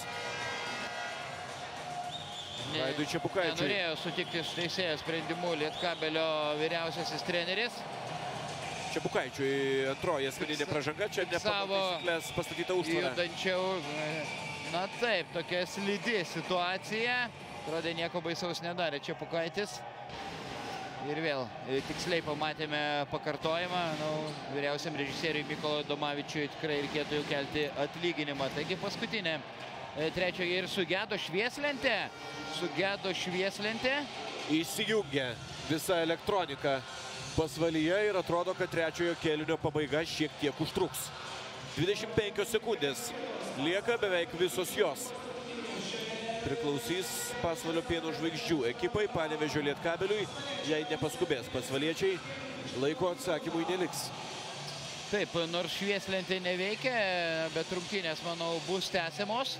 Vaidui Čepukaičiui. Nenorėjo sutikti su teisėjo sprendimu Lietkabelio vyriausiasis treneris. Čepukaičiui antroji asmeninė pražanga, čia ne pagal taisyklės pastatyta užtvara. Judančiau, na taip, tokia slidi situacija. Atrodė, nieko baisaus nedarė Čepukaitis. Ir vėl tiksliai pamatėme pakartojimą. Nu, vyriausiam režisieriui Mykolui Domavičiui tikrai reikėtų jau kelti atlyginimą. Taigi paskutinė trečioje ir sugedo švieslentė. Sugedo švieslentė. Įsijungia visa elektronika pasvalyje ir atrodo, kad trečiojo kėlinio pabaiga šiek tiek užtruks. dvidešimt penkios sekundės lieka, beveik visos jos priklausys Pasvalio Pieno žvaigždžių ekipai, Panevėžio Lietkabeliui, jei nepaskubės pasvaliečiai, laiko atsakymui neliks. Taip, nors švieslentė neveikia, bet rungtynės, manau, bus tęsiamos.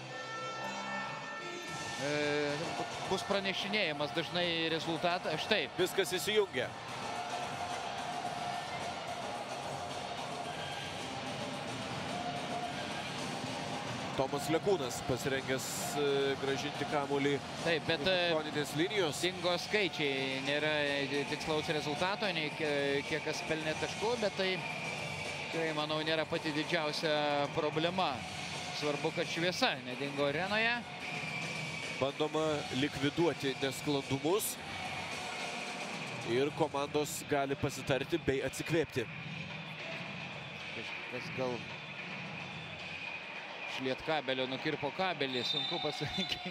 E, bus pranešinėjimas dažnai rezultatą. Štai. Viskas įsijungia. Tomas Lekūnas pasirengęs grąžinti kamuolį. Taip, bet elektroninės linijos. Dingo skaičiai, nėra tikslaus rezultato, nei kiek kas pelnė taškų, bet tai, tai, manau, nėra pati didžiausia problema. Svarbu, kad šviesa nedingo arenoje. Bandoma likviduoti nesklandumus ir komandos gali pasitarti bei atsikvėpti. Kažkas gal iš Lietkabelio nukirpo kabelį, sunku pasakyti.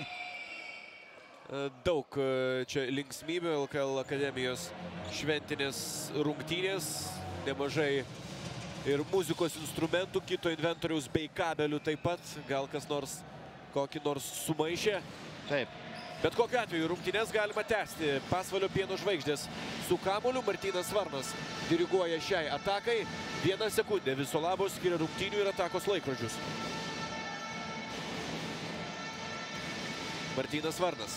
Daug čia linksmybių, L K L akademijos šventinės rungtynės, nemažai ir muzikos instrumentų, kito inventoriaus bei kabelių taip pat, gal kas nors kokį nors sumaišė. Taip. Bet kokiu atveju rungtynės galima tęsti. Pasvalio Pieno žvaigždės su kamuoliu. Martynas Varnas diriguoja šiai atakai. Vieną sekundę viso labo skiria rungtynių ir atakos laikrodžius. Martynas Varnas.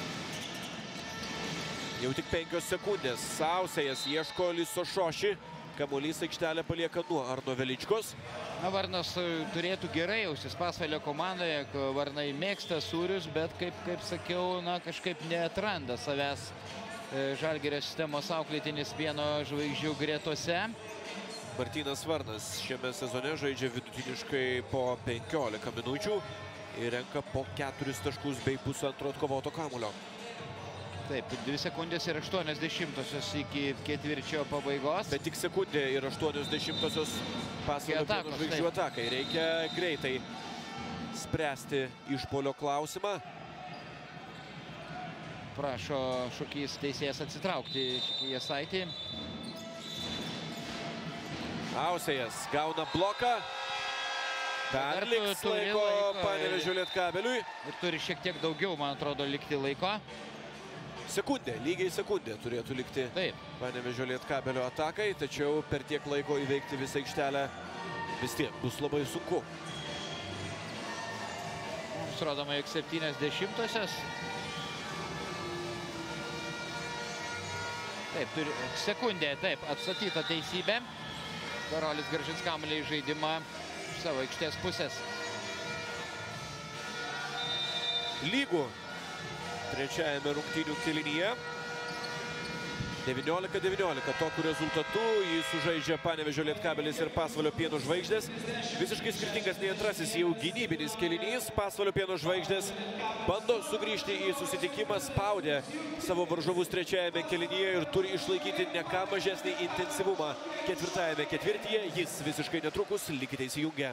Jau tik penkios sekundės. Sausėjas ieško Liso Šoši. Kamuolys aikštelę palieka nuo Arno Veličkos. Na, Varnas turėtų gerai jausis Pasvalio komandoje. Varnai mėgsta sūrius, bet, kaip, kaip sakiau, na, kažkaip neatranda savęs Žalgirio sistemos auklėtinis pieno žvaigždžių gretose. Martynas Varnas šiame sezone žaidžia vidutiniškai po penkiolika minučių ir renka po keturis taškus bei pusantro atkovoto kamuolio. Taip, dvi sekundės ir aštuonios dešimtosios iki ketvirčio pabaigos. Bet tik sekundė ir aštuonios dešimtosios Pasvalio pieno žvaigždžių atakai. Reikia greitai spręsti išpuolio klausimą. Prašo šūkys teisėjas atsitraukti šį Jasaitį. Ausėjas gauna bloką. Dar liks laiko Panevėžio Lietkabeliui. Ir turi šiek tiek daugiau, man atrodo, likti laiko. Sekundė, lygiai sekundė turėtų likti Panevėžio Lietkabelio atakai, tačiau per tiek laiko įveikti visą aikštelę vis tiek bus labai sunku. Mums rodoma, jog septynios dešimtosios. Taip, turi sekundė, taip, atstatyta teisybė. Karolis grąžins kamuolį į žaidimą iš savo aikštės pusės. Lygų trečiajame rungtynių kėlinyje. devyniolika devyniolika. Tokiu rezultatu jį sužaidžia Panevėžio Lietkabelis ir Pasvalio pieno žvaigždės. Visiškai skirtingas nei antrasis jau gynybinis kėlinys. Pasvalio pieno žvaigždės bando sugrįžti į susitikimą, spaudė savo varžovus trečiajame kėlinyje ir turi išlaikyti ne ką mažesnį intensyvumą ketvirtajame ketvirtyje. Jis visiškai netrukus, likite įsijungę.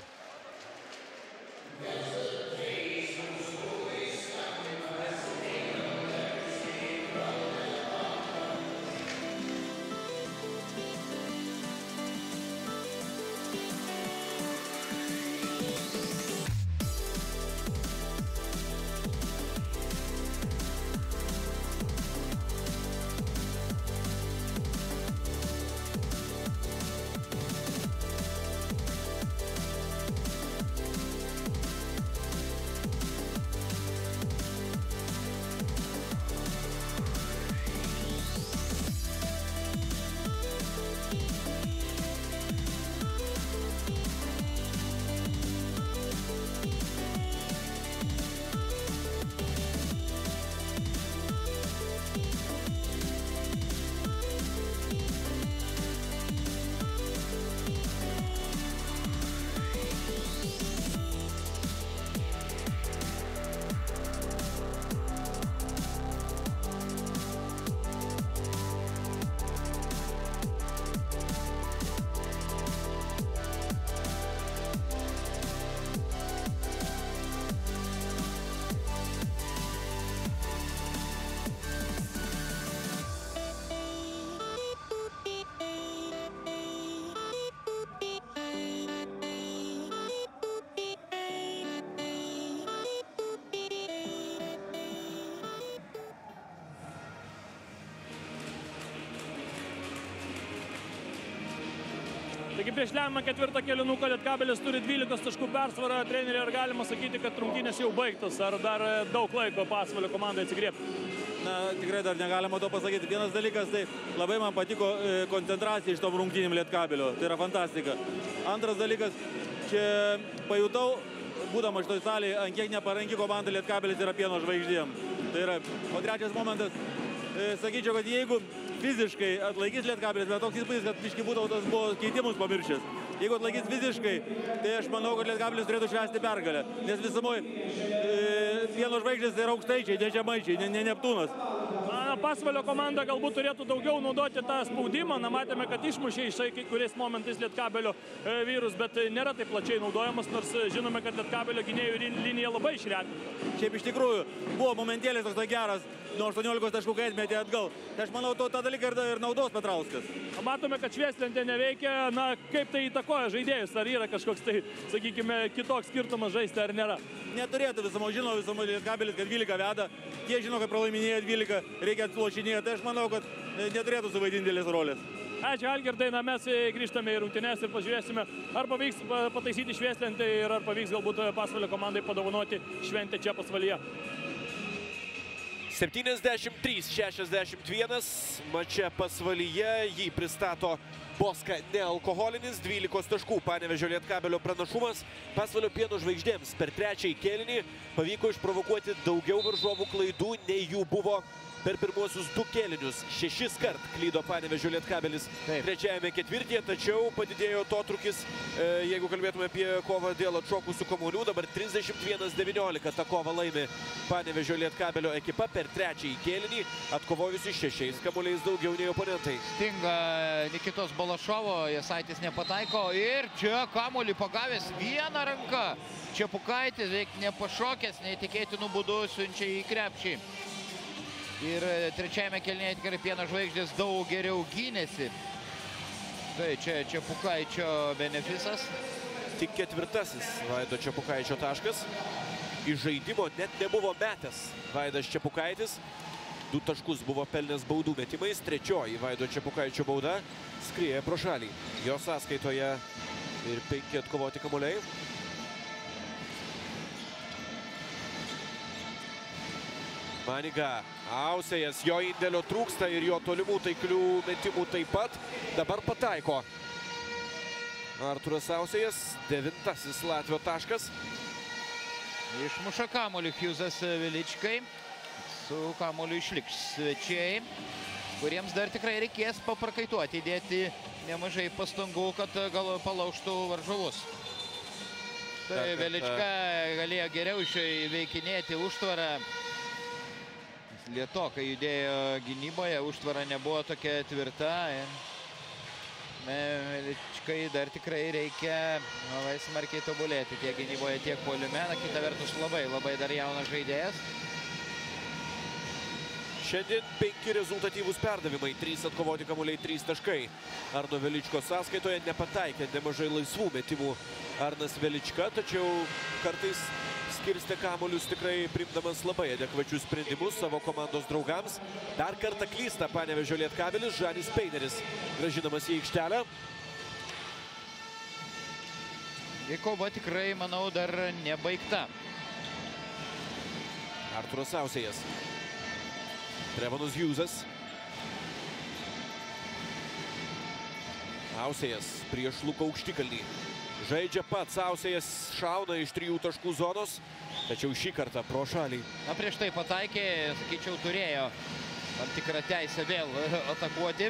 Taigi prieš lemiamą ketvirtą kėlinuką Lietkabelis turi dvylikos taškų persvarą. Treneri, ar galima sakyti, kad rungtynės jau baigtos, ar dar daug laiko Pasvalio komandai atsigriebti? Na, tikrai dar negalima to pasakyti. Vienas dalykas, tai labai man patiko koncentracija iš tom rungtynėm Lietkabelio. Tai yra fantastika. Antras dalykas, čia pajutau, būdama šitoj salėje, ant kiek neparanki komanda Lietkabelis yra pieno žvaigždėm. Tai yra, o trečias momentas, sakyčiau, kad jeigu fiziškai atlaikys Lietkabelis, bet toks įspūdis, kad biškį Būtautas buvo keitimus pamiršęs. Jeigu atlaikys fiziškai, tai aš manau, kad Lietkabelis turėtų švęsti pergalę. Nes visumoje e, pieno žvaigždės tai yra aukštaičiai, ne žemaičiai, ne, ne Neptūnas. Na, Pasvalio komanda galbūt turėtų daugiau naudoti tą spaudimą. Na, matėme, kad išmušė iš kai kuriais momentais Lietkabelio e, vyrus, bet neyra taip plačiai naudojamas, nors žinome, kad Lietkabelio gynėjų linija labai išretinta. Šiaip iš tikrųjų buvo momentėlis toks geras, nuo aštuoniolikos taškų, kai atmetė atgal. Tai aš manau, to, tą dalyką ir, ir naudos Petrauskas. Matome, kad švieslentė neveikia. Na, kaip tai įtakoja žaidėjus? Ar yra kažkoks tai, sakykime, kitoks skirtumas žaisti, ar nėra? Neturėtų, visamo žino, visamo Lietkabelis, kad dvylika veda. Tie žino, kad pralaiminėja dvylika, reikia atlošinėti. Tai aš manau, kad neturėtų suvaidinti didelės rolės. Ačiū, Algirdai. Na, mes grįžtame į rungtynes ir pažiūrėsime, ar pavyks pataisyti švieslentę ir ar pavyks galbūt Pasvalio komandai padovanoti šventę čia Pasvalyje. septyniasdešimt trys šešiasdešimt vienas mače Pasvalyje, jį pristato Boska nealkoholinis, dvylikos taškų Panevėžio Lietkabelio pranašumas. Pasvalio Pieno žvaigždėms per trečiąjį kėlinį pavyko išprovokuoti daugiau varžovų klaidų, nei jų buvo per pirmuosius du kėlinius. Šešis kart klydo Panevėžio Lietkabelis trečiajame ketvirtyje, tačiau padidėjo atotrūkis, e, jeigu kalbėtume apie kovą dėl atšokusių kamuolių. Dabar trisdešimt vienas devyniolika tą kovą laimi Panevėžio Lietkabelio ekipa per trečiąjį kėlinį, atkovojusi šešiais kamuoliais daugiau nei oponentai. Stinga Nikitos Balašovo, Jasaitis nepataiko ir čia kamuolį pagavęs vieną ranką. Čepukaitis veik nepašokęs, neįtikėtinų būdų siunčia į krepšį. Ir trečiajame kėlinyje tikrai Pieno žvaigždės daug geriau gynėsi. Tai čia Čepukaičio benefisas. Tik ketvirtasis Vaido Čepukaičio taškas. Iš žaidimo net nebuvo metęs Vaidas Čepukaitis. Du taškus buvo pelnęs baudų metimais. Trečioji Vaido Čepukaičio bauda skrieja pro šalį. Jo sąskaitoje ir penki atkovoti kamuoliai. Maniga, Ausėjas, jo indėlio trūksta ir jo tolimų taiklių metimų taip pat. Dabar pataiko Arturas Ausėjas, devintasis Latvio taškas. Išmuša kamuolį Hjūzas Veličkai. Su kamuoliu išliks svečiai, kuriems dar tikrai reikės paprakaituoti, įdėti nemažai pastangų, kad gal palaužtų varžovus. Tai Velička galėjo geriau įveikinėti užtvarą. Lietokai judėjo gynyboje, užtvara nebuvo tokia tvirta. Veličkai dar tikrai reikia labai smarkiai tobulėti tiek gynyboje, tiek puolime. Na, kita vertus labai, labai dar jaunas žaidėjas. Šiandien penki rezultatyvūs perdavimai, trys atkovoti kamuoliai, trys taškai. Arno Veličko sąskaitoje nepataikė nemažai laisvų metimų Arnas Velička, tačiau kartais skirstė kamuolius tikrai priimdamas labai adekvačius sprendimus savo komandos draugams. Dar kartą klysta Panevėžio Lietkabelis, Žanis Peineris grąžinamas į aikštelę. Kova tikrai, manau, dar nebaigta. Arturas Ausėjas. Trevonas Hjūzas. Ausėjas prieš Luką Aukštikalnį. Žaidžia pats Ausėjas, šauna iš trijų taškų zonos, tačiau šį kartą pro šalį. Na, prieš tai pataikė, sakyčiau, turėjo tam tikrą teisę vėl atakuoti.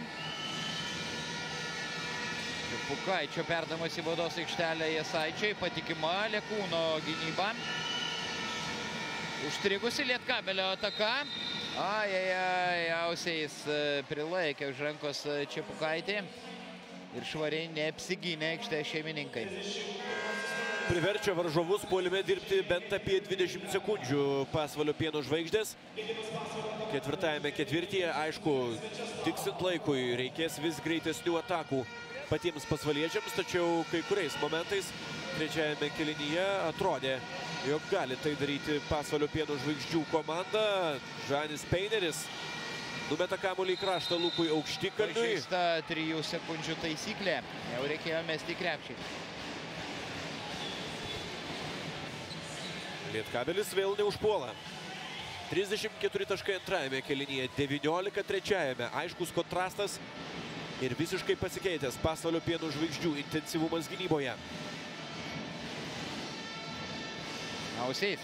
Pukaičio perdamas į baudos aikštelę Jasaičiai, patikima Lekūno gynyba. Užstrigusi Lietkabelio ataka. Ajajaj, Ausėjas prilaikė už rankos Čepukaitį ir švariai neapsigynė aikštės šeimininkai. Priverčia varžovus puolime dirbti bent apie dvidešimt sekundžių Pasvalio Pieno žvaigždės. Ketvirtajame ketvirtyje, aišku, tiksint laikui reikės vis greitesnių atakų patiems pasvaliečiams, tačiau kai kuriais momentais trečiajame kėlinyje atrodė, jog gali tai daryti Pasvalio Pieno žvaigždžių komanda. Žanis Peineris numeta kamuolį į kraštą Lukui Aukštikalniui. Pažeista trijų sekundžių taisyklė. Jau reikėjo mesti krepšį. Lietkabelis vėl neužpuola. trisdešimt keturi taškai antrajame kėlinyje, devyniolika trečiajame. Aiškus kontrastas ir visiškai pasikeitęs Pasvalio Pieno žvaigždžių intensyvumas gynyboje. Ausėjas.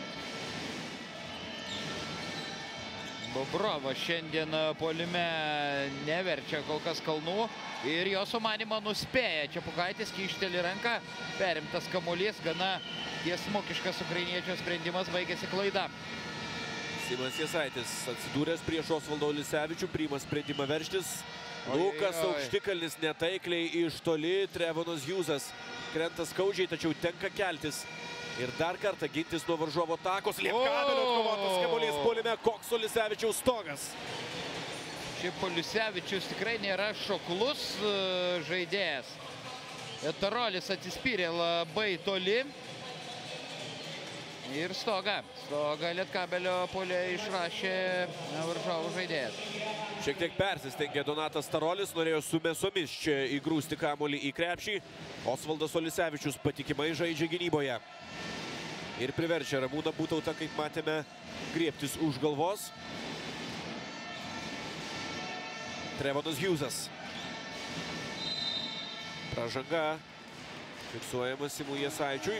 Bobrovas šiandien puolime neverčia kol kas kalnų ir jo sumanimą nuspėja. Čepukaitis kyšteli ranką, perimtas kamuolys, gana tiesmukiškas ukrainiečio sprendimas, baigėsi klaida. Simas Jasaitis atsidūręs prieš Osvaldą Olisevičių, priima sprendimą veržtis. Lukas Aukštikalnis netaikliai iš toli, Trevonas Hjūzas krenta skaudžiai, tačiau tenka keltis. Ir dar kartą gintis nuo varžovo takos. Lietkabelio atkovotas kamuolys puolime, koks Olisevičiaus stogas. Šiaip Olisevičius tikrai nėra šoklus žaidėjas. Tarolis atsispyrė labai toli. Ir stoga. Stoga Lietkabelio puolė išrašė varžovų žaidėjas. Šiek tiek persistengė Donatas Tarolis, norėjo su mėsomis čia įgrūsti kamuolį į krepšį. Osvaldas Olisevičius patikimai žaidžia gynyboje. ir priverčia Ramūną Butautą, kaip matėme, griebtis už galvos. Trevonas Hughesas. Pražanga. Fiksuojamas Simui Jasaičiui.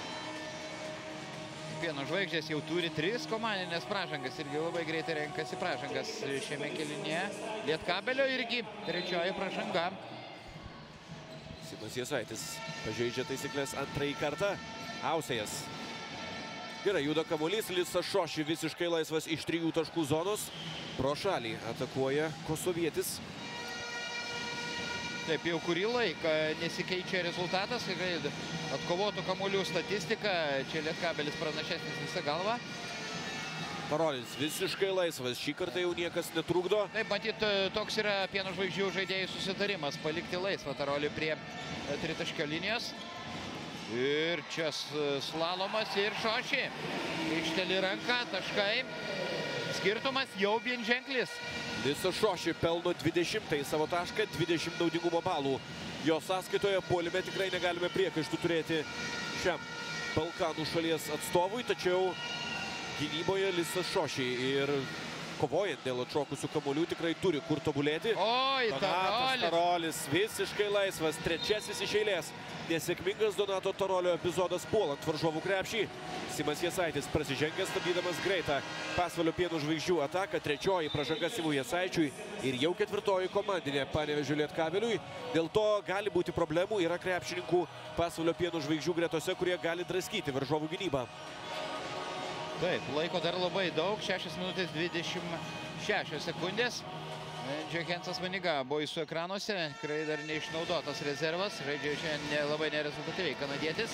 Pieno žvaigždės jau turi tris komandinės pražangas. Irgi labai greitai renkasi pražangas šiame kėlinyje. Lietkabelio irgi trečioji pražanga. Simas Jasaitis pažeidžia taisyklės antrąjį kartą. Ausejas. Gerai, juda kamuolys. Lisas Šoši visiškai laisvas iš trijų taškų zonos. Pro šalį atakuoja kosovietis. Taip, jau kurį laiką nesikeičia rezultatas. Atkovotų kamuolių statistika. Čia Lietkabelis pranašesnis visą galvą. Tarolis visiškai laisvas. Šį kartą jau niekas netrukdo. Taip, matyt, toks yra Pieno žvaigždžių žaidėjų susitarimas. Palikti laisvą Tarolį prie tritaškio linijos. Ir čia slalomas ir Šoši. Aikšteli ranką, taškai. Skirtumas jau vienženklis. Lisas Šoši pelno dvidešimtąjį savo tašką, dvidešimt naudingumo balų. Jo sąskaitoje puolime tikrai negalime priekaištų turėti šiam Balkanų šalies atstovui, tačiau gynyboje Lisas Šoši ir kovojant dėl atšokusių kamuolių tikrai turi kur tobulėti. Oi, Tarolis. Tarolis visiškai laisvas, trečiasis iš eilės. Nesėkmingas Donato Tarolio epizodas puolant varžovų krepšį. Simas Jasaitis prasižengęs, stabdydamas greitą Pasvalio Pieno žvaigždžių ataką. Trečioji pražanga Simui Jasaičiui ir jau ketvirtoji komandinė Panevėžio Lietkabeliui. Dėl to gali būti problemų. Yra krepšininkų Pasvalio Pieno žvaigždžių gretose, kurie gali draskyti varžovų gynybą. Taip, laiko dar labai daug. šešios minutės dvidešimt šešios sekundės. Džekensas Vaniga buvo jūsų ekranuose, tikrai dar neišnaudotas rezervas, žaidžia šiandien labai nerezultatyviai kanadietis.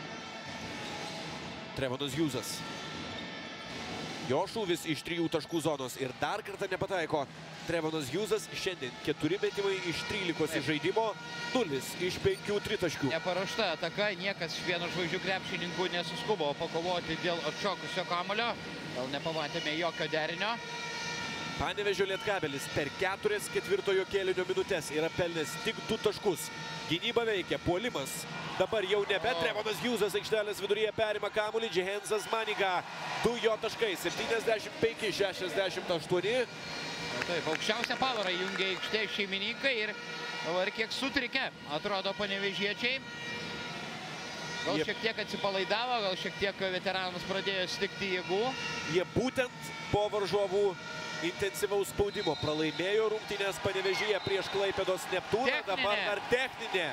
Trevonas Hughesas. Jo šūvis iš trijų taškų zonos ir dar kartą nepataiko. Trevonas Hughesas šiandien keturi metimai iš trylikos iš žaidimo, nulis iš penkių tritaškių. Neparuošta ataka, niekas iš Pieno žvaigždžių krepšininkų nesuskubo pakovoti dėl atšokusio kamuolio. Gal nepamatėme jokio derinio. Panevėžio Lietkabelis per keturias ketvirtojo kėlinio minutės yra pelnęs tik du taškus. Gynyba veikia, puolimas. Dabar jau nebe. Trevonas Hughesas aikštelės viduryje perima kamuolį. Džekensas Maniga. Du jo taškai. septyniasdešimt penki šešiasdešimt aštuoni. Taip, aukščiausią pavarą jungia aikštė šeimininkai ir dabar kiek sutrikė, atrodo, panevėžiečiai. Gal šiek tiek atsipalaidavo, gal šiek tiek veteranus pradėjo stikti jėgų. Jie būtent po varžovų intensyvaus spaudimo pralaimėjo rungtynės Panevėžyje prieš Klaipėdos Neptūną. Dabar dar techninė.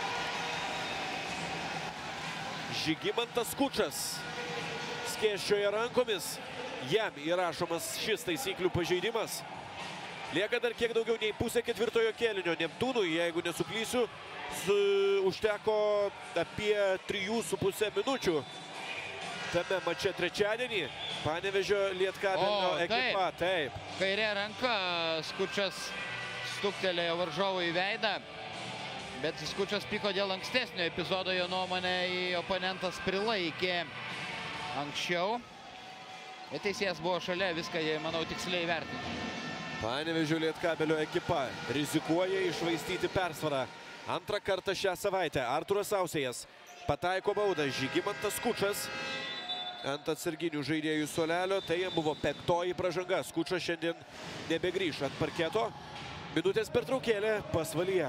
Žygimantas Skučas skėsčioja rankomis. Jam įrašomas šis taisyklių pažeidimas. Lieka dar kiek daugiau nei pusė ketvirtojo kėlinio. Neptūnui, jeigu nesuklysiu, užteko apie trijų su pusė minučių. Tame mače trečiadienį Panevėžio Lietkabelio ekipa. Taip. Kairė ranka Skučas stuktelėjo varžovų į veidą. Bet Skučas pyko dėl ankstesnio epizodo, jo nuomonė į oponentas prilaikė anksčiau. Bet teisėjas buvo šalia, viską, manau, tiksliai vertinti. Panevėžio Lietkabelio ekipa rizikuoja iššvaistyti persvarą. Antrą kartą šią savaitę Arturas Ausejas pataiko baudą. Žygimantas Skučas ant atsarginių žaidėjų suolelio. Tai jam buvo penktoji pražanga. Skučas šiandien nebegrįš ant parketo. Minutės pertraukėlė Pasvalyje.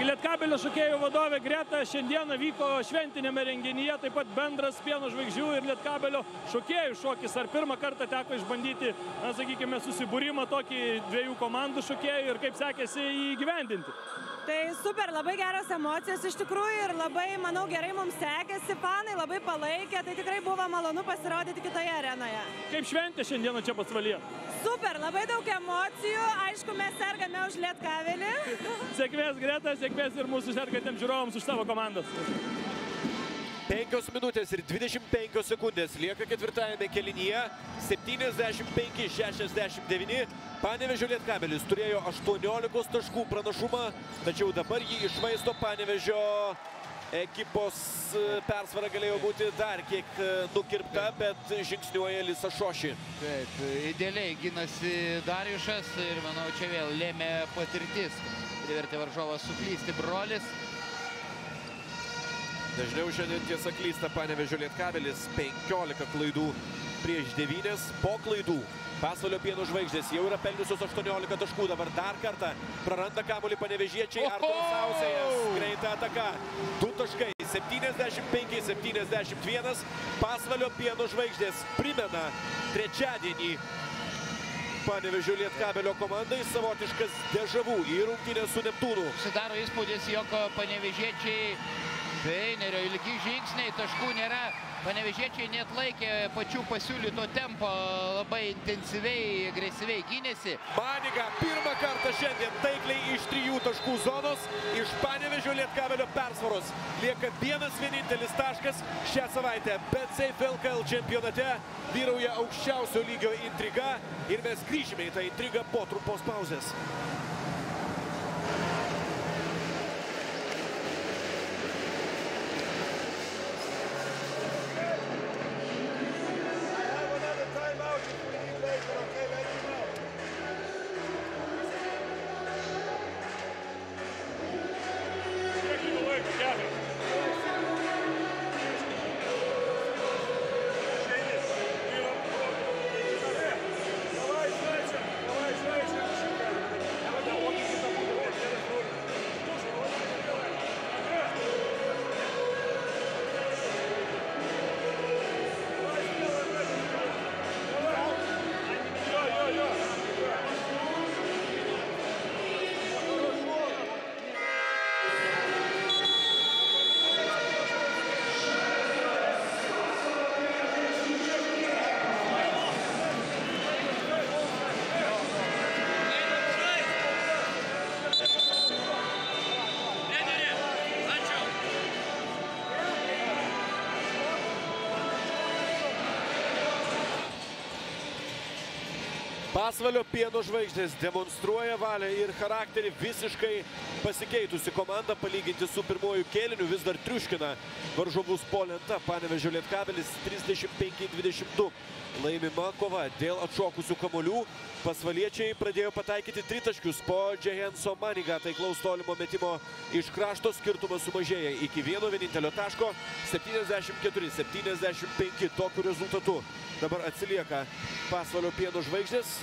Taigi Lietkabelio šokėjų vadovė Greta šiandieną vyko šventinėme renginyje, taip pat bendras Pieno žvaigždžių ir Lietkabelio šokėjų šokis. Ar pirmą kartą teko išbandyti, na, sakykime, susibūrimą tokį dviejų komandų šokėjų ir kaip sekėsi jį įgyvendinti? Tai super, labai geros emocijos iš tikrųjų ir labai, manau, gerai mums sekėsi, fanai labai palaikė, tai tikrai buvo malonu pasirodyti kitoje arenoje. Kaip šventė šiandieną čia Pasvalyje? Super, labai daug emocijų, aišku, mes sergame už Lietkabelį. Sėkmės, Greta, sėkmės ir mūsų sergantiems žiūrovams už savo komandas. penkios minutės ir dvidešimt penkios sekundės lieka ketvirtajame kėlinyje. septyniasdešimt penki šešiasdešimt devyni. Panevėžio Lietkabelis turėjo aštuoniolikos taškų pranašumą, tačiau dabar jį išvaisto Panevėžio ekipos persvara galėjo būti dar kiek nukirpta, bet žingsniuoja Lisa Šoši. Taip, idealiai ginasi Darijušas ir manau čia vėl lėmė patirtis. Privertė varžovą suklysti brolis. Dažniau šiandien tiesa klysta Panevėžio Lietkabelis, penkiolika klaidų prieš devynias. Po klaidų Pasvalio Pieno žvaigždės jau yra pelniusios aštuoniolika taškų. Dabar dar kartą praranda kamuolį panevėžiečiai. Arturas Ausėjas, greita ataka. Du taškai, septyniasdešimt penki septyniasdešimt vienas. Pasvalio Pieno žvaigždės primena trečiadienį Panevėžio Lietkabelio komandai savotiškas dežavų į rungtynę su Neptūnu. Sudaro įspūdis, jog panevėžiečiai Beinerio ilgi žingsniai, taškų nėra. Panevėžiečiai neatlaikė pačių pasiūlyto tempo, labai intensyviai, agresyviai gynėsi. Maniga pirmą kartą šiandien taikliai iš trijų taškų zonos, iš Panevėžio Lietkabelio persvaros. Lieka vienas vienintelis taškas šią savaitę. BetSafe L K L čempionate vyrauja aukščiausio lygio intriga ir mes grįžime į tą intrigą po trumpos pauzės. Pasvalio Pieno žvaigždės demonstruoja valią ir charakterį, visiškai pasikeitusi komanda palyginti su pirmuoju kėliniu, vis dar triuškina varžovus po lenta. Panevėžio Lietkabelis trisdešimt penki dvidešimt du. Laimima kova dėl atšokusių kamuolių. Pasvaliečiai pradėjo pataikyti tritaškius po Džehenso Maniga taiklaus tolimo metimo iš krašto. Skirtumas sumažėja iki vieno vienintelio taško. septyniasdešimt keturi septyniasdešimt penki tokiu rezultatu dabar atsilieka Pasvalio Pieno žvaigždės.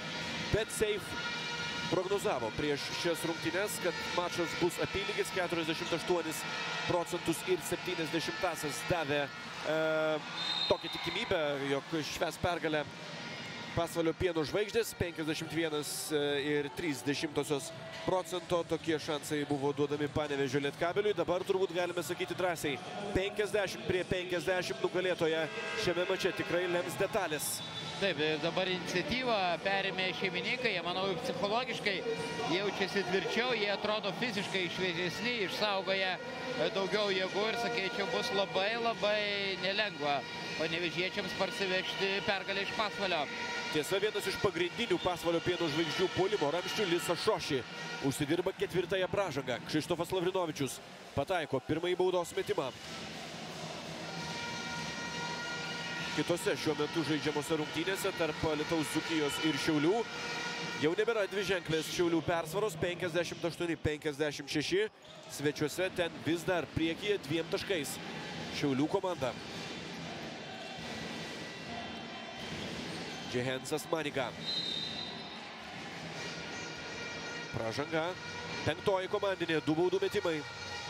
BetSafe prognozavo prieš šias rungtynes, kad mačas bus apylygis. Keturiasdešimt aštuonis procentus ir septyniasdešimtąsias davė e, tokią tikimybę, jog švęs pergalę Pasvalio Pieno žvaigždės. Penkiasdešimt vienas ir trys dešimtosios procento tokie šansai buvo duodami Panevėžio Lietkabeliui. Dabar turbūt galime sakyti drąsiai, penkiasdešimt prie penkiasdešimt nugalėtoje šiame mače tikrai lems detalės. Taip, dabar iniciatyvą perėmė šeimininkai, jie, manau, psichologiškai jaučiasi tvirčiau, jie atrodo fiziškai šviežesni, išsaugoja daugiau jėgų ir, sakyčiau, bus labai labai nelengva panevėžiečiams parsivežti pergalę iš Pasvalio. Tiesa, vienas iš pagrindinių Pasvalio Pieno žvaigždžių puolimo ramščių Lisa Šoši užsidirba ketvirtąją pražangą. Kšištofas Lavrinovičius pataiko pirmąjį baudos metimą. Kitose šiuo metu žaidžiamose rungtynėse tarp Alytaus Dzūkijos ir Šiaulių jau nebėra dviženklės Šiaulių persvaros, penkiasdešimt aštuoni penkiasdešimt šeši. Svečiuose ten vis dar priekyje dviem taškais Šiaulių komanda. Džehensas Maniga. Pražanga. Penktoji komandinė, du baudų metimai.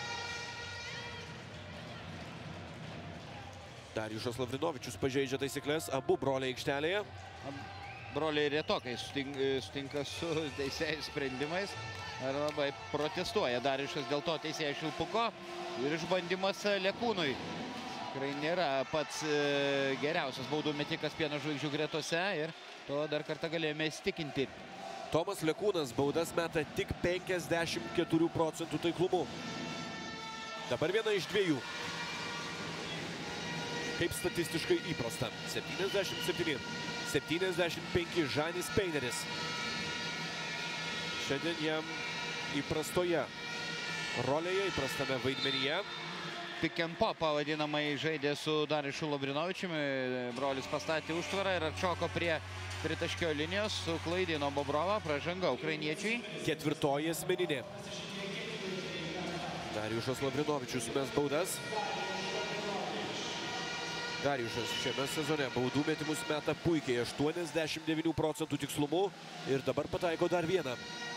Darijušas Lavrinovičius pažeidžia taisyklės, abu broliai aikštelėje. Broliai retokai sutinka su teisėjų sprendimais ir labai protestuoja Darijušas dėl to teisėjo švilpuko ir išbandymas Lekūnui. Tikrai nėra pats geriausias baudų metikas Pieno žvaigždžių gretose ir to dar kartą galėjome įsitikinti. Tomas Lekūnas baudas meta tik penkiasdešimt keturių procentų taiklumu. Dabar viena iš dviejų. Kaip statistiškai įprasta. septyniasdešimt septyni septyniasdešimt penki Žanis Peineris. Šiandien jam įprastoje rolėje, įprastame vaidmenyje. Pick and pop vadinamai žaidė su Darijušu Lavrinovičiumi. Brolis pastatė užtvarą ir atšoko prie tritaškio linijos, suklaidino Bobrovą, pražanga ukrainiečiai. Ketvirtoji asmeninė. Darijušas Lavrinovičius mes baudas. Darijušas šiame sezone baudų metimus meta puikiai, aštuoniasdešimt devynių procentų tikslumu ir dabar pataiko dar vieną.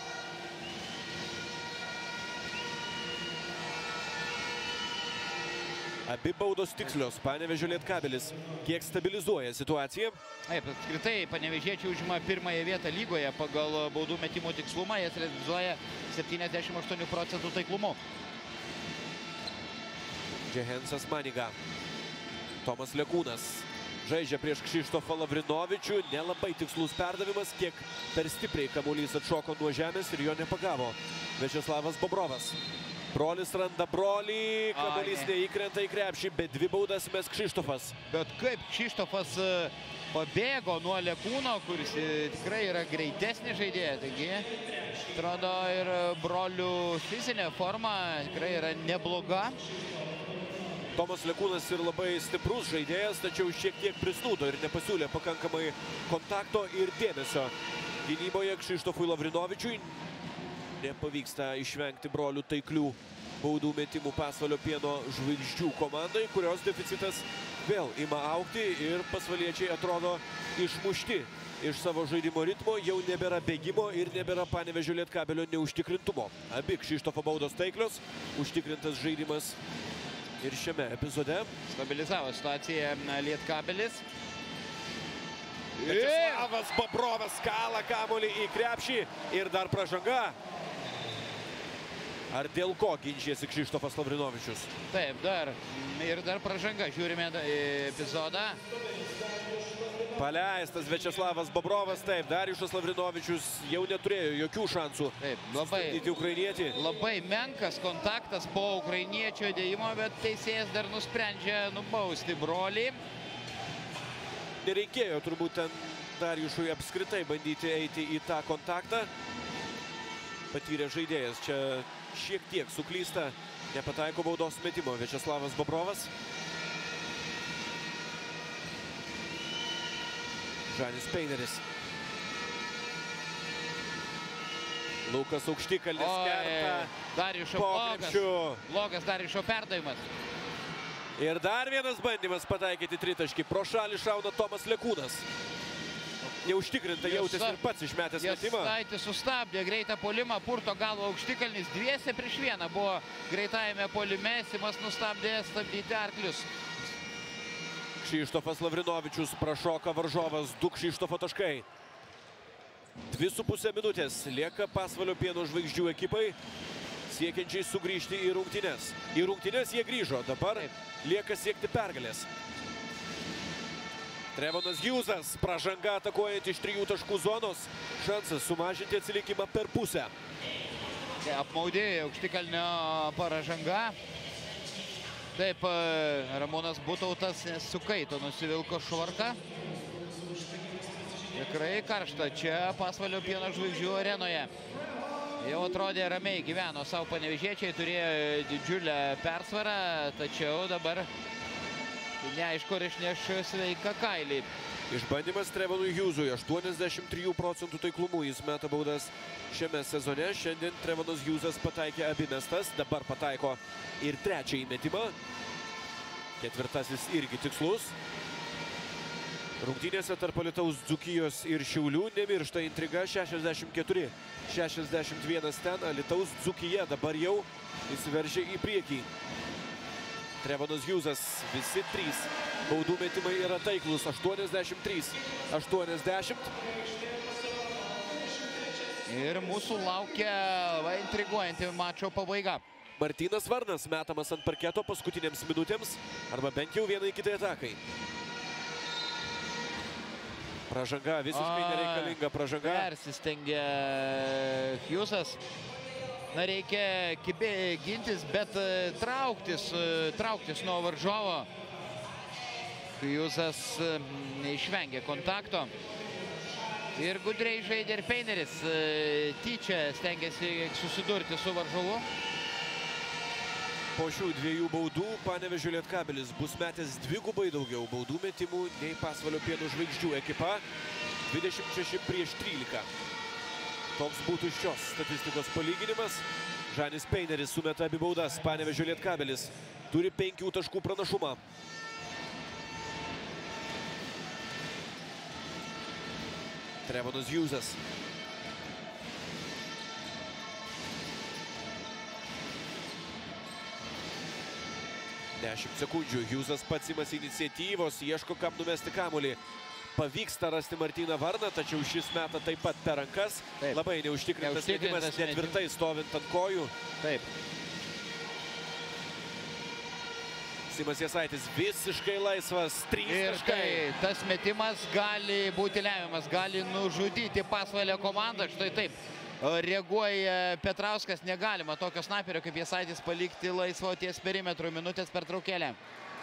Abi baudos tikslios, Panevėžio Lietkabelis kiek stabilizuoja situaciją. Taip, apskritai panevėžiečiai užima pirmąją vietą lygoje pagal baudų metimų tikslumą, jas realizuoja septyniasdešimt aštuonių procentų taiklumu. Džehensas Maniga. Tomas Lekūnas žaidžia prieš Kšištofą Lavrinovičių. Nelabai tikslus perdavimas, kiek per stipriai kamuolys atšoko nuo žemės ir jo nepagavo Viačeslavas Bobrovas. Brolis randa brolį, kamuolys neįkrenta į krepšį, bet dvi baudas mes Kšištofas. Bet kaip Kšištofas pabėgo nuo Lekūno, kuris tikrai yra greitesnė žaidėja. Taigi, atrodo, ir brolių fizinė forma tikrai yra nebloga. Tomas Lekūnas ir labai stiprus žaidėjas, tačiau šiek tiek prisnūdo ir nepasiūlė pakankamai kontakto ir dėmesio. Gynyboje Kšištofui Lavrinovičiui nepavyksta išvengti brolių taiklių baudų metimų Pasvalio Pieno žvaigždžių komandai, kurios deficitas vėl ima augti ir pasvaliečiai atrodo išmušti iš savo žaidimo ritmo, jau nebėra bėgimo ir nebėra Panevėžio Lietkabelio neužtikrintumo. Abi Kšištofo baudos taiklios, užtikrintas žaidimas ir šiame epizode. Stabilizavo situaciją Lietkabelis. Viačeslavas Bobrovas kala kamuolį į krepšį ir dar pražanga. Ar dėl ko ginčijasi Kšištofas Lavrinovičius? Taip, dar. Ir dar pražanga. Žiūrime epizodą. Paleistas Viačeslavas Bobrovas. Taip, Darijušas Lavrinovičius jau neturėjo jokių šansų sustabdyti ukrainietį. Labai menkas kontaktas po ukrainiečio dėjimo, bet teisėjas dar nusprendžia nubausti brolį. Nereikėjo turbūt ten Darijušui apskritai bandyti eiti į tą kontaktą. Patyrė žaidėjas čia šiek tiek suklysta, nepataiko baudos metimo Viačeslavas Bobrovas. Žanis Peineris. Lukas Aukštikalnis kerta. Darijušo blogas. Blogas Darijušo perdavimas. Ir dar vienas bandymas pataikyti tritaškį. Pro šalį šauna Tomas Lekūnas. Neužtikrinta jautėsi ir pats išmetęs metimą. Jasaitis sustabdė greitą puolimą, purto galvo Aukštikalnis. Dviese prieš vieną buvo greitajame puolime. Simas nustabdė stabdyti arklius. Kšištofas Lavrinovičius prašoka varžovas, du Kšištofo taškai. Dvi su pusė minutės lieka Pasvalio Pieno žvaigždžių ekipai, siekiančiai sugrįžti į rungtynes. Į rungtynes jie grįžo, dabar lieka siekti pergalės. Trevonas Hjūzas, pražanga atakuojant iš trijų taškų zonos, šansas sumažinti atsilikimą per pusę. Apmaudė Aukštikalnio pražanga. Taip, Ramūnas Butautas sukaito, nusivilko švarką. Tikrai karšta čia Pasvalio Pieno žvaigždžių arenoje. Jau atrodė ramiai gyveno savo panevėžiečiai, turėjo didžiulę persvarą, tačiau dabar neaišku, ar išneš sveiką kailį. Išbandymas Trevonui Hjūzui, aštuoniasdešimt trijų procentų taiklumu jis meta baudas šiame sezone. Šiandien Trevonas Hjūzas pataikė abi mestas, dabar pataiko ir trečiąjį metimą. Ketvirtasis irgi tikslus. Rungtynėse tarp Alytaus Dzūkijos ir Šiaulių nemiršta intriga. šešiasdešimt keturi šešiasdešimt vienas ten. Alytaus Dzūkija dabar jau įsiveržė į priekį. Trevonas Hjūzas, visi trys baudų metimai yra taiklus. aštuoniasdešimt trys aštuoniasdešimt. Ir mūsų laukia labai intriguojanti mačo pabaiga. Martynas Varnas metamas ant parketo paskutinėms minutėms, arba bent jau vienai kitai atakai. Pražanga, visiškai nereikalinga pražanga. Persistengė Hjūzas. Na, reikia kibė, gintis, bet trauktis, trauktis nuo varžovo. Hjūzas neišvengė kontakto. Ir gudriai žaidė ir Peineris. Tyčia stengiasi susidurti su varžovu. Po šių dviejų baudų Panevėžio Lietkabelis bus metęs dvigubai daugiau baudų metimų nei Pasvalio Pieno Žvaigždžių ekipa. dvidešimt šeši prieš trylika. Toks būtų šios statistikos palyginimas. Žanis Peineris sumeta abi baudas. Panevėžio Lietkabelis turi penkių taškų pranašumą. Trevonas Hjūzas. dešimt sekundžių. Hjūzas pats imasi iniciatyvos, ieško kam numesti kamuolį. Pavyksta rasti Martyną Varną, tačiau šis meta taip pat per rankas. Taip. Labai neužtikrintas metimas, netvirtai stovint ant kojų. Taip. Simas Jasaitis visiškai laisvas, trys Ir taškai. štai tas metimas gali būti lemiamas, gali nužudyti Pasvalio komandą. Štai taip reaguoja Petrauskas. Negalima tokio snaperio kaip Jasaitis palikti laisvo ties perimetru. Minutės pertraukėlė.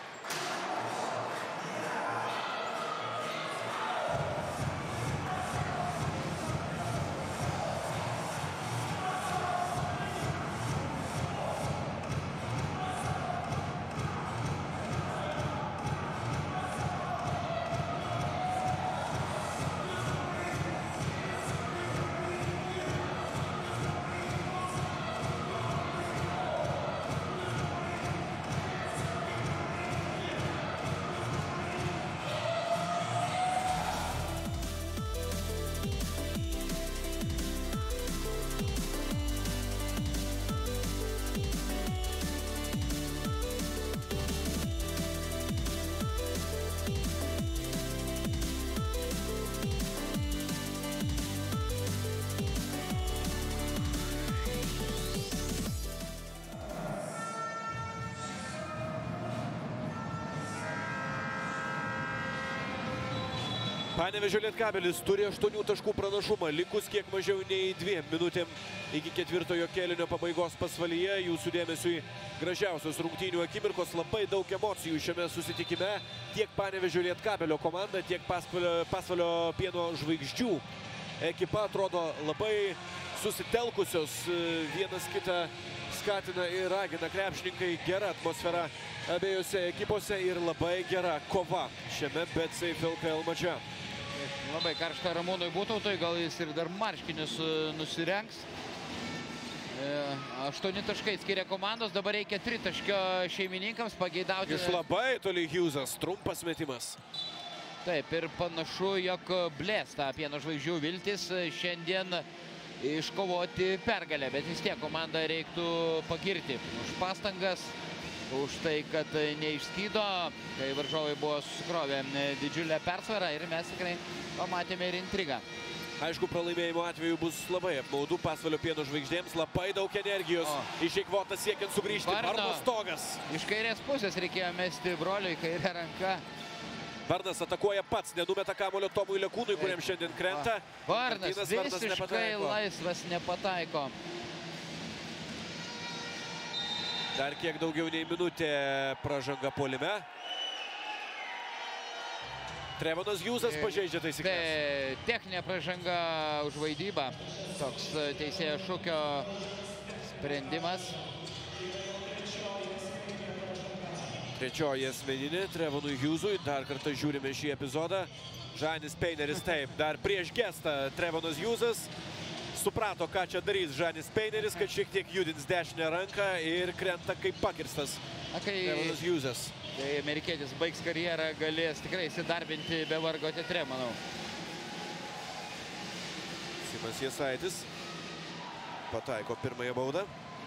Panevėžio Lietkabelis turi aštuonių taškų pranašumą, likus kiek mažiau nei dviem minutėm iki ketvirtojo kėlinio pabaigos Pasvalyje. Jūsų dėmesiui gražiausios rungtynių akimirkos, labai daug emocijų šiame susitikime. Tiek Panevėžio Lietkabelio komanda, tiek Pasvalio, Pasvalio Pieno Žvaigždžių ekipa atrodo labai susitelkusios, vienas kitą skatina ir ragina krepšininkai. Gera atmosfera abiejose ekipose ir labai gera kova šiame BetSafe L K L mače. Labai karšta Ramūnui Būtautui, gal jis ir dar marškinius nusirengs. Aštuoni taškai skiria komandos, dabar reikia tritaškio šeimininkams pageidauti. Iš labai toli Hjūzas, trumpas metimas. Taip, ir panašu, jog blėsta Pieno Žvaigždžių viltis šiandien iškovoti pergalę, bet vis tiek komandą reiktų pagirti už pastangas, už tai, kad neišskydo, kai varžovai buvo susikrovę didžiulę persvarą ir mes tikrai pamatėme ir intrigą. Aišku, pralaimėjimo atveju bus labai apmaudu Pasvalio Pieno Žvaigždėms, labai daug energijos išeikvota siekiant sugrįžti. Varno stogas. Iš kairės pusės reikėjo mesti broliui kairę ranką. Varnas atakuoja pats, nenumeta kamuolio Tomui Lekūnui, kuriam šiandien krenta. Varnas visiškai laisvas, nepataiko. Dar kiek daugiau nei minutė pražanga puolime. Trevonas Hjūzas pažeidžia taisyklės. Techninė pražanga už vaidybą. Toks teisėjo šūkio sprendimas. Trečioji asmeninė Trevonui Hjūzui. Dar kartą žiūrime šį epizodą. Žanis Peineris taip, dar prieš gestą Trevonas Hjūzas. Suprato, ką čia darys Žanis Peineris, kad šiek tiek judins dešinę ranką ir krenta kaip pakirstas Trevonas Hjūzas. Tai amerikietis baigs karjerą, galės tikrai įsidarbinti be vargo teatre, manau. Simas Jasaitis pataiko pirmąją baudą.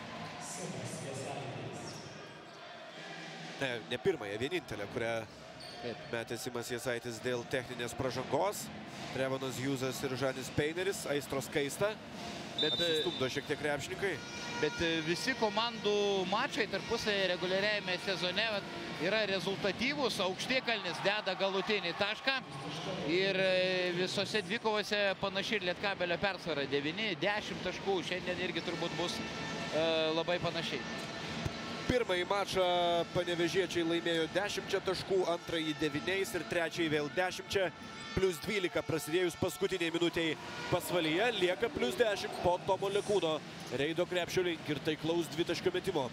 Ne, ne pirmąją, vienintelę, kurią metė Simas Jasaitis dėl techninės pražangos. Trevonas Hjūzas ir Žanis Peineris, aistros kaista. Bet apsistumdo šiek tiek krepšininkai. Bet visi komandų mačai tarpusai reguliariajame sezone yra rezultatyvūs. Aukštikalnis deda galutinį tašką. Ir visose dvikovose panaši ir Lietkabelio persvara. devyni dešimt taškų. Šiandien irgi turbūt bus uh, labai panašiai. Pirmąjį mačą panevėžiečiai laimėjo dešimčia taškų, antrąjį devyniais ir trečiąjį vėl dešimčia. Plius dvylika prasidėjus paskutiniai minutiai Pasvalyje, lieka plius dešimt po Tomo Lekūno reido krepšio link ir taiklaus dvitaškio metimo.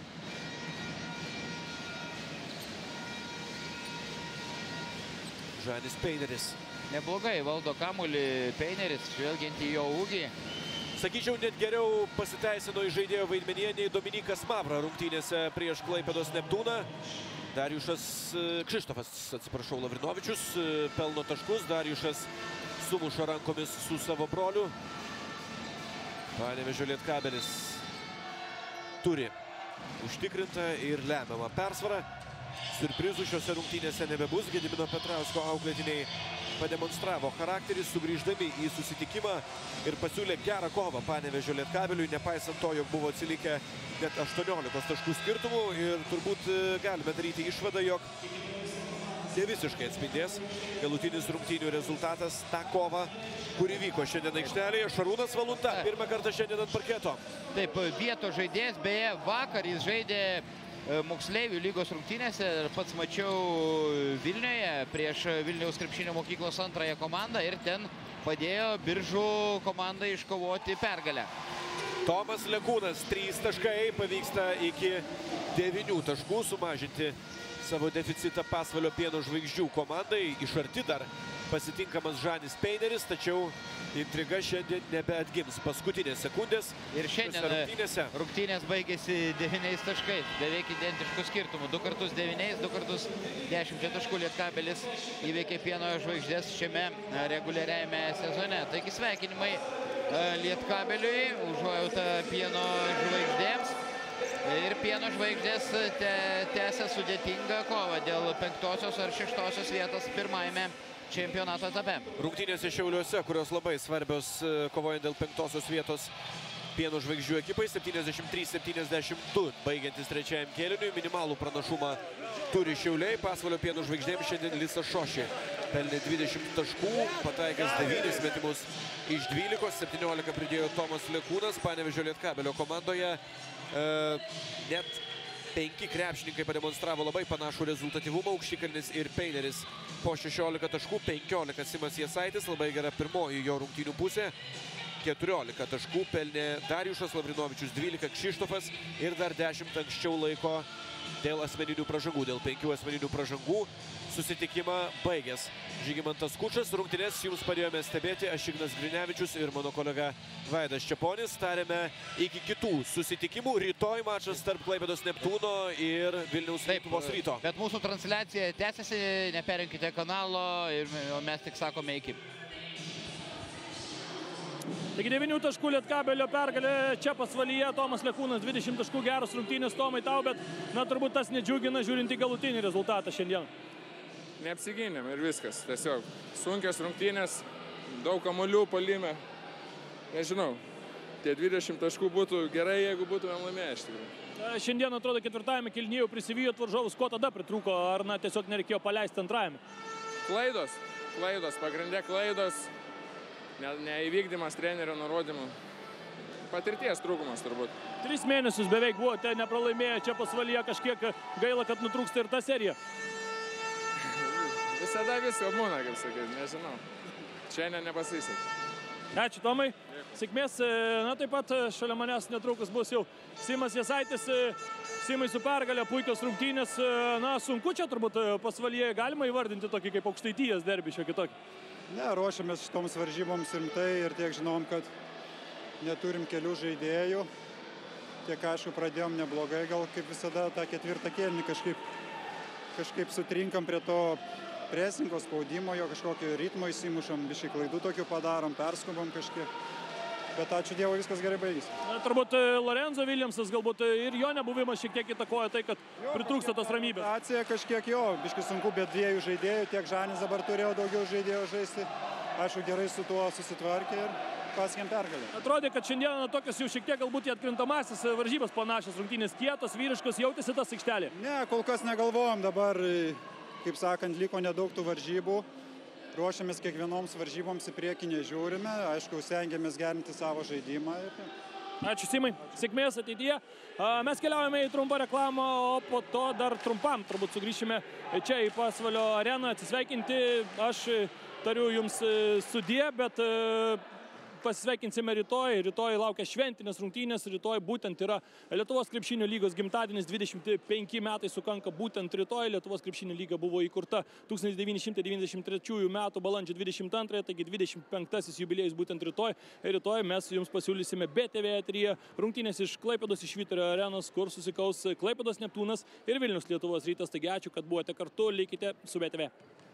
Žanis Peineris. Neblogai valdo kamuolį Peineris, žvelgiant į jo ūgį. Sakyčiau, net geriau pasiteisino iš žaidėjo vaidmenyje nei Dominikas Mavra rungtynėse prieš Klaipėdos Neptūną. Darijušas Kšištofas, atsiprašau, Lavrinovičius pelno taškus. Darijušas sumuša rankomis su savo broliu. Panevėžio Lietkabelis turi užtikrintą ir lemiamą persvarą. Siurprizų šiose rungtynėse nebebus. Gedimino Petrausko auklėtiniai pademonstravo charakterį, sugrįždami į susitikimą ir pasiūlė gerą kovą Panevėžio Lietkabeliui, nepaisant to, jog buvo atsilikę net aštuoniolikos taškų skirtumų. Ir turbūt galime daryti išvadą, jog ne visiškai atspindės galutinis rungtynių rezultatas tą kovą, kuri vyko šiandien aikštelėje. Šarūnas Valunta pirmą kartą šiandien ant parketo. Taip, vietos žaidėjas, beje, vakar jis žaidė moksleivių lygos rungtynėse ir pats mačiau Vilniuje prieš Vilniaus krepšinio mokyklos antrąją komandą ir ten padėjo Biržų komandai iškovoti pergalę. Tomas Lekūnas, trys taškai, pavyksta iki devynių taškų sumažinti savo deficitą Pasvalio Pieno žvaigždžių komandai. Iš arti dar pasitinkamas Žanis Peineris, tačiau intriga šiandien nebeatgims. Paskutinės sekundės. Ir šiandien rungtynės baigėsi devyniais taškais, beveik identiškų skirtumų. Du kartus devyniais, du kartus dešimčia taškų Lietkabelis įveikė Pieno žvaigždės šiame reguliariajame sezone. Taigi sveikinimai Lietkabeliui, užuojauta Pieno žvaigždėms. Ir Pieno žvaigždės tęsia sudėtingą kovą dėl penktosios ar šeštosios vietos pirmajame čempionato etape. Rungtynėse Šiauliuose, kurios labai svarbios kovojant dėl penktosios vietos Pieno žvaigždžių ekipai, septyniasdešimt trys septyniasdešimt du baigiantis trečiajam kėliniui. Minimalų pranašumą turi Šiauliai. Pasvalio Pieno žvaigždėms šiandien Lisas Šoši pelnė dvidešimt taškų, pataikęs devynis metimus iš dvylikos, septyniolika pridėjo Tomas Lekūnas. Panevėžio Lietkabelio komandoje e, net penki krepšininkai pademonstravo labai panašų rezultatyvumą. Aukštikalnis ir Peineris po šešiolika taškų, penkiolika Simas Jasaitis, labai gera pirmoji jo rungtynių pusė. keturiolika taškų pelnė Darijušas, Lavrinovičius dvylika, Kšištofas ir dar dešimt anksčiau laiko dėl asmeninių pražangų, dėl penkių asmeninių pražangų. Susitikimą baigęs Žygimantas Kučas. Rungtynes jums padėjome stebėti aš, Ignas Grinevičius ir mano kolega Vaidas Čeponis. Tarėme iki kitų susitikimų. Rytoj mačas tarp Klaipėdos Neptūno ir Vilniaus Lietuvos Ryto. Bet mūsų transliacija tęsiasi, neperinkite kanalo, ir, o mes tik sakome iki. Taigi devynių taškų Lietkabelio pergalė čia Pasvalyje. Tomas Lekūnas, dvidešimt taškų, geros rungtynės Tomai tau, bet na turbūt tas nedžiugina žiūrint į galutinį rezultatą šiandien. Neapsigynėm ir viskas. Tiesiog sunkios rungtynės, daug kamuolių puolime. Nežinau, tie dvidešimt taškų būtų gerai, jeigu būtumėm laimėję iš tikrųjų. Šiandien atrodo ketvirtajame kėlinyje jau prisivijot varžovus, ko tada pritrūko, ar na tiesiog nereikėjo paleisti antrajame? Klaidos, klaidos, pagrindė klaidos. Ne, neįvykdymas trenerio nurodymų. Patirties trūkumas turbūt. Tris mėnesius beveik buvote nepralaimėję čia Pasvalyje, kažkiek gaila, kad nutrūksta ir ta serija. Visada visko būna, kaip sakyti, nežinau. Šiandien nepasisek. Ačiū Tomai, sėkmės. Na taip pat šalia manęs netrukus bus jau Simas Jasaitis. Simai su pergalė, puikios rungtynės. Na sunku čia turbūt Pasvalyje galima įvardinti tokį kaip Aukštaitijos derbį šiokį tokį. Ne, ruošiamės šitoms varžyboms rimtai ir tiek žinom, kad neturim kelių žaidėjų. Tiek aišku, pradėjom neblogai, gal kaip visada tą ketvirtą kėlinį kažkaip kažkaip sutrinkam prie to presingo, spaudimo, jo kažkokio ritmo įsimušam, biškai klaidų tokių padarom, perskubam kažkiek. Bet ačiū Dievui, viskas gerai baigys. Turbūt Lorenzo Williamsas galbūt ir jo nebuvimas šiek tiek įtakoja tai, kad pritrūksta tos ramybės. Acija kažkiek jo, biškai sunku, bet dviejų žaidėjų, tiek Žanis dabar turėjo daugiau žaidėjų žaisti. Aišku, gerai su tuo susitvarkė ir pasiekėm pergalę. Atrodė, kad šiandieną tokias jau šiek tiek galbūt į atkrintamasis varžybas panašias rungtynės, kietos, vyriškos, jautėsi tas aikštelė? Ne, kol kas negalvojom, dabar, kaip sakant, liko nedaug tų varžybų. Ruošiamės kiekvienoms varžyboms į priekį nežiūrime, aišku, stengiamės gerinti savo žaidimą. Ačiū Simai, sėkmės ateityje. Mes keliaujame į trumpą reklamą, o po to dar trumpam turbūt sugrįšime čia į Pasvalio areną atsisveikinti. Aš tariu jums sudie, bet pasisveikinsime rytoj. Rytoj laukia šventinės rungtynės. Rytoj būtent yra Lietuvos krepšinio lygos gimtadienis. dvidešimt penki metai sukanka būtent rytoj. Lietuvos krepšinio lyga buvo įkurta tūkstantis devyni šimtai devyniasdešimt trečiųjų metų balandžio dvidešimt antrąją, taigi dvidešimt penktasis jubiliejus būtent rytoj. Ir rytoj mes jums pasiūlysime B T V eteryje rungtynės iš Klaipėdos iš Švyturio arenos, kur susikaus Klaipėdos Neptūnas ir Vilnius Lietuvos Rytas. Taigi ačiū, kad buvote kartu. Likite su B T V.